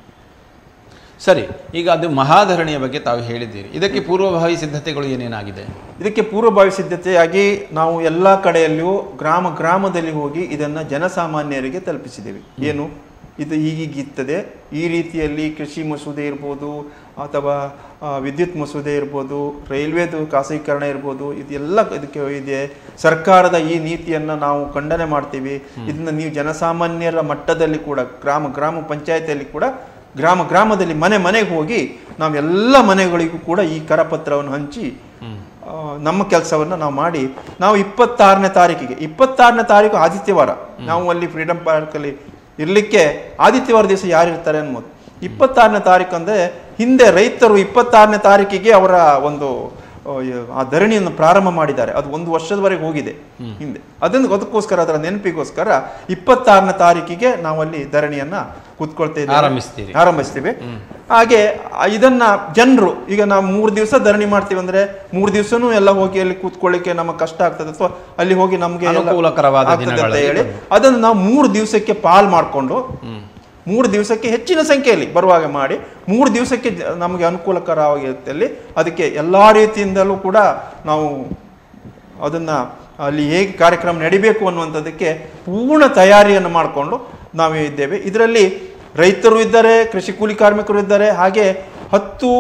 ಸರಿ, ಈಗ ಅದು ಮಹಾಧರಣಿಯ ಬಗ್ಗೆ ತಾವು ಹೇಳಿದ್ದೀರಿ. ಇದಕ್ಕೆ ಪೂರ್ವಭಾವಿ ಸಿದ್ಧತೆಗಳು ಏನೇನಾಗಿದೆ? ಇದಕ್ಕೆ ಪೂರ್ವಭಾವಿ ಸಿದ್ಧತೆಯಾಗಿ ನಾವು ಎಲ್ಲ ಕಡೆಯಲ್ಲಿಯೂ ಗ್ರಾಮದಲ್ಲಿ ಹೋಗಿ ಇದನ್ನು ಜನಸಾಮಾನ್ಯರಿಗೆ ತಲುಪಿಸಿದ್ದೇವೆ. ಏನು ಇದು ಹೀಗಿರ್ತದೆ, ಈ ರೀತಿಯಲ್ಲಿ ಕೃಷಿ ಮಸೂದೆ ಇರ್ಬೋದು ಅಥವಾ ವಿದ್ಯುತ್ ಮಸೂದೆ ಇರ್ಬೋದು, ರೈಲ್ವೇದು ಖಾಸಗೀಕರಣ ಇರ್ಬೋದು, ಇದೆಲ್ಲ ಇದಕ್ಕೆ ಇದೆ. ಸರ್ಕಾರದ ಈ ನೀತಿಯನ್ನು ನಾವು ಖಂಡನೆ ಮಾಡ್ತೀವಿ. ಇದನ್ನು ನೀವು ಜನಸಾಮಾನ್ಯರ ಮಟ್ಟದಲ್ಲಿ ಕೂಡ ಗ್ರಾಮ ಪಂಚಾಯತಿಯಲ್ಲಿ ಕೂಡ ಗ್ರಾಮದಲ್ಲಿ ಮನೆಗೆ ಹೋಗಿ ನಾವೆಲ್ಲ ಮನೆಗಳಿಗೂ ಕೂಡ ಈ ಕರಪತ್ರವನ್ನು ಹಂಚಿ ನಮ್ಮ ಕೆಲಸವನ್ನು ನಾವು ಮಾಡಿ, ನಾವು 26ನೇ ತಾರೀಕು ಆದಿತ್ಯವಾರ ನಾವು ಅಲ್ಲಿ ಫ್ರೀಡಂ ಪಾರ್ಕಲ್ಲಿ ಇರಲಿಕ್ಕೆ ಆದಿತ್ಯವಾರ ದಿವಸ ಯಾರು ಇರ್ತಾರೆ ಅನ್ನೋದು 26ನೇ ತಾರೀಕು ಅಂದರೆ ಹಿಂದೆ ರೈತರು 26ನೇ ತಾರೀಕಿಗೆ ಅವರ ಒಂದು ಆ ಧರಣಿಯನ್ನು ಪ್ರಾರಂಭ ಮಾಡಿದ್ದಾರೆ. ಅದು 1 ವರ್ಷದವರೆಗೆ ಹೋಗಿದೆ ಹಿಂದೆ. ಅದಕ್ಕೋಸ್ಕರ ಅದರ ನೆನಪಿಗೋಸ್ಕರ 26ನೇ ತಾರೀಕಿಗೆ ನಾವಲ್ಲಿ ಧರಣಿಯನ್ನ ಆರಂಭಿಸ್ತೀವಿ. ಹಾಗೆ ಇದನ್ನ ಜನರು ಈಗ ನಾವು 3 ದಿವಸ ಧರಣಿ ಮಾಡ್ತೀವಿ ಅಂದ್ರೆ 3 ದಿವಸನೂ ಎಲ್ಲ ಹೋಗಿ ಅಲ್ಲಿ ಕೂತ್ಕೊಳ್ಳಿಕ್ಕೆ ನಮಗೆ ಕಷ್ಟ ಆಗ್ತದೆ, ಅಥವಾ ಅಲ್ಲಿ ಹೋಗಿ ನಮ್ಗೆ ಅಂತ ಹೇಳಿ ಅದನ್ನು ನಾವು 3 ದಿವಸಕ್ಕೆ ಪಾಲ್ ಮಾಡಿಕೊಂಡು 3 ದಿವಸಕ್ಕೆ ಹೆಚ್ಚಿನ ಸಂಖ್ಯೆಯಲ್ಲಿ ಬರುವಾಗ ಮಾಡಿ 3 ದಿವಸಕ್ಕೆ ನಮಗೆ ಅನುಕೂಲಕರವಾಗಿರುತ್ತಲ್ಲಿ ಅದಕ್ಕೆ ಎಲ್ಲ ರೀತಿಯಿಂದಲೂ ಕೂಡ ನಾವು ಅದನ್ನು ಅಲ್ಲಿ ಹೇಗೆ ಕಾರ್ಯಕ್ರಮ ನಡಿಬೇಕು ಅನ್ನುವಂಥದ್ದಕ್ಕೆ ಪೂರ್ಣ ತಯಾರಿಯನ್ನು ಮಾಡಿಕೊಂಡು ನಾವು ಇದ್ದೇವೆ. ಇದರಲ್ಲಿ ರೈತರು ಇದ್ದಾರೆ, ಕೃಷಿ ಕೂಲಿ ಕಾರ್ಮಿಕರು ಇದ್ದಾರೆ, ಹಾಗೆ 10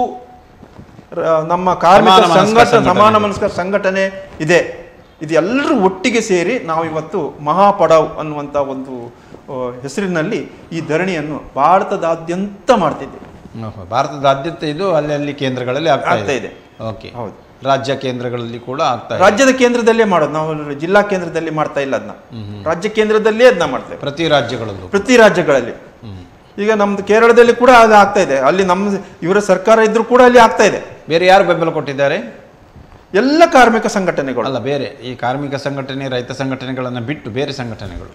ನಮ್ಮ ಕಾರ್ಮಿಕ ಸಮಾನ ಮನಸ್ಕ ಸಂಘಟನೆ ಇದೆ. ಇದೆಲ್ಲರೂ ಒಟ್ಟಿಗೆ ಸೇರಿ ನಾವು ಇವತ್ತು ಮಹಾಪಡಾವ್ ಅನ್ನುವಂಥ ಒಂದು ಹೆಸರಿನಲ್ಲಿ ಈ ಧರಣಿಯನ್ನು ಭಾರತದಾದ್ಯಂತ ಮಾಡ್ತಿದ್ದೇವೆ. ಭಾರತದಾದ್ಯಂತ ಇದು ಅಲ್ಲಿ ಕೇಂದ್ರಗಳಲ್ಲಿ ಆಗ್ತಾ ಇದೆ. ಓಕೆ, ಹೌದು. ರಾಜ್ಯ ಕೇಂದ್ರಗಳಲ್ಲಿ ಕೂಡ ಆಗ್ತಾ ಇದೆ. ರಾಜ್ಯದ ಕೇಂದ್ರದಲ್ಲೇ ಮಾಡೋದು, ನಾವು ಜಿಲ್ಲಾ ಕೇಂದ್ರದಲ್ಲಿ ಮಾಡ್ತಾ ಇಲ್ಲ. ಅದನ್ನ ರಾಜ್ಯ ಕೇಂದ್ರದಲ್ಲೇ ಅದನ್ನ ಮಾಡ್ತೇವೆ. ಪ್ರತಿ ರಾಜ್ಯಗಳಲ್ಲಿ ಈಗ ನಮ್ದು ಕೇರಳದಲ್ಲಿ ಕೂಡ ಅದು ಆಗ್ತಾ ಇದೆ. ಅಲ್ಲಿ ನಮ್ಮ ಇವರ ಸರ್ಕಾರ ಇದ್ರೂ ಕೂಡ ಅಲ್ಲಿ ಆಗ್ತಾ ಇದೆ. ಬೇರೆ ಯಾರು ಬೆಂಬಲ ಕೊಟ್ಟಿದ್ದಾರೆ? ಎಲ್ಲ ಕಾರ್ಮಿಕ ಸಂಘಟನೆಗಳು. ಅಲ್ಲ, ಬೇರೆ ಈ ಕಾರ್ಮಿಕ ಸಂಘಟನೆ, ರೈತ ಸಂಘಟನೆಗಳನ್ನು ಬಿಟ್ಟು ಬೇರೆ ಸಂಘಟನೆಗಳು,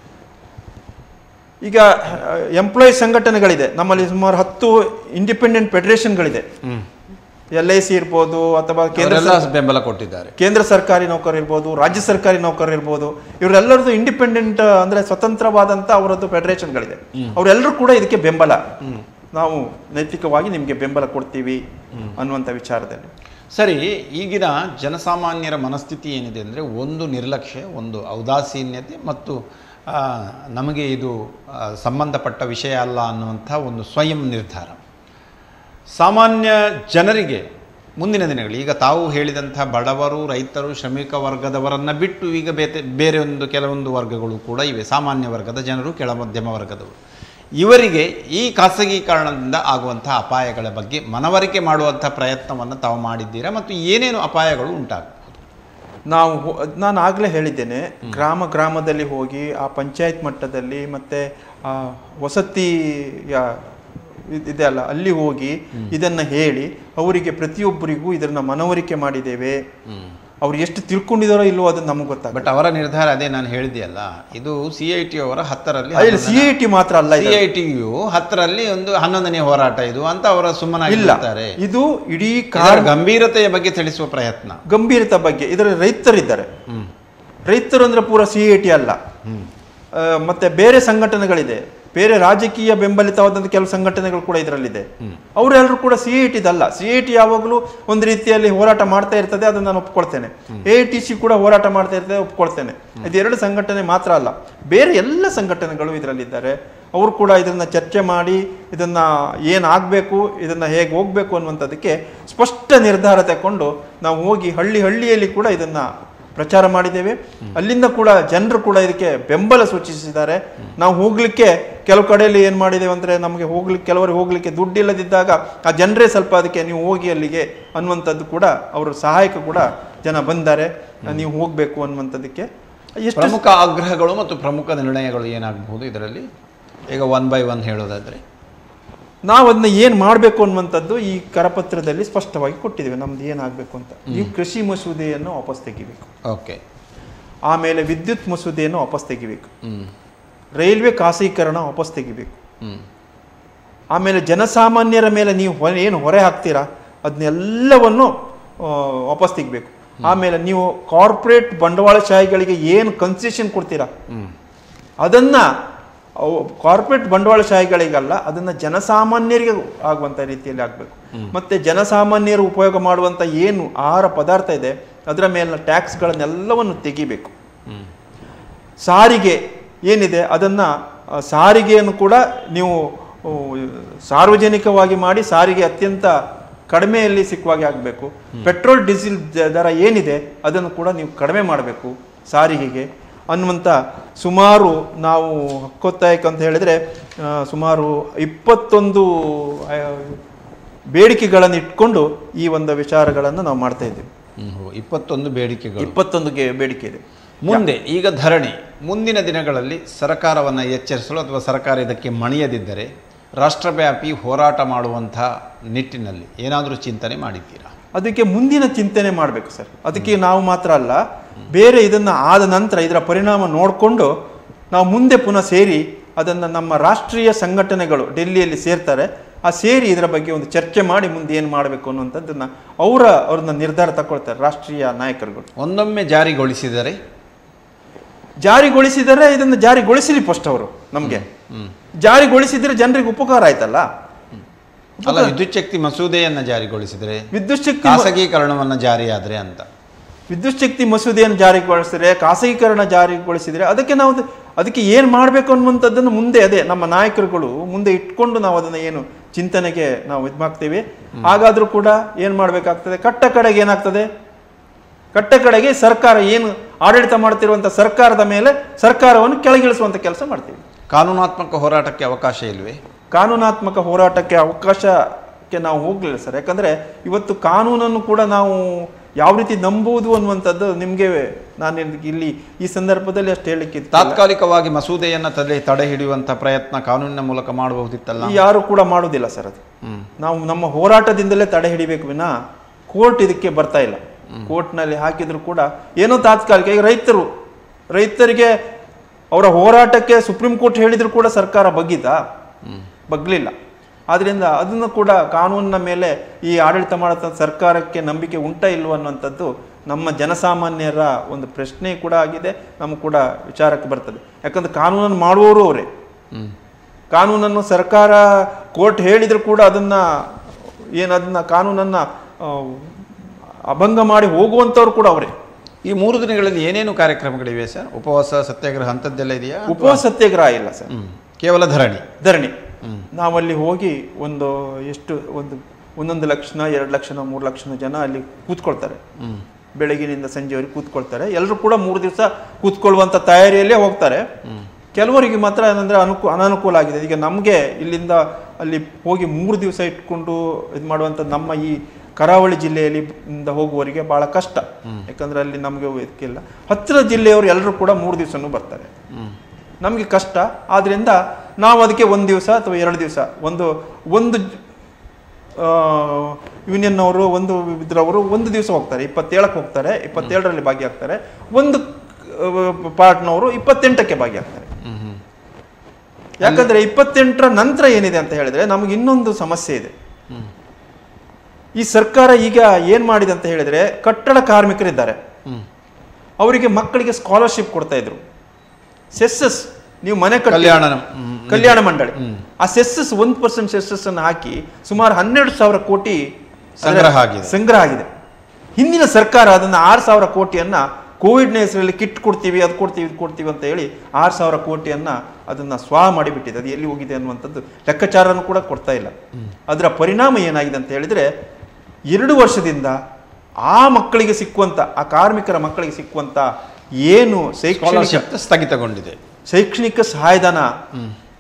ಈಗ ಎಂಪ್ಲಾಯಿ ಸಂಘಟನೆಗಳಿದೆ ನಮ್ಮಲ್ಲಿ. ಸುಮಾರು 10 ಇಂಡಿಪೆಂಡೆಂಟ್ ಫೆಡರೇಷನ್ಗಳಿದೆ. LIC ಇರ್ಬೋದು ಅಥವಾ ಬೆಂಬಲ ಕೊಟ್ಟಿದ್ದಾರೆ. ಕೇಂದ್ರ ಸರ್ಕಾರಿ ನೌಕರರು ಇರ್ಬೋದು, ರಾಜ್ಯ ಸರ್ಕಾರಿ ನೌಕರರು ಇರ್ಬೋದು, ಇವರೆಲ್ಲರದ್ದು ಇಂಡಿಪೆಂಡೆಂಟ್ ಅಂದ್ರೆ ಸ್ವತಂತ್ರವಾದಂತ ಅವರದ್ದು ಫೆಡರೇಷನ್ಗಳಿದೆ. ಅವರೆಲ್ಲರೂ ಕೂಡ ಇದಕ್ಕೆ ಬೆಂಬಲ, ನಾವು ನೈತಿಕವಾಗಿ ನಿಮಗೆ ಬೆಂಬಲ ಕೊಡ್ತೀವಿ ಅನ್ನುವಂಥ ವಿಚಾರದಲ್ಲಿ. ಸರಿ, ಈಗಿನ ಜನಸಾಮಾನ್ಯರ ಮನಸ್ಥಿತಿ ಏನಿದೆ ಅಂದರೆ, ಒಂದು ನಿರ್ಲಕ್ಷ್ಯ, ಒಂದು ಔದಾಸೀನ್ಯತೆ ಮತ್ತು ನಮಗೆ ಇದು ಸಂಬಂಧಪಟ್ಟ ವಿಷಯ ಅಲ್ಲ ಅನ್ನುವಂಥ ಒಂದು ಸ್ವಯಂ ನಿರ್ಧಾರ. ಸಾಮಾನ್ಯ ಜನರಿಗೆ ಮುಂದಿನ ದಿನಗಳು, ಈಗ ತಾವು ಹೇಳಿದಂಥ ಬಡವರು, ರೈತರು, ಶ್ರಮಿಕ ವರ್ಗದವರನ್ನು ಬಿಟ್ಟು ಈಗ ಬೇರೆ ಕೆಲವೊಂದು ವರ್ಗಗಳು ಕೂಡ ಇವೆ. ಸಾಮಾನ್ಯ ವರ್ಗದ ಜನರು, ಕೆಳ ಮಧ್ಯಮ ವರ್ಗದವರು, ಇವರಿಗೆ ಈ ಖಾಸಗೀಕರಣದಿಂದ ಆಗುವಂಥ ಅಪಾಯಗಳ ಬಗ್ಗೆ ಮನವರಿಕೆ ಮಾಡುವಂಥ ಪ್ರಯತ್ನವನ್ನು ತಾವು ಮಾಡಿದ್ದೀರಾ? ಮತ್ತು ಏನೇನು ಅಪಾಯಗಳು ಉಂಟಾಗ್ತದೆ? ನಾನು ಆಗಲೇ ಹೇಳಿದ್ದೇನೆ, ಗ್ರಾಮದಲ್ಲಿ ಹೋಗಿ ಆ ಪಂಚಾಯತ್ ಮಟ್ಟದಲ್ಲಿ ಮತ್ತು ವಸತಿಯ ಇದೆ ಅಲ್ಲ, ಅಲ್ಲಿ ಹೋಗಿ ಇದನ್ನ ಹೇಳಿ ಅವರಿಗೆ ಪ್ರತಿಯೊಬ್ಬರಿಗೂ ಇದನ್ನ ಮನವರಿಕೆ ಮಾಡಿದ್ದೇವೆ. ಅವ್ರು ಎಷ್ಟು ತಿಳ್ಕೊಂಡಿದಾರೋ ಇಲ್ಲವೋ ಅದನ್ನ ನಮಗೆ ಗೊತ್ತಾಗ. ಬಟ್ ಅವರ ನಿರ್ಧಾರ ಅದೇ ನಾನು ಹೇಳಿದೆಯಲ್ಲ, ಇದು CIT ಅವರ 10ರಲ್ಲಿ, CIT ಮಾತ್ರ ಅಲ್ಲ, CITಯು 10ರಲ್ಲಿ ಒಂದು 11ನೇ ಹೋರಾಟ ಇದು ಅಂತ ಅವರ ಸುಮ್ಮನಾಗಿದ್ದಾರೆ. ಇದು ಇಡೀ ಗಂಭೀರತೆಯ ಬಗ್ಗೆ ತಿಳಿಸುವ ಪ್ರಯತ್ನ. ಗಂಭೀರತೆ ಬಗ್ಗೆ ಇದರಲ್ಲಿ ರೈತರಿದ್ದಾರೆ. ರೈತರು ಅಂದ್ರೆ ಪೂರ CIT ಅಲ್ಲ, ಮತ್ತೆ ಬೇರೆ ಸಂಘಟನೆಗಳಿದೆ, ಬೇರೆ ರಾಜಕೀಯ ಬೆಂಬಲಿತವಾದಂಥ ಕೆಲವು ಸಂಘಟನೆಗಳು ಕೂಡ ಇದರಲ್ಲಿದೆ. ಅವರೆಲ್ಲರೂ ಕೂಡ CIT ಇದಲ್ಲ. CIT ಯಾವಾಗಲೂ ಒಂದು ರೀತಿಯಲ್ಲಿ ಹೋರಾಟ ಮಾಡ್ತಾ ಇರ್ತದೆ, ಅದನ್ನು ನಾನು ಒಪ್ಕೊಳ್ತೇನೆ. AITC ಕೂಡ ಹೋರಾಟ ಮಾಡ್ತಾ ಇರ್ತದೆ, ಒಪ್ಕೊಳ್ತೇನೆ. ಇದು 2 ಸಂಘಟನೆ ಮಾತ್ರ ಅಲ್ಲ, ಬೇರೆ ಎಲ್ಲ ಸಂಘಟನೆಗಳು ಇದರಲ್ಲಿದ್ದಾರೆ. ಅವರು ಕೂಡ ಇದನ್ನ ಚರ್ಚೆ ಮಾಡಿ ಇದನ್ನ ಏನಾಗಬೇಕು, ಇದನ್ನ ಹೇಗೆ ಹೋಗ್ಬೇಕು ಅನ್ನುವಂಥದ್ದಕ್ಕೆ ಸ್ಪಷ್ಟ ನಿರ್ಧಾರ ತಗೊಂಡು ನಾವು ಹೋಗಿ ಹಳ್ಳಿಯಲ್ಲಿ ಕೂಡ ಇದನ್ನ ಪ್ರಚಾರ ಮಾಡಿದ್ದೇವೆ. ಅಲ್ಲಿಂದ ಕೂಡ ಜನರು ಕೂಡ ಇದಕ್ಕೆ ಬೆಂಬಲ ಸೂಚಿಸಿದ್ದಾರೆ. ನಾವು ಹೋಗ್ಲಿಕ್ಕೆ ಕೆಲವು ಕಡೆಯಲ್ಲಿ ಏನು ಮಾಡಿದ್ದೇವೆ ಅಂದರೆ ನಮಗೆ ಹೋಗ್ಲಿಕ್ಕೆ ಕೆಲವರಿಗೆ ಹೋಗ್ಲಿಕ್ಕೆ ದುಡ್ಡು ಇಲ್ಲದಿದ್ದಾಗ ಆ ಜನರೇ ಸ್ವಲ್ಪ ಅದಕ್ಕೆ ನೀವು ಹೋಗಿ ಅಲ್ಲಿಗೆ ಅನ್ನುವಂಥದ್ದು ಕೂಡ ಅವರು ಸಹಾಯಕ ಕೂಡ ಜನ ಬಂದ್ದಾರೆ, ನೀವು ಹೋಗಬೇಕು ಅನ್ನುವಂಥದ್ದಕ್ಕೆ. ಎಷ್ಟು ಪ್ರಮುಖ ಆಗ್ರಹಗಳು ಮತ್ತು ಪ್ರಮುಖ ನಿರ್ಣಯಗಳು ಏನಾಗಬಹುದು ಇದರಲ್ಲಿ? ಈಗ 1 by 1 ಹೇಳೋದಾದ್ರೆ ನಾವು ಅದನ್ನ ಏನು ಮಾಡಬೇಕು ಅನ್ನುವಂಥದ್ದು ಈ ಕರಪತ್ರದಲ್ಲಿ ಸ್ಪಷ್ಟವಾಗಿ ಕೊಟ್ಟಿದ್ದೇವೆ. ನಮ್ದು ಏನಾಗಬೇಕು ಅಂತ. ನೀವು ಕೃಷಿ ಮಸೂದೆಯನ್ನು ವಾಪಸ್ ತೆಗಿಬೇಕು. ಓಕೆ. ಆಮೇಲೆ ವಿದ್ಯುತ್ ಮಸೂದೆಯನ್ನು ವಾಪಸ್ ತೆಗಿಬೇಕು. ರೈಲ್ವೆ ಖಾಸಗೀಕರಣ ವಾಪಸ್ ತೆಗಿಬೇಕು. ಆಮೇಲೆ ಜನಸಾಮಾನ್ಯರ ಮೇಲೆ ನೀವು ಏನು ಹೊರೆ ಹಾಕ್ತೀರಾ ಅದನ್ನೆಲ್ಲವನ್ನು ವಾಪಸ್ ತೆಗಿಬೇಕು. ಆಮೇಲೆ ನೀವು ಕಾರ್ಪೊರೇಟ್ ಬಂಡವಾಳಶಾಹಿಗಳಿಗೆ ಏನು ಕನ್ಸೆಷನ್ ಕೊಡ್ತೀರಾ ಅದನ್ನ ಕಾರ್ಪೊರೇಟ್ ಬಂಡವಾಳಶಾಹಿಗಳಿಗಲ್ಲ, ಅದನ್ನ ಜನಸಾಮಾನ್ಯರಿಗೆ ಆಗುವಂತ ರೀತಿಯಲ್ಲಿ ಆಗಬೇಕು. ಮತ್ತೆ ಜನಸಾಮಾನ್ಯರು ಉಪಯೋಗ ಮಾಡುವಂತ ಏನು ಆಹಾರ ಪದಾರ್ಥ ಇದೆ ಅದರ ಮೇಲಿನ ಟ್ಯಾಕ್ಸ್ಗಳನ್ನೆಲ್ಲವನ್ನು ತೆಗಿಬೇಕು. ಸಾರಿಗೆ ಏನಿದೆ ಅದನ್ನ ಸಾರಿಗೆಯನ್ನು ಕೂಡ ನೀವು ಸಾರ್ವಜನಿಕವಾಗಿ ಮಾಡಿ ಸಾರಿಗೆ ಅತ್ಯಂತ ಕಡಿಮೆಯಲ್ಲಿ ಸಿಕ್ಕುವಾಗೆ ಆಗಬೇಕು. ಪೆಟ್ರೋಲ್ ಡೀಸೆಲ್ ದರ ಏನಿದೆ ಅದನ್ನು ಕೂಡ ನೀವು ಕಡಿಮೆ ಮಾಡಬೇಕು ಸಾರಿಗೆಗೆ ಅನ್ನುವಂಥ ಸುಮಾರು ನಾವು ಹಕ್ಕೊತ್ತಾಯಕ್ಕೆ ಅಂತ ಹೇಳಿದರೆ ಸುಮಾರು 21 ಬೇಡಿಕೆಗಳನ್ನು ಇಟ್ಕೊಂಡು ಈ ಒಂದು ವಿಚಾರಗಳನ್ನು ನಾವು ಮಾಡ್ತಾ ಇದ್ದೀವಿ. 21 ಬೇಡಿಕೆಗಳು, 21 ಬೇಡಿಕೆ ಇದೆ. ಮುಂದೆ ಈಗ ಧರಣಿ ಮುಂದಿನ ದಿನಗಳಲ್ಲಿ ಸರ್ಕಾರವನ್ನು ಎಚ್ಚರಿಸಲು ಅಥವಾ ಸರ್ಕಾರ ಇದಕ್ಕೆ ಮಣಿಯದಿದ್ದರೆ ರಾಷ್ಟ್ರವ್ಯಾಪಿ ಹೋರಾಟ ಮಾಡುವಂಥ ನಿಟ್ಟಿನಲ್ಲಿ ಏನಾದರೂ ಚಿಂತನೆ ಮಾಡಿದ್ದೀರಾ? ಅದಕ್ಕೆ ಮುಂದಿನ ಚಿಂತನೆ ಮಾಡಬೇಕು ಸರ್. ಅದಕ್ಕೆ ನಾವು ಮಾತ್ರ ಅಲ್ಲ, ಬೇರೆ ಇದನ್ನು ಆದ ನಂತರ ಇದರ ಪರಿಣಾಮ ನೋಡಿಕೊಂಡು ನಾವು ಮುಂದೆ ಪುನಃ ಸೇರಿ ಅದನ್ನು ನಮ್ಮ ರಾಷ್ಟ್ರೀಯ ಸಂಘಟನೆಗಳು ಡೆಲ್ಲಿಯಲ್ಲಿ ಸೇರ್ತಾರೆ. ಆ ಸೇರಿ ಇದರ ಬಗ್ಗೆ ಒಂದು ಚರ್ಚೆ ಮಾಡಿ ಮುಂದೆ ಏನು ಮಾಡಬೇಕು ಅನ್ನುವಂಥದ್ದನ್ನು ಅವ್ರನ್ನ ನಿರ್ಧಾರ ತಗೊಳ್ತಾರೆ ರಾಷ್ಟ್ರೀಯ ನಾಯಕರುಗಳು. ಒಂದೊಮ್ಮೆ ಜಾರಿಗೊಳಿಸಿದರೆ ಇದನ್ನು ಜಾರಿಗೊಳಿಸಲಿ ಫಸ್ಟ್ ಅವರು. ನಮಗೆ ಜಾರಿಗೊಳಿಸಿದ್ರೆ ಜನರಿಗೆ ಉಪಕಾರ ಆಯ್ತಲ್ಲ. ಅಲ್ಲ, ವಿದ್ಯುತ್ ಶಕ್ತಿ ಮಸೂದೆಯನ್ನು ಜಾರಿಗೊಳಿಸಿದರೆ, ವಿದ್ಯುತ್ ಶಕ್ತಿ ಖಾಸಗೀಕರಣವನ್ನು ಜಾರಿಯಾದರೆ ಅಂತ, ವಿದ್ಯುತ್ ಶಕ್ತಿ ಮಸೂದೆಯನ್ನು ಜಾರಿಗೊಳಿಸಿದ್ರೆ, ಖಾಸಗೀಕರಣ ಜಾರಿಗೊಳಿಸಿದ್ರೆ ಅದಕ್ಕೆ ಏನು ಮಾಡಬೇಕು ಅನ್ನುವಂಥದ್ದನ್ನು ಮುಂದೆ ಅದೇ ನಮ್ಮ ನಾಯಕರುಗಳು ಮುಂದೆ ಇಟ್ಕೊಂಡು ನಾವು ಅದನ್ನು ಏನು ಚಿಂತನೆಗೆ ನಾವು ಇದು ಮಾಡ್ತೀವಿ. ಹಾಗಾದ್ರೂ ಕೂಡ ಏನು ಮಾಡಬೇಕಾಗ್ತದೆ, ಕಟ್ಟ ಕಡೆಗೆ ಸರ್ಕಾರ ಏನು ಆಡಳಿತ ಮಾಡ್ತಿರುವಂಥ ಸರ್ಕಾರದ ಮೇಲೆ ಸರ್ಕಾರವನ್ನು ಕೆಳಗಿಳಿಸುವಂಥ ಕೆಲಸ ಮಾಡ್ತೀವಿ. ಕಾನೂನಾತ್ಮಕ ಹೋರಾಟಕ್ಕೆ ಅವಕಾಶ ಇಲ್ವೇ? ಕಾನೂನಾತ್ಮಕ ಹೋರಾಟಕ್ಕೆ ಅವಕಾಶಕ್ಕೆ ನಾವು ಹೋಗ್ಲಿಲ್ಲ ಸರ್. ಯಾಕಂದ್ರೆ ಇವತ್ತು ಕಾನೂನನ್ನು ಕೂಡ ನಾವು ಯಾವ ರೀತಿ ನಂಬುವುದು ಅನ್ನುವಂಥದ್ದು ನಿಮಗೆ ನಾನು ಇಲ್ಲಿ ಈ ಸಂದರ್ಭದಲ್ಲಿ ಅಷ್ಟು ಹೇಳಿಕ್ಕೆ ತಾತ್ಕಾಲಿಕವಾಗಿ ಮಸೂದೆಯನ್ನು ತಡೆ ಹಿಡಿಯುವಂಥ ಪ್ರಯತ್ನ ಕಾನೂನಿನ ಮೂಲಕ ಮಾಡಬಹುದಿತ್ತಲ್ಲ. ಯಾರು ಕೂಡ ಮಾಡುವುದಿಲ್ಲ ಸರ್. ಅದು ನಾವು ನಮ್ಮ ಹೋರಾಟದಿಂದಲೇ ತಡೆ ಹಿಡಿಬೇಕು ವಿನ ಕೋರ್ಟ್ ಇದಕ್ಕೆ ಬರ್ತಾ ಇಲ್ಲ. ಕೋರ್ಟ್ನಲ್ಲಿ ಹಾಕಿದ್ರು ಕೂಡ ಏನೋ ತಾತ್ಕಾಲಿಕ. ಈಗ ರೈತರಿಗೆ ಅವರ ಹೋರಾಟಕ್ಕೆ ಸುಪ್ರೀಂ ಕೋರ್ಟ್ ಹೇಳಿದ್ರು ಕೂಡ ಸರ್ಕಾರ ಬಗ್ಲಿಲ್ಲ. ಆದ್ರಿಂದ ಅದನ್ನು ಕೂಡ ಕಾನೂನಿನ ಮೇಲೆ ಈ ಆಡಳಿತ ಮಾಡೋ ಸರ್ಕಾರಕ್ಕೆ ನಂಬಿಕೆ ಉಂಟಾ ಇಲ್ವ ಅನ್ನುವಂಥದ್ದು ನಮ್ಮ ಜನಸಾಮಾನ್ಯರ ಒಂದು ಪ್ರಶ್ನೆ ಕೂಡ ಆಗಿದೆ. ನಮಗೆ ಕೂಡ ವಿಚಾರಕ್ಕೆ ಬರ್ತದೆ. ಯಾಕಂದ್ರೆ ಕಾನೂನನ್ನು ಮಾಡುವವರು ಅವರೇ. ಕಾನೂನನ್ನು ಸರ್ಕಾರ ಕೋರ್ಟ್ ಹೇಳಿದ್ರು ಕೂಡ ಅದನ್ನ ಕಾನೂನನ್ನ ಅಭಂಗ ಮಾಡಿ ಹೋಗುವಂಥವ್ರು ಕೂಡ ಅವರೇ. ಈ 3 ದಿನಗಳಲ್ಲಿ ಏನೇನು ಕಾರ್ಯಕ್ರಮಗಳಿವೆ ಸರ್? ಉಪವಾಸ ಸತ್ಯಾಗ್ರಹ ಅಂತದ್ದೆಲ್ಲ ಇದೆಯಾ? ಉಪವಾಸ ಸತ್ಯಾಗ್ರಹ ಇಲ್ಲ ಸರ್, ಕೇವಲ ಧರಣಿ. ನಾವಲ್ಲಿ ಹೋಗಿ 1 ಲಕ್ಷ 2 ಲಕ್ಷ 3 ಲಕ್ಷ ಜನ ಅಲ್ಲಿ ಕೂತ್ಕೊಳ್ತಾರೆ. ಬೆಳಗಿನಿಂದ ಸಂಜೆವರೆಗೆ ಕೂತ್ಕೊಳ್ತಾರೆ. ಎಲ್ಲರೂ ಕೂಡ 3 ದಿವಸ ಕೂತ್ಕೊಳ್ಳುವಂತ ತಯಾರಿಯಲ್ಲೇ ಹೋಗ್ತಾರೆ. ಕೆಲವರಿಗೆ ಮಾತ್ರ ಏನಂದ್ರೆ ಅನಾನುಕೂಲ ಆಗಿದೆ. ಈಗ ನಮಗೆ ಇಲ್ಲಿಂದ ಅಲ್ಲಿ ಹೋಗಿ 3 ದಿವಸ ಇಟ್ಕೊಂಡು ಇದು ಮಾಡುವಂಥ ನಮ್ಮ ಈ ಕರಾವಳಿ ಜಿಲ್ಲೆಯಲ್ಲಿ ಹೋಗುವವರಿಗೆ ಬಹಳ ಕಷ್ಟ. ಯಾಕಂದ್ರೆ ಅಲ್ಲಿ ನಮಗೆ ಇದಕ್ಕಿಲ್ಲ. ಹತ್ತಿರ ಜಿಲ್ಲೆಯವರು ಎಲ್ಲರೂ ಕೂಡ 3 ದಿವಸನೂ ಬರ್ತಾರೆ. ನಮಗೆ ಕಷ್ಟ. ಆದ್ರಿಂದ ನಾವು ಅದಕ್ಕೆ 1 ದಿವಸ ಅಥವಾ 2 ದಿವಸ ಒಂದು ಯೂನಿಯನ್ ಅವರು ಇದ್ರವರು 1 ದಿವಸ ಹೋಗ್ತಾರೆ, 27ಕ್ಕೆ ಹೋಗ್ತಾರೆ, 27ರಲ್ಲಿ ಭಾಗಿಯಾಗ್ತಾರೆ. ಒಂದು ಪಾರ್ಟ್ನವರು 28ಕ್ಕೆ ಭಾಗಿಯಾಗ್ತಾರೆ. ಯಾಕಂದ್ರೆ 28ರ ನಂತರ ಏನಿದೆ ಅಂತ ಹೇಳಿದ್ರೆ ನಮಗೆ ಇನ್ನೊಂದು ಸಮಸ್ಯೆ ಇದೆ. ಈ ಸರ್ಕಾರ ಈಗ ಏನ್ ಮಾಡಿದೆ ಅಂತ ಹೇಳಿದ್ರೆ, ಕಟ್ಟಡ ಕಾರ್ಮಿಕರಿದ್ದಾರೆ, ಅವರಿಗೆ ಮಕ್ಕಳಿಗೆ ಸ್ಕಾಲರ್ಶಿಪ್ ಕೊಡ್ತಾ ಇದ್ರು. ಸೆಸ್ಸಸ್ ನೀವು ಮನೆ ಕಲ್ಯಾಣ ಮಂಡಳಿ ಆ ಸೆಸ್ಸಸ್ 1% ಸೆಸ್ಸಸ್ ಅನ್ನು ಹಾಕಿ ಸುಮಾರು 12,000 ಕೋಟಿ ಸಂಗ್ರಹ ಆಗಿದೆ. ಹಿಂದಿನ ಸರ್ಕಾರ ಅದನ್ನ 6,000 ಕೋಟಿಯನ್ನ ಕೋವಿಡ್ನ ಹೆಸರಲ್ಲಿ ಕಿಟ್ ಕೊಡ್ತೀವಿ, ಅದು ಕೊಡ್ತೀವಿ, ಇದು ಕೊಡ್ತೀವಿ ಅಂತ ಹೇಳಿ 6,000 ಕೋಟಿಯನ್ನ ಅದನ್ನ ಮಾಡಿಬಿಟ್ಟಿದೆ. ಅದು ಎಲ್ಲಿ ಹೋಗಿದೆ ಅನ್ನುವಂಥದ್ದು ಲೆಕ್ಕಾಚಾರನೂ ಕೂಡ ಕೊಡ್ತಾ ಇಲ್ಲ. ಅದರ ಪರಿಣಾಮ ಏನಾಗಿದೆ ಅಂತ ಹೇಳಿದ್ರೆ 2 ವರ್ಷದಿಂದ ಆ ಮಕ್ಕಳಿಗೆ ಸಿಕ್ಕುವಂತ, ಆ ಕಾರ್ಮಿಕರ ಮಕ್ಕಳಿಗೆ ಸಿಕ್ಕುವಂತ ಏನು ಸ್ಥಗಿತಗೊಂಡಿದೆ ಶೈಕ್ಷಣಿಕ ಸಹಾಯಧನ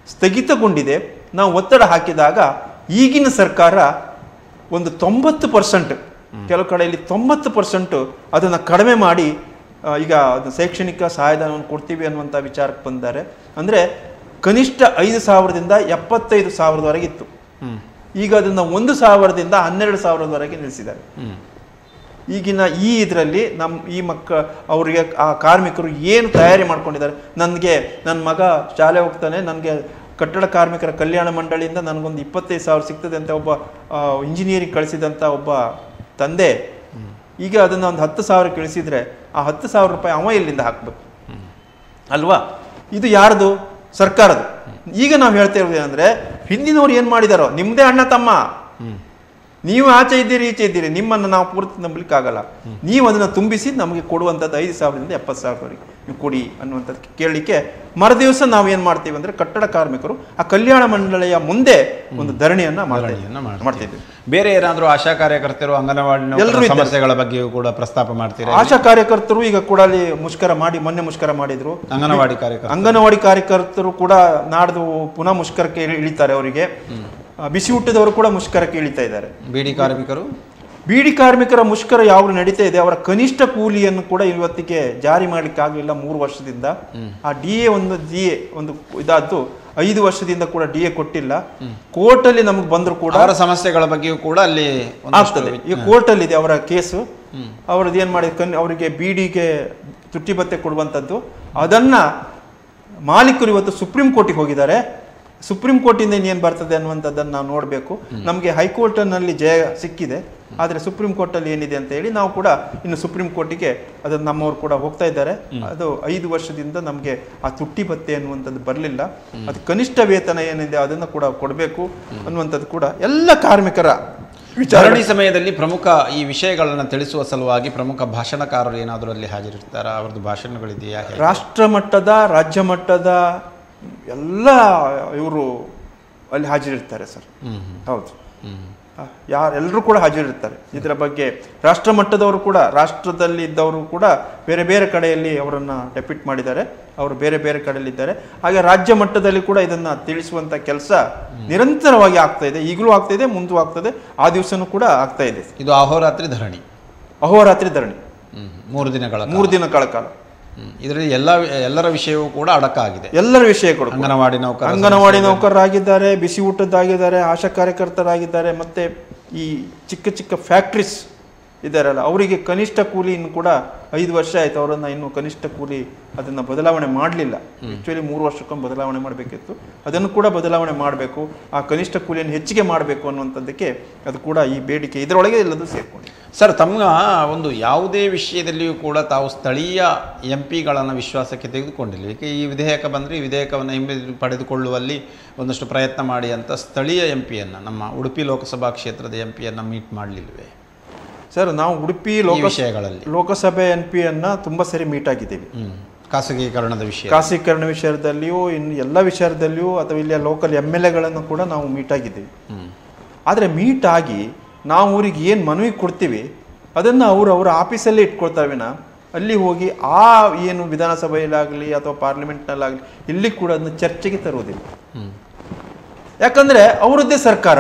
ಸ್ಥಗಿತಗೊಂಡಿದೆ. ನಾವು ಒತ್ತಡ ಹಾಕಿದಾಗ ಈಗಿನ ಸರ್ಕಾರ ಒಂದು 90%, ಕೆಲವು ಕಡೆಯಲ್ಲಿ 90% ಅದನ್ನು ಕಡಿಮೆ ಮಾಡಿ ಈಗ ಶೈಕ್ಷಣಿಕ ಸಹಾಯಧನವನ್ನು ಕೊಡ್ತೀವಿ ಅನ್ನುವಂಥ ವಿಚಾರಕ್ಕೆ ಬಂದಿದ್ದಾರೆ. ಅಂದರೆ ಕನಿಷ್ಠ 5,000ದಿಂದ 75,000ವರೆಗೆ ಇತ್ತು. ಈಗ ಅದನ್ನು 1,000ದಿಂದ 12,000ವರೆಗೆ ನಿಲ್ಲಿಸಿದ್ದಾರೆ. ಈಗಿನ ಇದರಲ್ಲಿ ಈ ಅವರಿಗೆ ಆ ಕಾರ್ಮಿಕರು ಏನು ತಯಾರಿ ಮಾಡ್ಕೊಂಡಿದ್ದಾರೆ. ನನ್ನ ಮಗ ಶಾಲೆ ಹೋಗ್ತಾನೆ, ನನಗೆ ಕಟ್ಟಡ ಕಾರ್ಮಿಕರ ಕಲ್ಯಾಣ ಮಂಡಳಿಯಿಂದ ನನಗೊಂದು 25,000 ಸಿಗ್ತದೆ ಅಂತ ಒಬ್ಬ ಇಂಜಿನಿಯರಿಂಗ್ ಕಳಿಸಿದಂಥ ಒಬ್ಬ ತಂದೆ ಈಗ ಅದನ್ನು ಒಂದು 10,000 ಕಳಿಸಿದ್ರೆ ಆ 10,000 ರೂಪಾಯಿ ಅವ ಎಲ್ಲಿಂದ ಹಾಕ್ಬೇಕು ಅಲ್ವಾ? ಇದು ಯಾರ್ದು? ಸರ್ಕಾರದ್ದು. ಈಗ ನಾವು ಹೇಳ್ತಾ ಇರೋದು ಏನಂದ್ರೆ, ಹಿಂದಿನವ್ರು ಏನು ಮಾಡಿದಾರೋ, ನಿಮ್ಮದೇ ಅಣ್ಣ ತಮ್ಮ, ನೀವು ಆಚೆ ಇದ್ದೀರಿ ಈಚೆ ಇದ್ದೀರಿ, ನಿಮ್ಮನ್ನು ನಾವು ಪೂರ್ತಿ ನಂಬಲಿಕ್ಕೆ ಆಗಲ್ಲ. ನೀವು ಅದನ್ನು ತುಂಬಿಸಿ ನಮಗೆ ಕೊಡುವಂಥದ್ದು 5,000ದಿಂದ 70,000ವರೆಗೆ ನೀವು ಕೊಡಿ ಅನ್ನುವಂಥದ್ದು ಕೇಳಲಿಕ್ಕೆ ಮರುದಿವಸ ನಾವು ಏನು ಮಾಡ್ತೀವಿ ಅಂದರೆ, ಕಟ್ಟಡ ಕಾರ್ಮಿಕರು ಆ ಕಲ್ಯಾಣ ಮಂಡಳಿಯ ಮುಂದೆ ಒಂದು ಧರಣಿಯನ್ನು ಮಾಡ್ತಿದ್ವಿ. ಬೇರೆ ಏನಾದರೂ ಆಶಾ ಕಾರ್ಯಕರ್ತರು, ಅಂಗನವಾಡಿ ಸಮಸ್ಯೆಗಳ ಬಗ್ಗೆಯೂ ಕೂಡ ಪ್ರಸ್ತಾಪ ಮಾಡ್ತೀರಾ? ಆಶಾ ಕಾರ್ಯಕರ್ತರು ಈಗ ಕೂಡ ಅಲ್ಲಿ ಮೊನ್ನೆ ಮುಷ್ಕರ ಮಾಡಿದ್ರು. ಅಂಗನವಾಡಿ ಕಾರ್ಯಕರ್ತರು ಕೂಡ ನಾಡ್ದು ಪುನಃ ಮುಷ್ಕರಕ್ಕೆ ಇಳಿತಾರೆ. ಅವರಿಗೆ ಬಿಸಿ ಊಟದವರು ಕೂಡ ಮುಷ್ಕರಕ್ಕೆ ಇಳಿತಾ ಇದ್ದಾರೆ. ಬೀಡಿ ಕಾರ್ಮಿಕರ ಮುಷ್ಕರ ಯಾವ ನಡೀತಾ ಇದೆ, ಅವರ ಕನಿಷ್ಠ ಕೂಲಿಯನ್ನು ಕೂಡ ಇವತ್ತಿಗೆ ಜಾರಿ ಮಾಡ್ಲಿಕ್ಕೆ ಆಗಲಿಲ್ಲ 3 ವರ್ಷದಿಂದ. ಆ DA ಒಂದು ಇದಾದ್ದು 5 ವರ್ಷದಿಂದ ಕೂಡ DA ಕೊಟ್ಟಿಲ್ಲ. ಕೋರ್ಟಲ್ಲಿ ನಮಗೆ ಬಂದ್ರು ಕೂಡ ಅವರ ಸಮಸ್ಯೆಗಳ ಬಗ್ಗೆಯೂ ಕೂಡ ಅಲ್ಲಿ ಆಗ್ತದೆ. ಈಗ ಕೋರ್ಟಲ್ಲಿ ಇದೆ ಅವರ ಕೇಸು. ಅವ್ರದ್ದು ಏನು ಮಾಡಿದ, ಅವರಿಗೆ ಬೀಡಿಗೆ ತುಟ್ಟಿ ಭತ್ಯೆ ಕೊಡುವಂಥದ್ದು, ಅದನ್ನ ಮಾಲೀಕರು ಇವತ್ತು ಸುಪ್ರೀಂ ಕೋರ್ಟಿಗೆ ಹೋಗಿದ್ದಾರೆ. ಸುಪ್ರೀಂ ಕೋರ್ಟಿಂದ ಏನು ಬರ್ತದೆ ಅನ್ನುವಂಥದ್ದನ್ನು ನಾವು ನೋಡಬೇಕು. ನಮಗೆ ಹೈಕೋರ್ಟ್ನಲ್ಲಿ ಜಯ ಸಿಕ್ಕಿದೆ, ಆದರೆ ಸುಪ್ರೀಂ ಕೋರ್ಟಲ್ಲಿ ಏನಿದೆ ಅಂತ ಹೇಳಿ ನಾವು ಕೂಡ ಇನ್ನು ಸುಪ್ರೀಂ ಕೋರ್ಟಿಗೆ ಅದನ್ನು ನಮ್ಮವರು ಕೂಡ ಹೋಗ್ತಾ ಇದ್ದಾರೆ. ಅದು 5 ವರ್ಷದಿಂದ ನಮಗೆ ಆ ತುಟ್ಟಿ ಭತ್ಯೆ ಅನ್ನುವಂಥದ್ದು ಬರಲಿಲ್ಲ. ಅದು ಕನಿಷ್ಠ ವೇತನ ಏನಿದೆ ಅದನ್ನು ಕೂಡ ಕೊಡಬೇಕು ಅನ್ನುವಂಥದ್ದು ಕೂಡ ಎಲ್ಲ ಕಾರ್ಮಿಕರ ವಿಚಾರಣೆ ಸಮಯದಲ್ಲಿ ಪ್ರಮುಖ ಈ ವಿಷಯಗಳನ್ನು ತಿಳಿಸುವ ಸಲುವಾಗಿ ಪ್ರಮುಖ ಭಾಷಣಕಾರರು ಏನಾದರೂ ಅಲ್ಲಿ ಹಾಜರಿರ್ತಾರ? ಅವರದ್ದು ಭಾಷಣಗಳಿದೆಯಾ? ರಾಷ್ಟ್ರ ಮಟ್ಟದ, ರಾಜ್ಯ ಮಟ್ಟದ ಎಲ್ಲ ಇವರು ಅಲ್ಲಿ ಹಾಜರಿರ್ತಾರೆ ಸರ್. ಹೌದು, ಎಲ್ಲರೂ ಕೂಡ ಹಾಜರಿರ್ತಾರೆ. ಇದರ ಬಗ್ಗೆ ರಾಷ್ಟ್ರ ಮಟ್ಟದವರು ಕೂಡ, ರಾಷ್ಟ್ರದಲ್ಲಿ ಇದ್ದವರು ಕೂಡ ಬೇರೆ ಬೇರೆ ಕಡೆಯಲ್ಲಿ ಅವರನ್ನು ಡೆಪ್ಯೂಟ್ ಮಾಡಿದ್ದಾರೆ. ಅವರು ಬೇರೆ ಬೇರೆ ಕಡೆಯಲ್ಲಿದ್ದಾರೆ. ಹಾಗೆ ರಾಜ್ಯ ಮಟ್ಟದಲ್ಲಿ ಕೂಡ ಇದನ್ನ ತಿಳಿಸುವಂತ ಕೆಲಸ ನಿರಂತರವಾಗಿ ಆಗ್ತಾ ಇದೆ. ಈಗಲೂ ಆಗ್ತಾ ಇದೆ, ಮುಂದೂ ಆಗ್ತದೆ, ಆ ದಿವಸನೂ ಕೂಡ ಆಗ್ತಾ ಇದೆ. ಇದು ಅಹೋರಾತ್ರಿ ಧರಣಿ. 3 ದಿನಗಳ ಕಾಲ. ಇದರಲ್ಲಿ ಎಲ್ಲರ ವಿಷಯವೂ ಕೂಡ ಅಡಕಾಗಿದೆ. ಎಲ್ಲರ ವಿಷಯ ಕೂಡ ಅಂಗನವಾಡಿ ನೌಕರರಾಗಿದ್ದಾರೆ, ಬಿಸಿ ಊಟದ್ದಾಗಿದ್ದಾರೆ, ಆಶಾ ಕಾರ್ಯಕರ್ತರಾಗಿದ್ದಾರೆ, ಮತ್ತೆ ಈ ಚಿಕ್ಕ ಚಿಕ್ಕ ಫ್ಯಾಕ್ಟ್ರೀಸ್ ಇದ್ದಾರಲ್ಲ, ಅವರಿಗೆ ಕನಿಷ್ಠ ಕೂಲಿ ಇನ್ನು ಕೂಡ 5 ವರ್ಷ ಆಯ್ತು, ಅವರನ್ನು ಇನ್ನು ಕನಿಷ್ಠ ಕೂಲಿ ಅದನ್ನು ಬದಲಾವಣೆ ಮಾಡಲಿಲ್ಲ. ಆ್ಯಕ್ಚುಲಿ 3 ವರ್ಷಕ್ಕೊಮ್ಮೆ ಬದಲಾವಣೆ ಮಾಡಬೇಕಿತ್ತು, ಅದನ್ನು ಕೂಡ ಬದಲಾವಣೆ ಮಾಡಬೇಕು. ಆ ಕನಿಷ್ಠ ಕೂಲಿಯನ್ನು ಹೆಚ್ಚಿಗೆ ಮಾಡಬೇಕು ಅನ್ನುವಂಥದ್ದಕ್ಕೆ ಅದು ಕೂಡ ಈ ಬೇಡಿಕೆ ಇದರೊಳಗೆ ಎಲ್ಲದೂ ಸೇರಿಕೊಂಡು. ಸರ್, ತಮ್ಮ ಒಂದು ಯಾವುದೇ ವಿಷಯದಲ್ಲಿಯೂ ಕೂಡ ತಾವು ಸ್ಥಳೀಯ MP ಗಳನ್ನು ವಿಶ್ವಾಸಕ್ಕೆ ತೆಗೆದುಕೊಂಡಿಲ್ಲ. ಏಕೆ ಈ ವಿಧೇಯಕ ಬಂದರೆ ಈ ವಿಧೇಯಕವನ್ನು ಪಡೆದುಕೊಳ್ಳುವಲ್ಲಿ ಒಂದಷ್ಟು ಪ್ರಯತ್ನ ಮಾಡಿ ಅಂತ ಸ್ಥಳೀಯ MP ಯನ್ನು, ನಮ್ಮ ಉಡುಪಿ ಲೋಕಸಭಾ ಕ್ಷೇತ್ರದ MP ಯನ್ನು ಮೀಟ್ ಮಾಡಲಿಲ್ವೇ? ಸರ್, ನಾವು ಉಡುಪಿ ಲೋಕಸಭೆ MP ತುಂಬ ಸರಿ ಮೀಟ್ ಆಗಿದ್ದೀವಿ. ಖಾಸಗೀಕರಣ ವಿಷಯದಲ್ಲಿಯೂ, ಇನ್ನು ಎಲ್ಲ ವಿಚಾರದಲ್ಲಿಯೂ, ಅಥವಾ ಇಲ್ಲಿಯ ಲೋಕಲ್ MLAಗಳನ್ನು ಕೂಡ ನಾವು ಮೀಟ್ ಆಗಿದ್ದೀವಿ. ಆದರೆ ಮೀಟ್ ಆಗಿ ನಾವು ಅವ್ರಿಗೆ ಏನು ಮನವಿ ಕೊಡ್ತೀವಿ ಅದನ್ನು ಅವರ ಆಫೀಸಲ್ಲೇ ಇಟ್ಕೊಳ್ತಾವಿನ ಅಲ್ಲಿ ಹೋಗಿ ಆ ಏನು ವಿಧಾನಸಭೆಯಲ್ಲಾಗಲಿ ಅಥವಾ ಪಾರ್ಲಿಮೆಂಟ್ನಲ್ಲಾಗಲಿ ಇಲ್ಲಿ ಕೂಡ ಅದನ್ನ ಚರ್ಚೆಗೆ ತರುವುದಿಲ್ಲ. ಯಾಕಂದರೆ ಅವರದ್ದೇ ಸರ್ಕಾರ,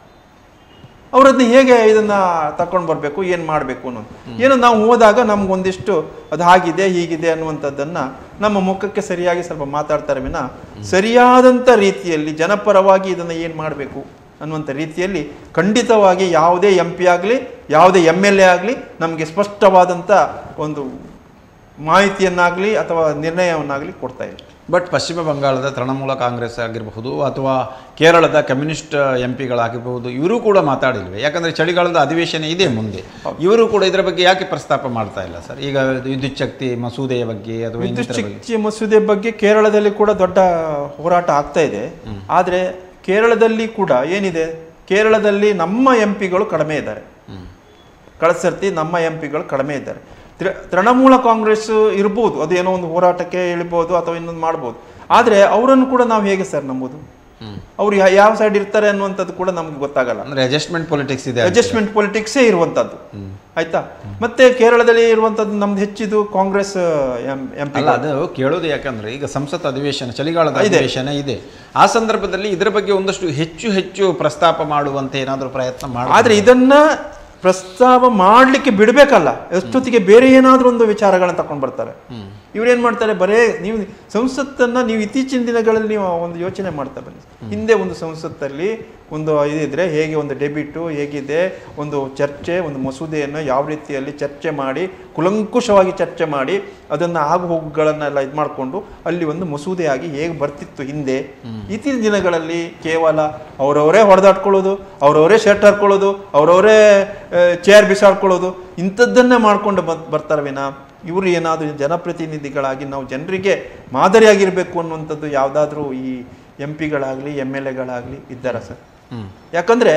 ಅವರದ್ನ ಹೇಗೆ ಇದನ್ನು ತಗೊಂಡು ಬರಬೇಕು, ಏನು ಮಾಡಬೇಕು ಅನ್ನೋದು. ಏನು ನಾವು ಹೋದಾಗ ನಮ್ಗೊಂದಿಷ್ಟು ಅದು ಹಾಗಿದೆ ಹೀಗಿದೆ ಅನ್ನುವಂಥದ್ದನ್ನು ನಮ್ಮ ಮುಖಕ್ಕೆ ಸರಿಯಾಗಿ ಸ್ವಲ್ಪ ಮಾತಾಡ್ತಾರೆ ವಿನ ಸರಿಯಾದಂಥ ರೀತಿಯಲ್ಲಿ ಜನಪರವಾಗಿ ಇದನ್ನು ಏನು ಮಾಡಬೇಕು ಅನ್ನುವಂಥ ರೀತಿಯಲ್ಲಿ ಖಂಡಿತವಾಗಿ ಯಾವುದೇ MP ಆಗಲಿ ಯಾವುದೇ MLA ಆಗಲಿ ನಮಗೆ ಸ್ಪಷ್ಟವಾದಂಥ ಒಂದು ಮಾಹಿತಿಯನ್ನಾಗಲಿ ಅಥವಾ ನಿರ್ಣಯವನ್ನಾಗಲಿ ಕೊಡ್ತಾ ಇಲ್ಲ. ಬಟ್ ಪಶ್ಚಿಮ ಬಂಗಾಳದ ತೃಣಮೂಲ ಕಾಂಗ್ರೆಸ್ ಆಗಿರಬಹುದು ಅಥವಾ ಕೇರಳದ ಕಮ್ಯುನಿಸ್ಟ್ MP ಗಳಾಗಿರಬಹುದು, ಇವರು ಕೂಡ ಮಾತಾಡಿಲ್ವೇ? ಯಾಕಂದರೆ ಚಳಿಗಾಲದ ಅಧಿವೇಶನ ಇದೆ ಮುಂದೆ, ಇವರು ಕೂಡ ಇದರ ಬಗ್ಗೆ ಯಾಕೆ ಪ್ರಸ್ತಾಪ ಮಾಡ್ತಾ ಇಲ್ಲ ಸರ್? ಈಗ ವಿದ್ಯುತ್ ಶಕ್ತಿ ಮಸೂದೆಯ ಬಗ್ಗೆ ಅಥವಾ ವಿದ್ಯುತ್ ಶಕ್ತಿ ಮಸೂದೆ ಬಗ್ಗೆ ಕೇರಳದಲ್ಲಿ ಕೂಡ ದೊಡ್ಡ ಹೋರಾಟ ಆಗ್ತಾ ಇದೆ. ಆದರೆ ಕೇರಳದಲ್ಲಿ ಕೂಡ ಏನಿದೆ, ಕೇರಳದಲ್ಲಿ ನಮ್ಮ MP ಗಳು ಕಡಿಮೆ ಇದ್ದಾರೆ. ಕಳೆದ ಸರ್ತಿ ನಮ್ಮ MP ಗಳು ಕಡಿಮೆ ಇದ್ದಾರೆ. ತೃಣಮೂಲ ಕಾಂಗ್ರೆಸ್ ಇರ್ಬೋದು, ಅದೇನೋ ಒಂದು ಹೋರಾಟಕ್ಕೆ ಇಳಿಬೋದು ಅಥವಾ ಇನ್ನೊಂದು ಮಾಡ್ಬೋದು. ಆದರೆ ಅವರನ್ನು ಕೂಡ ನಾವು ಹೇಗೆ ಸರ್ ನಂಬೋದು? ಅವ್ರು ಯಾವ ಸೈಡ್ ಇರ್ತಾರೆ ಅನ್ನುವಂಥದ್ದು ಕೂಡ ನಮ್ಗೆ ಗೊತ್ತಾಗಲ್ಲ. ಅಂದ್ರೆ ಅಡ್ಜಸ್ಟ್ಮೆಂಟ್ ಪೊಲಿಟಿಕ್ಸ್ ಇದೆ, ಅಡ್ಜಸ್ಟ್ಮೆಂಟ್ ಪೊಲಿಟಿಕ್ಸೇ ಇರುವಂಥದ್ದು. ಆಯ್ತಾ, ಮತ್ತೆ ಕೇರಳದಲ್ಲಿ ಇರುವಂಥದ್ದು ನಮ್ದು ಹೆಚ್ಚಿದು ಕಾಂಗ್ರೆಸ್ MP. ಅದು ಕೇಳೋದು ಯಾಕಂದ್ರೆ ಈಗ ಸಂಸತ್ ಅಧಿವೇಶನ, ಚಳಿಗಾಲದ ಅಧಿವೇಶನ ಇದೆ. ಆ ಸಂದರ್ಭದಲ್ಲಿ ಇದರ ಬಗ್ಗೆ ಒಂದಷ್ಟು ಹೆಚ್ಚು ಪ್ರಸ್ತಾಪ ಮಾಡುವಂತೆ ಏನಾದರೂ ಪ್ರಯತ್ನ ಮಾಡಿ, ಆದ್ರೆ ಇದನ್ನ ಪ್ರಸ್ತಾವ ಮಾಡ್ಲಿಕ್ಕೆ ಬಿಡ್ಬೇಕಲ್ಲ. ಎಷ್ಟೊತ್ತಿಗೆ ಬೇರೆ ಏನಾದ್ರೂ ಒಂದು ವಿಚಾರಗಳನ್ನ ತಗೊಂಡು ಬರ್ತಾರೆ. ಇವ್ರೇನ್ ಮಾಡ್ತಾರೆ, ಬರೇ ನೀವು ಸಂಸತ್ತನ್ನ ನೀವು ಇತ್ತೀಚಿನ ದಿನಗಳಲ್ಲಿ ನೀವು ಒಂದು ಯೋಚನೆ ಮಾಡ್ತಾ ಬನ್ನಿ. ಹಿಂದೆ ಒಂದು ಸಂಸತ್ತಲ್ಲಿ ಒಂದು ಇದಿದ್ರೆ ಹೇಗೆ ಒಂದು ಡೆಬಿಟು ಹೇಗಿದೆ, ಒಂದು ಚರ್ಚೆ, ಒಂದು ಮಸೂದೆಯನ್ನು ಯಾವ ರೀತಿಯಲ್ಲಿ ಚರ್ಚೆ ಮಾಡಿ ಕುಲಂಕುಷವಾಗಿ ಚರ್ಚೆ ಮಾಡಿ ಅದನ್ನು ಆಗು ಹೋಗುಗಳನ್ನೆಲ್ಲ ಇದು ಮಾಡಿಕೊಂಡು ಅಲ್ಲಿ ಒಂದು ಮಸೂದೆಯಾಗಿ ಹೇಗೆ ಬರ್ತಿತ್ತು ಹಿಂದೆ. ಇತ್ತೀಚಿನ ದಿನಗಳಲ್ಲಿ ಕೇವಲ ಅವರವರೇ ಹೊಡೆದಾಡ್ಕೊಳ್ಳೋದು, ಅವರವರೇ ಶರ್ಟ್ ಹಾಕೊಳ್ಳೋದು, ಅವರವರೇ ಚೇರ್ ಬಿಸಾಡ್ಕೊಳ್ಳೋದು, ಇಂಥದ್ದನ್ನೇ ಮಾಡ್ಕೊಂಡು ಬರ್ತಾರೆ ವಿನ ಇವರು ಏನಾದರೂ ಜನಪ್ರತಿನಿಧಿಗಳಾಗಿ ನಾವು ಜನರಿಗೆ ಮಾದರಿಯಾಗಿರಬೇಕು ಅನ್ನುವಂಥದ್ದು ಯಾವುದಾದ್ರೂ ಈ MP ಗಳಾಗಲಿ MLAಗಳಾಗಲಿ ಇದ್ದಾರಾ ಸರ್? ಯಾಕಂದರೆ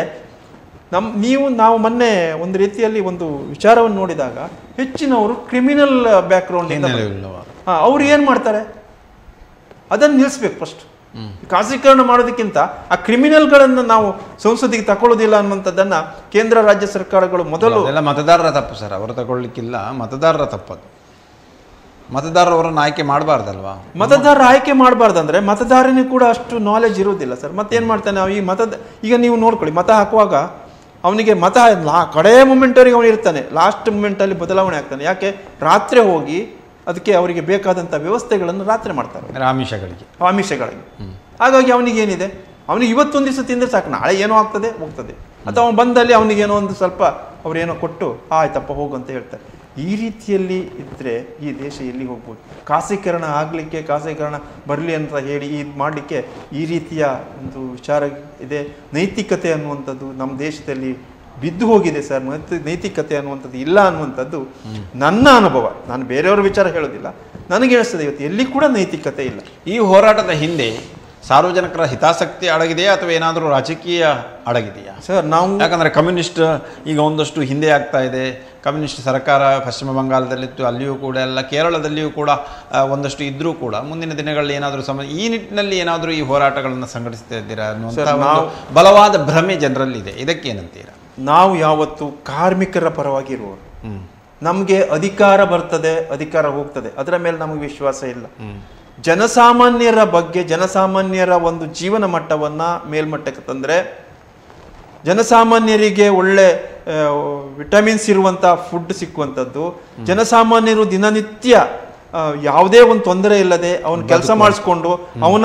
ನಾವು ಮೊನ್ನೆ ಒಂದು ರೀತಿಯಲ್ಲಿ ಒಂದು ವಿಚಾರವನ್ನು ನೋಡಿದಾಗ ಹೆಚ್ಚಿನವರು ಕ್ರಿಮಿನಲ್ ಬ್ಯಾಕ್ಗ್ರೌಂಡ್, ಅವ್ರು ಏನು ಮಾಡ್ತಾರೆ ಅದನ್ನು ನಿಲ್ಲಿಸ್ಬೇಕು ಫಸ್ಟ್. ಖಾಸಗೀಕರಣ ಮಾಡೋದಕ್ಕಿಂತ ಆ ಕ್ರಿಮಿನಲ್ಗಳನ್ನು ನಾವು ಸಂಸತ್ತಿಗೆ ತಗೊಳ್ಳೋದಿಲ್ಲ ಅನ್ನುವಂಥದ್ದನ್ನು ಕೇಂದ್ರ ರಾಜ್ಯ ಸರ್ಕಾರಗಳು ಮೊದಲು. ಮತದಾರರ ತಪ್ಪು ಸರ್, ಅವರು ತಗೊಳ್ಳಿಕ್ಕಿಲ್ಲ, ಮತದಾರರ ತಪ್ಪದು. ಮತದಾರರವರನ್ನು ಆಯ್ಕೆ ಮಾಡಬಾರ್ದಲ್ವಾ? ಮತದಾರರ ಆಯ್ಕೆ ಮಾಡಬಾರ್ದಂದ್ರೆ ಮತದಾರನಿಗೆ ಕೂಡ ಅಷ್ಟು ನಾಲೆಜ್ ಇರೋದಿಲ್ಲ ಸರ್. ಮತ್ತೇನು ಮಾಡ್ತಾನೆ ಈಗ ನೀವು ನೋಡ್ಕೊಳ್ಳಿ, ಮತ ಹಾಕುವಾಗ ಅವನಿಗೆ ಮತ ಕಡೇ ಮೂಮೆಂಟವರೆಗೆ ಅವನು ಇರ್ತಾನೆ, ಲಾಸ್ಟ್ ಮೂಮೆಂಟಲ್ಲಿ ಬದಲಾವಣೆ ಆಗ್ತಾನೆ. ಯಾಕೆ? ರಾತ್ರಿ ಹೋಗಿ ಅದಕ್ಕೆ ಅವರಿಗೆ ಬೇಕಾದಂಥ ವ್ಯವಸ್ಥೆಗಳನ್ನು ರಾತ್ರಿ ಮಾಡ್ತಾರೆ, ಆಮಿಷಗಳಿಗೆ. ಹಾಗಾಗಿ ಅವನಿಗೇನಿದೆ, ಅವನಿಗೆ ಇವತ್ತೊಂದು ದಿವಸ ತಿಂದರೆ ಸಾಕು, ನಾಳೆ ಏನೋ ಆಗ್ತದೆ ಹೋಗ್ತದೆ. ಅಥವಾ ಅವನು ಬಂದಲ್ಲಿ ಅವನಿಗೇನೋ ಒಂದು ಸ್ವಲ್ಪ ಅವ್ರೇನೋ ಕೊಟ್ಟು ಆಯ್ತಪ್ಪ ಹೋಗು ಅಂತ ಹೇಳ್ತಾರೆ. ಈ ರೀತಿಯಲ್ಲಿ ಇದ್ದರೆ ಈ ದೇಶ ಎಲ್ಲಿ ಹೋಗ್ಬೋದು? ಖಾಸಗೀಕರಣ ಆಗಲಿಕ್ಕೆ, ಖಾಸಗೀಕರಣ ಬರಲಿ ಅಂತ ಹೇಳಿ ಇದು ಮಾಡಲಿಕ್ಕೆ ಈ ರೀತಿಯ ಒಂದು ವಿಚಾರ ಇದೆ. ನೈತಿಕತೆ ಅನ್ನುವಂಥದ್ದು ನಮ್ಮ ದೇಶದಲ್ಲಿ ಬಿದ್ದು ಹೋಗಿದೆ ಸರ್. ನೈತಿಕತೆ ಅನ್ನುವಂಥದ್ದು ಇಲ್ಲ ಅನ್ನುವಂಥದ್ದು ನನ್ನ ಅನುಭವ. ನಾನು ಬೇರೆಯವ್ರ ವಿಚಾರ ಹೇಳೋದಿಲ್ಲ, ನನಗೆ ಅನಿಸ್ತದೆ ಇವತ್ತು ಎಲ್ಲಿ ಕೂಡ ನೈತಿಕತೆ ಇಲ್ಲ. ಈ ಹೋರಾಟದ ಹಿಂದೆ ಸಾರ್ವಜನಿಕರ ಹಿತಾಸಕ್ತಿ ಅಡಗಿದೆಯಾ ಅಥವಾ ಏನಾದರೂ ರಾಜಕೀಯ ಅಡಗಿದೆಯಾ ಸರ್? ನಾವು ಯಾಕಂದರೆ ಕಮ್ಯುನಿಸ್ಟ್ ಈಗ ಒಂದಷ್ಟು ಹಿಂದೆ ಆಗ್ತಾ ಇದೆ. ಕಮ್ಯುನಿಸ್ಟ್ ಸರ್ಕಾರ ಪಶ್ಚಿಮ ಬಂಗಾಳದಲ್ಲಿತ್ತು, ಅಲ್ಲಿಯೂ ಕೂಡ ಎಲ್ಲ, ಕೇರಳದಲ್ಲಿಯೂ ಕೂಡ ಒಂದಷ್ಟು ಇದ್ದರೂ ಕೂಡ ಮುಂದಿನ ದಿನಗಳಲ್ಲಿ ಏನಾದರೂ ಈ ನಿಟ್ಟಿನಲ್ಲಿ ಏನಾದರೂ ಈ ಹೋರಾಟಗಳನ್ನು ಸಂಘಟಿಸ್ತಾ ಇದ್ದೀರಾ ಅನ್ನುವಂಥ ಬಲವಾದ ಭ್ರಮೆ ಜನರಲ್ಲಿದೆ. ಇದಕ್ಕೇನಂತೀರಾ? ನಾವು ಯಾವತ್ತು ಕಾರ್ಮಿಕರ ಪರವಾಗಿ ಇರುವವರು. ನಮಗೆ ಅಧಿಕಾರ ಬರ್ತದೆ, ಅಧಿಕಾರ ಹೋಗ್ತದೆ, ಅದರ ಮೇಲೆ ನಮಗೆ ವಿಶ್ವಾಸ ಇಲ್ಲ. ಜನಸಾಮಾನ್ಯರ ಬಗ್ಗೆ, ಜನಸಾಮಾನ್ಯರ ಒಂದು ಜೀವನ ಮಟ್ಟವನ್ನು ಮೇಲ್ಮಟ್ಟಕ್ಕೆ ತಂದರೆ, ಜನಸಾಮಾನ್ಯರಿಗೆ ಒಳ್ಳೆ ವಿಟಮಿನ್ಸ್ ಇರುವಂಥ ಫುಡ್ ಸಿಕ್ಕುವಂಥದ್ದು, ಜನಸಾಮಾನ್ಯರು ದಿನನಿತ್ಯ ಯಾವುದೇ ಒಂದು ತೊಂದರೆ ಇಲ್ಲದೆ ಅವನ ಕೆಲಸ ಮಾಡಿಸ್ಕೊಂಡು ಅವನ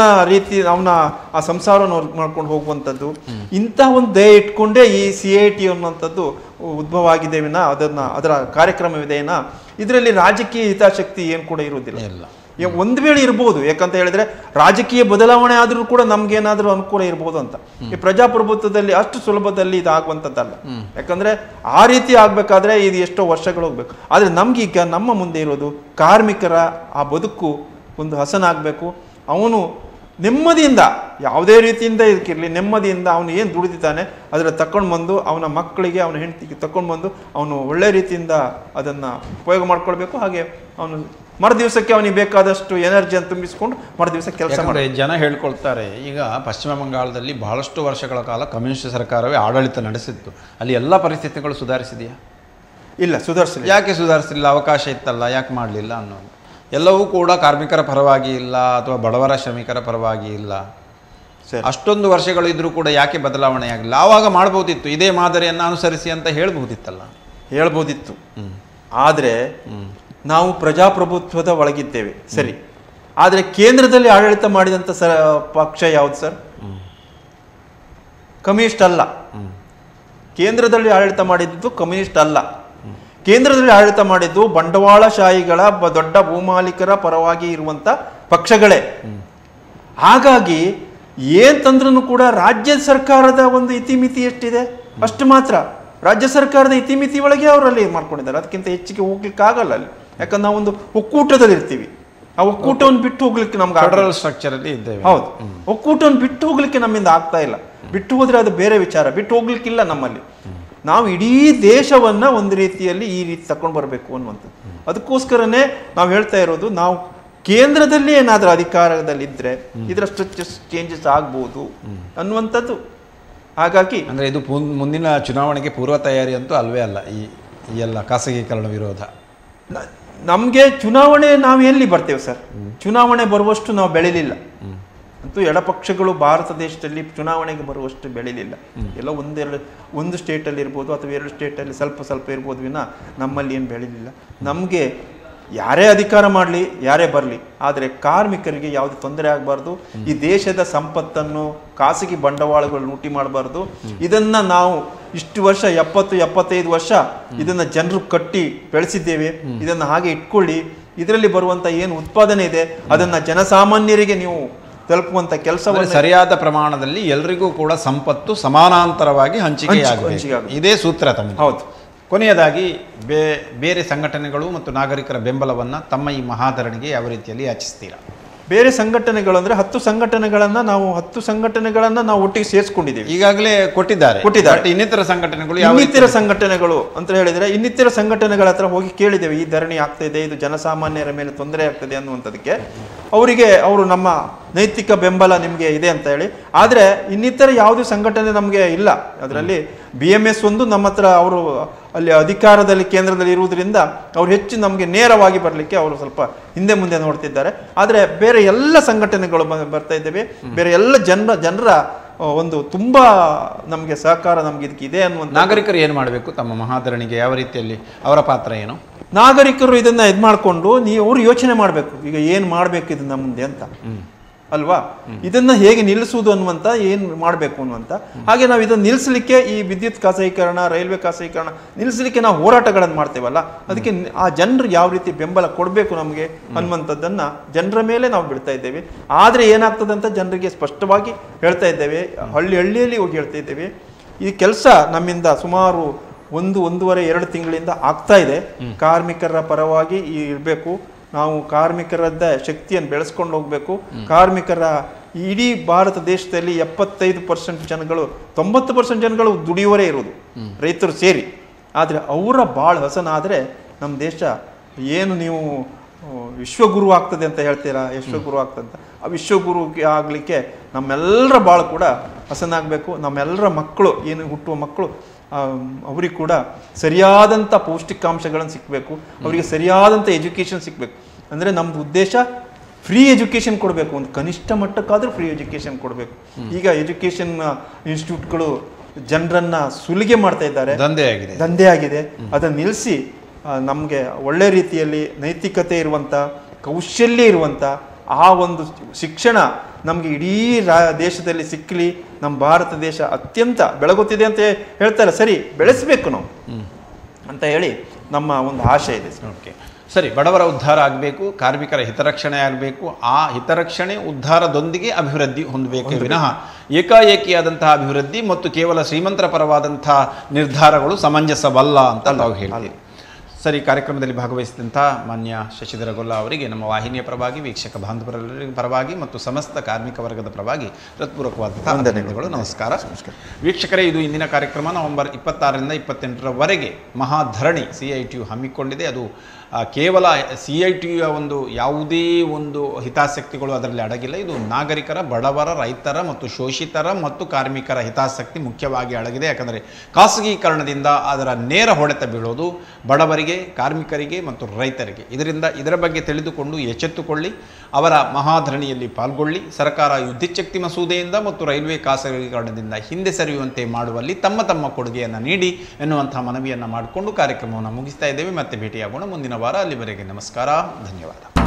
ಆ ಸಂಸಾರವನ್ನು ಮಾಡ್ಕೊಂಡು ಹೋಗುವಂಥದ್ದು, ಇಂಥ ಒಂದು ದಯ ಇಟ್ಕೊಂಡೇ ಈ CIT ಅನ್ನುವಂಥದ್ದು ಉದ್ಭವ ಆಗಿದೆ ವಿನ ಅದರ ಕಾರ್ಯಕ್ರಮವಿದೆ ವಿನ ಇದರಲ್ಲಿ ರಾಜಕೀಯ ಹಿತಾಸಕ್ತಿ ಏನು ಕೂಡ ಇರುವುದಿಲ್ಲ. ಒಂದು ವೇಳೆ ಇರ್ಬೋದು, ಯಾಕಂತ ಹೇಳಿದ್ರೆ ರಾಜಕೀಯ ಬದಲಾವಣೆ ಆದ್ರೂ ಕೂಡ ನಮ್ಗೇನಾದ್ರೂ ಅನುಕೂಲ ಇರ್ಬೋದು ಅಂತ. ಈ ಪ್ರಜಾಪ್ರಭುತ್ವದಲ್ಲಿ ಅಷ್ಟು ಸುಲಭದಲ್ಲಿ ಇದಾಗುವಂಥದ್ದಲ್ಲ. ಯಾಕಂದ್ರೆ ಆ ರೀತಿ ಆಗ್ಬೇಕಾದ್ರೆ ಇದು ಎಷ್ಟೋ ವರ್ಷಗಳು ಹೋಗ್ಬೇಕು. ಆದ್ರೆ ನಮ್ಗೀಗ ನಮ್ಮ ಮುಂದೆ ಇರೋದು ಕಾರ್ಮಿಕರ ಆ ಬದುಕು ಒಂದು ಹಸನಾಗಬೇಕು. ಅವನು ನೆಮ್ಮದಿಯಿಂದ, ಯಾವುದೇ ರೀತಿಯಿಂದ ಇದಕ್ಕಿರಲಿ, ನೆಮ್ಮದಿಯಿಂದ ಅವನು ಏನು ದುಡಿದಿದ್ದಾನೆ ಅದರ ತಕೊಂಡು ಬಂದು ಅವನ ಮಕ್ಕಳಿಗೆ, ಅವನ ಹೆಂಡತಿಗೆ ತಕೊಂಡು ಬಂದು ಅವನು ಒಳ್ಳೆ ರೀತಿಯಿಂದ ಅದನ್ನು ಉಪಯೋಗ ಮಾಡ್ಕೊಳ್ಬೇಕು. ಹಾಗೆ ಅವನು ಮರುದಿವಸಕ್ಕೆ ಅವನಿಗೆ ಬೇಕಾದಷ್ಟು ಎನರ್ಜಿಯನ್ನು ತುಂಬಿಸ್ಕೊಂಡು ಮರುದಿವಸ ಕೆಲಸ ಮಾಡಿ. ಜನ ಹೇಳ್ಕೊಳ್ತಾರೆ, ಈಗ ಪಶ್ಚಿಮ ಬಂಗಾಳದಲ್ಲಿ ಬಹಳಷ್ಟು ವರ್ಷಗಳ ಕಾಲ ಕಮ್ಯುನಿಸ್ಟ್ ಸರ್ಕಾರವೇ ಆಡಳಿತ ನಡೆಸಿತ್ತು, ಅಲ್ಲಿ ಎಲ್ಲ ಪರಿಸ್ಥಿತಿಗಳು ಸುಧಾರಿಸಿದೆಯಾ? ಇಲ್ಲ, ಸುಧಾರಿಸಲಿಲ್ಲ. ಯಾಕೆ ಸುಧಾರಿಸಲಿಲ್ಲ? ಅವಕಾಶ ಇತ್ತಲ್ಲ, ಯಾಕೆ ಮಾಡಲಿಲ್ಲ ಅನ್ನೋದು. ಎಲ್ಲವೂ ಕೂಡ ಕಾರ್ಮಿಕರ ಪರವಾಗಿ ಇಲ್ಲ ಅಥವಾ ಬಡವರ ಶ್ರಮಿಕರ ಪರವಾಗಿ ಇಲ್ಲ. ಅಷ್ಟೊಂದು ವರ್ಷಗಳು ಇದ್ರೂ ಕೂಡ ಯಾಕೆ ಬದಲಾವಣೆ ಆಗಿಲ್ಲ? ಆವಾಗ ಮಾಡ್ಬೋದಿತ್ತು, ಇದೇ ಮಾದರಿಯನ್ನು ಅನುಸರಿಸಿ ಅಂತ ಹೇಳ್ಬೋದಿತ್ತಲ್ಲ. ಹೇಳ್ಬೋದಿತ್ತು. ಆದರೆ ನಾವು ಪ್ರಜಾಪ್ರಭುತ್ವದ ಒಳಗಿದ್ದೇವೆ, ಸರಿ. ಆದರೆ ಕೇಂದ್ರದಲ್ಲಿ ಆಡಳಿತ ಮಾಡಿದಂಥ ಪಕ್ಷ ಯಾವುದು ಸರ್? ಕಮ್ಯುನಿಸ್ಟ್ ಅಲ್ಲ. ಕೇಂದ್ರದಲ್ಲಿ ಆಡಳಿತ ಮಾಡಿದ್ದು ಕಮ್ಯುನಿಸ್ಟ್ ಅಲ್ಲ. ಕೇಂದ್ರದಲ್ಲಿ ಆಡಳಿತ ಮಾಡಿದ್ದು ಬಂಡವಾಳಶಾಹಿಗಳ ದೊಡ್ಡ ಭೂಮಾಲೀಕರ ಪರವಾಗಿ ಇರುವಂತ ಪಕ್ಷಗಳೇ. ಹಾಗಾಗಿ ಏನ್ ತಂದ್ರೂ ಕೂಡ ರಾಜ್ಯ ಸರ್ಕಾರದ ಒಂದು ಇತಿಮಿತಿ ಎಷ್ಟಿದೆ ಅಷ್ಟು ಮಾತ್ರ. ರಾಜ್ಯ ಸರ್ಕಾರದ ಇತಿಮಿತಿ ಒಳಗೆ ಅವರಲ್ಲಿ ಮಾಡ್ಕೊಂಡಿದ್ದಾರೆ, ಅದಕ್ಕಿಂತ ಹೆಚ್ಚಿಗೆ ಹೋಗ್ಲಿಕ್ಕೆ ಆಗಲ್ಲ ಅಲ್ಲಿ. ಯಾಕಂದ್ರೆ ನಾವೊಂದು ಒಕ್ಕೂಟದಲ್ಲಿ ಇರ್ತೀವಿ, ಆ ಒಕ್ಕೂಟವನ್ನು ಬಿಟ್ಟು ಹೋಗ್ಲಿಕ್ಕೆ ನಮ್ಗೆ ಫೆಡರಲ್ ಸ್ಟ್ರಕ್ಚರ್ ಅಲ್ಲಿ ಇದ್ದೇವೆ. ಹೌದು, ಒಕ್ಕೂಟವನ್ನು ಬಿಟ್ಟು ಹೋಗ್ಲಿಕ್ಕೆ ನಮ್ಮಿಂದ ಆಗ್ತಾ ಇಲ್ಲ. ಬಿಟ್ಟು ಹೋದ್ರೆ ಅದು ಬೇರೆ ವಿಚಾರ, ಬಿಟ್ಟು ಹೋಗ್ಲಿಕ್ಕಿಲ್ಲ ನಮ್ಮಲ್ಲಿ. ನಾವು ಇಡೀ ದೇಶವನ್ನ ಒಂದು ರೀತಿಯಲ್ಲಿ ಈ ರೀತಿ ತಕೊಂಡು ಬರಬೇಕು ಅನ್ನುವಂಥದ್ದು. ಅದಕ್ಕೋಸ್ಕರನೇ ನಾವು ಹೇಳ್ತಾ ಇರೋದು, ನಾವು ಕೇಂದ್ರದಲ್ಲಿ ಏನಾದರೂ ಅಧಿಕಾರದಲ್ಲಿದ್ದರೆ ಇದರ ಸ್ಟ್ರಕ್ಚರ್ಸ್ ಚೇಂಜಸ್ ಆಗ್ಬೋದು ಅನ್ನುವಂಥದ್ದು. ಹಾಗಾಗಿ ಅಂದರೆ ಇದು ಮುಂದಿನ ಚುನಾವಣೆಗೆ ಪೂರ್ವ ತಯಾರಿ ಅಂತೂ ಅಲ್ವೇ ಅಲ್ಲ ಈ ಎಲ್ಲ ಖಾಸಗೀಕರಣ ವಿರೋಧ. ನಮಗೆ ಚುನಾವಣೆ ನಾವು ಎಲ್ಲಿ ಬರ್ತೇವೆ ಸರ್? ಚುನಾವಣೆ ಬರುವಷ್ಟು ನಾವು ಬೆಳಿಲಿಲ್ಲ ಅಂತೂ. ಎಡಪಕ್ಷಗಳು ಭಾರತ ದೇಶದಲ್ಲಿ ಚುನಾವಣೆಗೆ ಬರುವಷ್ಟು ಬೆಳಿಲಿಲ್ಲ. ಎಲ್ಲ ಒಂದು ಸ್ಟೇಟಲ್ಲಿ ಇರ್ಬೋದು ಅಥವಾ 2 ಸ್ಟೇಟಲ್ಲಿ ಸ್ವಲ್ಪ ಇರ್ಬೋದು ವಿನ ನಮ್ಮಲ್ಲಿ ಏನು ಬೆಳಿಲಿಲ್ಲ. ನಮಗೆ ಯಾರೇ ಅಧಿಕಾರ ಮಾಡಲಿ, ಯಾರೇ ಬರಲಿ, ಆದರೆ ಕಾರ್ಮಿಕರಿಗೆ ಯಾವುದೇ ತೊಂದರೆ ಆಗಬಾರ್ದು. ಈ ದೇಶದ ಸಂಪತ್ತನ್ನು ಖಾಸಗಿ ಬಂಡವಾಳಗಳು ಲೂಟಿ ಮಾಡಬಾರ್ದು. ಇದನ್ನು ನಾವು ಇಷ್ಟು ವರ್ಷ 70-75 ವರ್ಷ ಇದನ್ನು ಜನರು ಕಟ್ಟಿ ಬೆಳೆಸಿದ್ದೇವೆ. ಇದನ್ನು ಹಾಗೆ ಇಟ್ಕೊಳ್ಳಿ. ಇದರಲ್ಲಿ ಬರುವಂಥ ಏನು ಉತ್ಪಾದನೆ ಇದೆ ಅದನ್ನು ಜನಸಾಮಾನ್ಯರಿಗೆ ನೀವು ತಲುಪುವಂಥ ಕೆಲಸವನ್ನು ಸರಿಯಾದ ಪ್ರಮಾಣದಲ್ಲಿ ಎಲ್ರಿಗೂ ಕೂಡ ಸಂಪತ್ತು ಸಮಾನಾಂತರವಾಗಿ ಹಂಚಿಕೆಯಾಗಬೇಕು. ಇದೇ ಸೂತ್ರ ತಮ್ಮ. ಹೌದು. ಕೊನೆಯದಾಗಿ ಬೇರೆ ಸಂಘಟನೆಗಳು ಮತ್ತು ನಾಗರಿಕರ ಬೆಂಬಲವನ್ನು ತಮ್ಮ ಈ ಮಹಾಧರಣಿಗೆ ಯಾವ ರೀತಿಯಲ್ಲಿ ಯಾಚಿಸ್ತೀರಾ? ಬೇರೆ ಸಂಘಟನೆಗಳು ಅಂದರೆ 10 ಸಂಘಟನೆಗಳನ್ನು ನಾವು ಒಟ್ಟಿಗೆ ಸೇರಿಸ್ಕೊಂಡಿದ್ದೀವಿ. ಈಗಾಗಲೇ ಕೊಟ್ಟಿದ್ದಾರೆ. ಇನ್ನಿತರ ಸಂಘಟನೆಗಳು ಅಂತ ಹೇಳಿದರೆ ಇನ್ನಿತರ ಸಂಘಟನೆಗಳ ಹತ್ರ ಹೋಗಿ ಕೇಳಿದ್ದೇವೆ, ಈ ಧರಣಿ ಆಗ್ತಾ ಇದೆ, ಇದು ಜನಸಾಮಾನ್ಯರ ಮೇಲೆ ತೊಂದರೆ ಆಗ್ತದೆ ಅನ್ನುವಂಥದ್ದಕ್ಕೆ ಅವರು ನಮ್ಮ ನೈತಿಕ ಬೆಂಬಲ ನಿಮಗೆ ಇದೆ ಅಂತ ಹೇಳಿ. ಆದರೆ ಇನ್ನಿತರ ಯಾವುದೇ ಸಂಘಟನೆ ನಮಗೆ ಇಲ್ಲ. ಅದರಲ್ಲಿ BMS ಒಂದು ನಮ್ಮ ಹತ್ರ ಅವರು ಅಲ್ಲಿ ಅಧಿಕಾರದಲ್ಲಿ ಕೇಂದ್ರದಲ್ಲಿ ಇರುವುದರಿಂದ ಅವ್ರು ಹೆಚ್ಚು ನಮಗೆ ನೇರವಾಗಿ ಬರಲಿಕ್ಕೆ ಅವರು ಸ್ವಲ್ಪ ಹಿಂದೆ ಮುಂದೆ ನೋಡ್ತಿದ್ದಾರೆ. ಆದರೆ ಬೇರೆ ಎಲ್ಲ ಸಂಘಟನೆಗಳು ಬರ್ತಾ ಇದ್ದೇವೆ. ಬೇರೆ ಎಲ್ಲ ಜನರ ಒಂದು ತುಂಬಾ ನಮಗೆ ಸಹಕಾರ ನಮ್ಗೆ ಇದಕ್ಕೆ ಇದೆ ಅನ್ನುವಂಥ. ನಾಗರಿಕರು ಏನು ಮಾಡಬೇಕು? ತಮ್ಮ ಮಹಾಧರಣಿಗೆ ಯಾವ ರೀತಿಯಲ್ಲಿ ಅವರ ಪಾತ್ರ ಏನು? ನಾಗರಿಕರು ಇದನ್ನ ಇದು ಮಾಡಿಕೊಂಡು ಅವರು ಯೋಚನೆ ಮಾಡಬೇಕು, ಈಗ ಏನು ಮಾಡಬೇಕು ಇದನ್ನ ಮುಂದೆ ಅಂತ ಅಲ್ವಾ, ಇದನ್ನ ಹೇಗೆ ನಿಲ್ಲಿಸುವುದು ಅನ್ನುವಂಥ ಏನು ಮಾಡಬೇಕು ಅನ್ನುವಂಥ. ಹಾಗೆ ನಾವು ಇದನ್ನು ನಿಲ್ಲಿಸಲಿಕ್ಕೆ ಈ ವಿದ್ಯುತ್ ಖಾಸಗೀಕರಣ, ರೈಲ್ವೆ ಖಾಸಗೀಕರಣ ನಿಲ್ಲಿಸಲಿಕ್ಕೆ ನಾವು ಹೋರಾಟಗಳನ್ನು ಮಾಡ್ತೇವಲ್ಲ, ಅದಕ್ಕೆ ಆ ಜನರು ಯಾವ ರೀತಿ ಬೆಂಬಲ ಕೊಡಬೇಕು ನಮಗೆ ಅನ್ನುವಂಥದ್ದನ್ನು ಜನರ ಮೇಲೆ ನಾವು ಬಿಡ್ತಾ ಇದ್ದೇವೆ. ಆದರೆ ಏನಾಗ್ತದೆ ಅಂತ ಜನರಿಗೆ ಸ್ಪಷ್ಟವಾಗಿ ಹೇಳ್ತಾ ಇದ್ದೇವೆ. ಹಳ್ಳಿಯಲ್ಲಿ ಹೋಗಿ ಹೇಳ್ತಾ ಇದ್ದೇವೆ. ಈ ಕೆಲಸ ನಮ್ಮಿಂದ ಸುಮಾರು 1-1.5-2 ತಿಂಗಳಿಂದ ಆಗ್ತಾ ಇದೆ. ಕಾರ್ಮಿಕರ ಪರವಾಗಿ ಇರಬೇಕು ನಾವು. ಕಾರ್ಮಿಕರದ ಶಕ್ತಿಯನ್ನು ಬೆಳೆಸ್ಕೊಂಡು ಹೋಗ್ಬೇಕು. ಕಾರ್ಮಿಕರ ಇಡೀ ಭಾರತ ದೇಶದಲ್ಲಿ 75% ಜನಗಳು 90% ಜನಗಳು ದುಡಿಯುವರೇ ಇರೋದು, ರೈತರು ಸೇರಿ. ಆದರೆ ಅವರ ಭಾಳ ಹಸನಾದರೆ ನಮ್ಮ ದೇಶ ಏನು ನೀವು ವಿಶ್ವಗುರು ಆಗ್ತದೆ ಅಂತ ಹೇಳ್ತೀರಾ, ವಿಶ್ವಗುರು ಆಗ್ತದಂತ, ಆ ವಿಶ್ವಗುರು ಆಗಲಿಕ್ಕೆ ನಮ್ಮೆಲ್ಲರ ಭಾಳ ಕೂಡ ಹಸನಾಗಬೇಕು. ನಮ್ಮೆಲ್ಲರ ಮಕ್ಕಳು ಏನು ಹುಟ್ಟುವ ಮಕ್ಕಳು ಅವ್ರಿಗೆ ಕೂಡ ಸರಿಯಾದಂಥ ಪೌಷ್ಟಿಕಾಂಶಗಳನ್ನು ಸಿಗಬೇಕು, ಅವರಿಗೆ ಸರಿಯಾದಂಥ ಎಜುಕೇಷನ್ ಸಿಗಬೇಕು. ಅಂದರೆ ನಮ್ಮದು ಉದ್ದೇಶ ಫ್ರೀ ಎಜುಕೇಷನ್ ಕೊಡಬೇಕು, ಒಂದು ಕನಿಷ್ಠ ಮಟ್ಟಕ್ಕಾದರೂ ಫ್ರೀ ಎಜುಕೇಷನ್ ಕೊಡಬೇಕು. ಈಗ ಎಜುಕೇಷನ್ ಇನ್ಸ್ಟಿಟ್ಯೂಟ್ಗಳು ಜನರನ್ನು ಸುಲಿಗೆ ಮಾಡ್ತಾ ಇದ್ದಾರೆ, ದಂಧೆ ಆಗಿದೆ. ಅದನ್ನು ನಿಲ್ಲಿಸಿ ನಮಗೆ ಒಳ್ಳೆ ರೀತಿಯಲ್ಲಿ ನೈತಿಕತೆ ಇರುವಂಥ, ಕೌಶಲ್ಯ ಇರುವಂಥ ಆ ಒಂದು ಶಿಕ್ಷಣ ನಮಗೆ ಇಡೀ ದೇಶದಲ್ಲಿ ಸಿಕ್ಕಲಿ. ನಮ್ಮ ಭಾರತ ದೇಶ ಅತ್ಯಂತ ಬೆಳಗುತ್ತಿದೆ ಅಂತ ಹೇಳ್ತಾರೆ, ಸರಿ ಬೆಳೆಸಬೇಕು ನಾವು ಅಂತ ಹೇಳಿ ನಮ್ಮ ಒಂದು ಆಶೆ ಇದೆ. ಓಕೆ, ಸರಿ. ಬಡವರ ಉದ್ಧಾರ ಆಗಬೇಕು, ಕಾರ್ಮಿಕರ ಹಿತರಕ್ಷಣೆ ಆಗಬೇಕು. ಆ ಹಿತರಕ್ಷಣೆ ಉದ್ಧಾರದೊಂದಿಗೆ ಅಭಿವೃದ್ಧಿ ಹೊಂದಬೇಕೇ ವಿನಃ ಏಕಾಏಕಿಯಾದಂತಹ ಅಭಿವೃದ್ಧಿ ಮತ್ತು ಕೇವಲ ಶ್ರೀಮಂತರ ಪರವಾದಂಥ ನಿರ್ಧಾರಗಳು ಸಮಂಜಸವಲ್ಲ ಅಂತ ನಾವು ಹೇಳ್ತೀವಿ. ಸರಿ, ಕಾರ್ಯಕ್ರಮದಲ್ಲಿ ಭಾಗವಹಿಸಿದಂಥ ಮಾನ್ಯ ಶಶಿಧರ ಗೊಲ್ಲ ಅವರಿಗೆ ನಮ್ಮ ವಾಹಿನಿಯ ಪರವಾಗಿ, ವೀಕ್ಷಕ ಬಾಂಧವರೆಲ್ಲರಿಗೂ ಪರವಾಗಿ ಮತ್ತು ಸಮಸ್ತ ಕಾರ್ಮಿಕ ವರ್ಗದ ಪರವಾಗಿ ಹೃತ್ಪೂರ್ವಕವಾದಂಥ ವಂದನೆಗಳು. ನಮಸ್ಕಾರ. ವೀಕ್ಷಕರೇ, ಇದು ಇಂದಿನ ಕಾರ್ಯಕ್ರಮ. ನವೆಂಬರ್ 26ರಿಂದ 28ರವರೆಗೆ ಮಹಾಧರಣಿ CITU ಹಮ್ಮಿಕೊಂಡಿದೆ. ಅದು ಕೇವಲ CITUಯ ಒಂದು ಯಾವುದೇ ಒಂದು ಹಿತಾಸಕ್ತಿಗಳು ಅದರಲ್ಲಿ ಅಡಗಿಲ್ಲ. ಇದು ನಾಗರಿಕರ, ಬಡವರ, ರೈತರ ಮತ್ತು ಶೋಷಿತರ ಮತ್ತು ಕಾರ್ಮಿಕರ ಹಿತಾಸಕ್ತಿ ಮುಖ್ಯವಾಗಿ ಅಡಗಿದೆ. ಯಾಕಂದರೆ ಖಾಸಗೀಕರಣದಿಂದ ಅದರ ನೇರ ಹೊಡೆತ ಬೀಳೋದು ಬಡವರಿಗೆ, ಕಾರ್ಮಿಕರಿಗೆ ಮತ್ತು ರೈತರಿಗೆ. ಇದರ ಬಗ್ಗೆ ತಿಳಿದುಕೊಂಡು ಎಚ್ಚೆತ್ತುಕೊಳ್ಳಿ, ಅವರ ಮಹಾಧರಣಿಯಲ್ಲಿ ಪಾಲ್ಗೊಳ್ಳಿ. ಸರ್ಕಾರ ವಿದ್ಯುಚ್ಛಕ್ತಿ ಮಸೂದೆಯಿಂದ ಮತ್ತು ರೈಲ್ವೆ ಖಾಸಗೀಕರಣದಿಂದ ಹಿಂದೆ ಸರಿಯುವಂತೆ ಮಾಡುವಲ್ಲಿ ತಮ್ಮ ಕೊಡುಗೆಯನ್ನು ನೀಡಿ ಎನ್ನುವಂಥ ಮನವಿಯನ್ನು ಮಾಡಿಕೊಂಡು ಕಾರ್ಯಕ್ರಮವನ್ನು ಮುಗಿಸ್ತಾ ಇದ್ದೇವೆ. ಮತ್ತೆ ಭೇಟಿಯಾಗೋಣ ಮುಂದಿನ ವಾರ. ಅಲ್ಲಿವರೆಗೆ ನಮಸ್ಕಾರ, ಧನ್ಯವಾದ.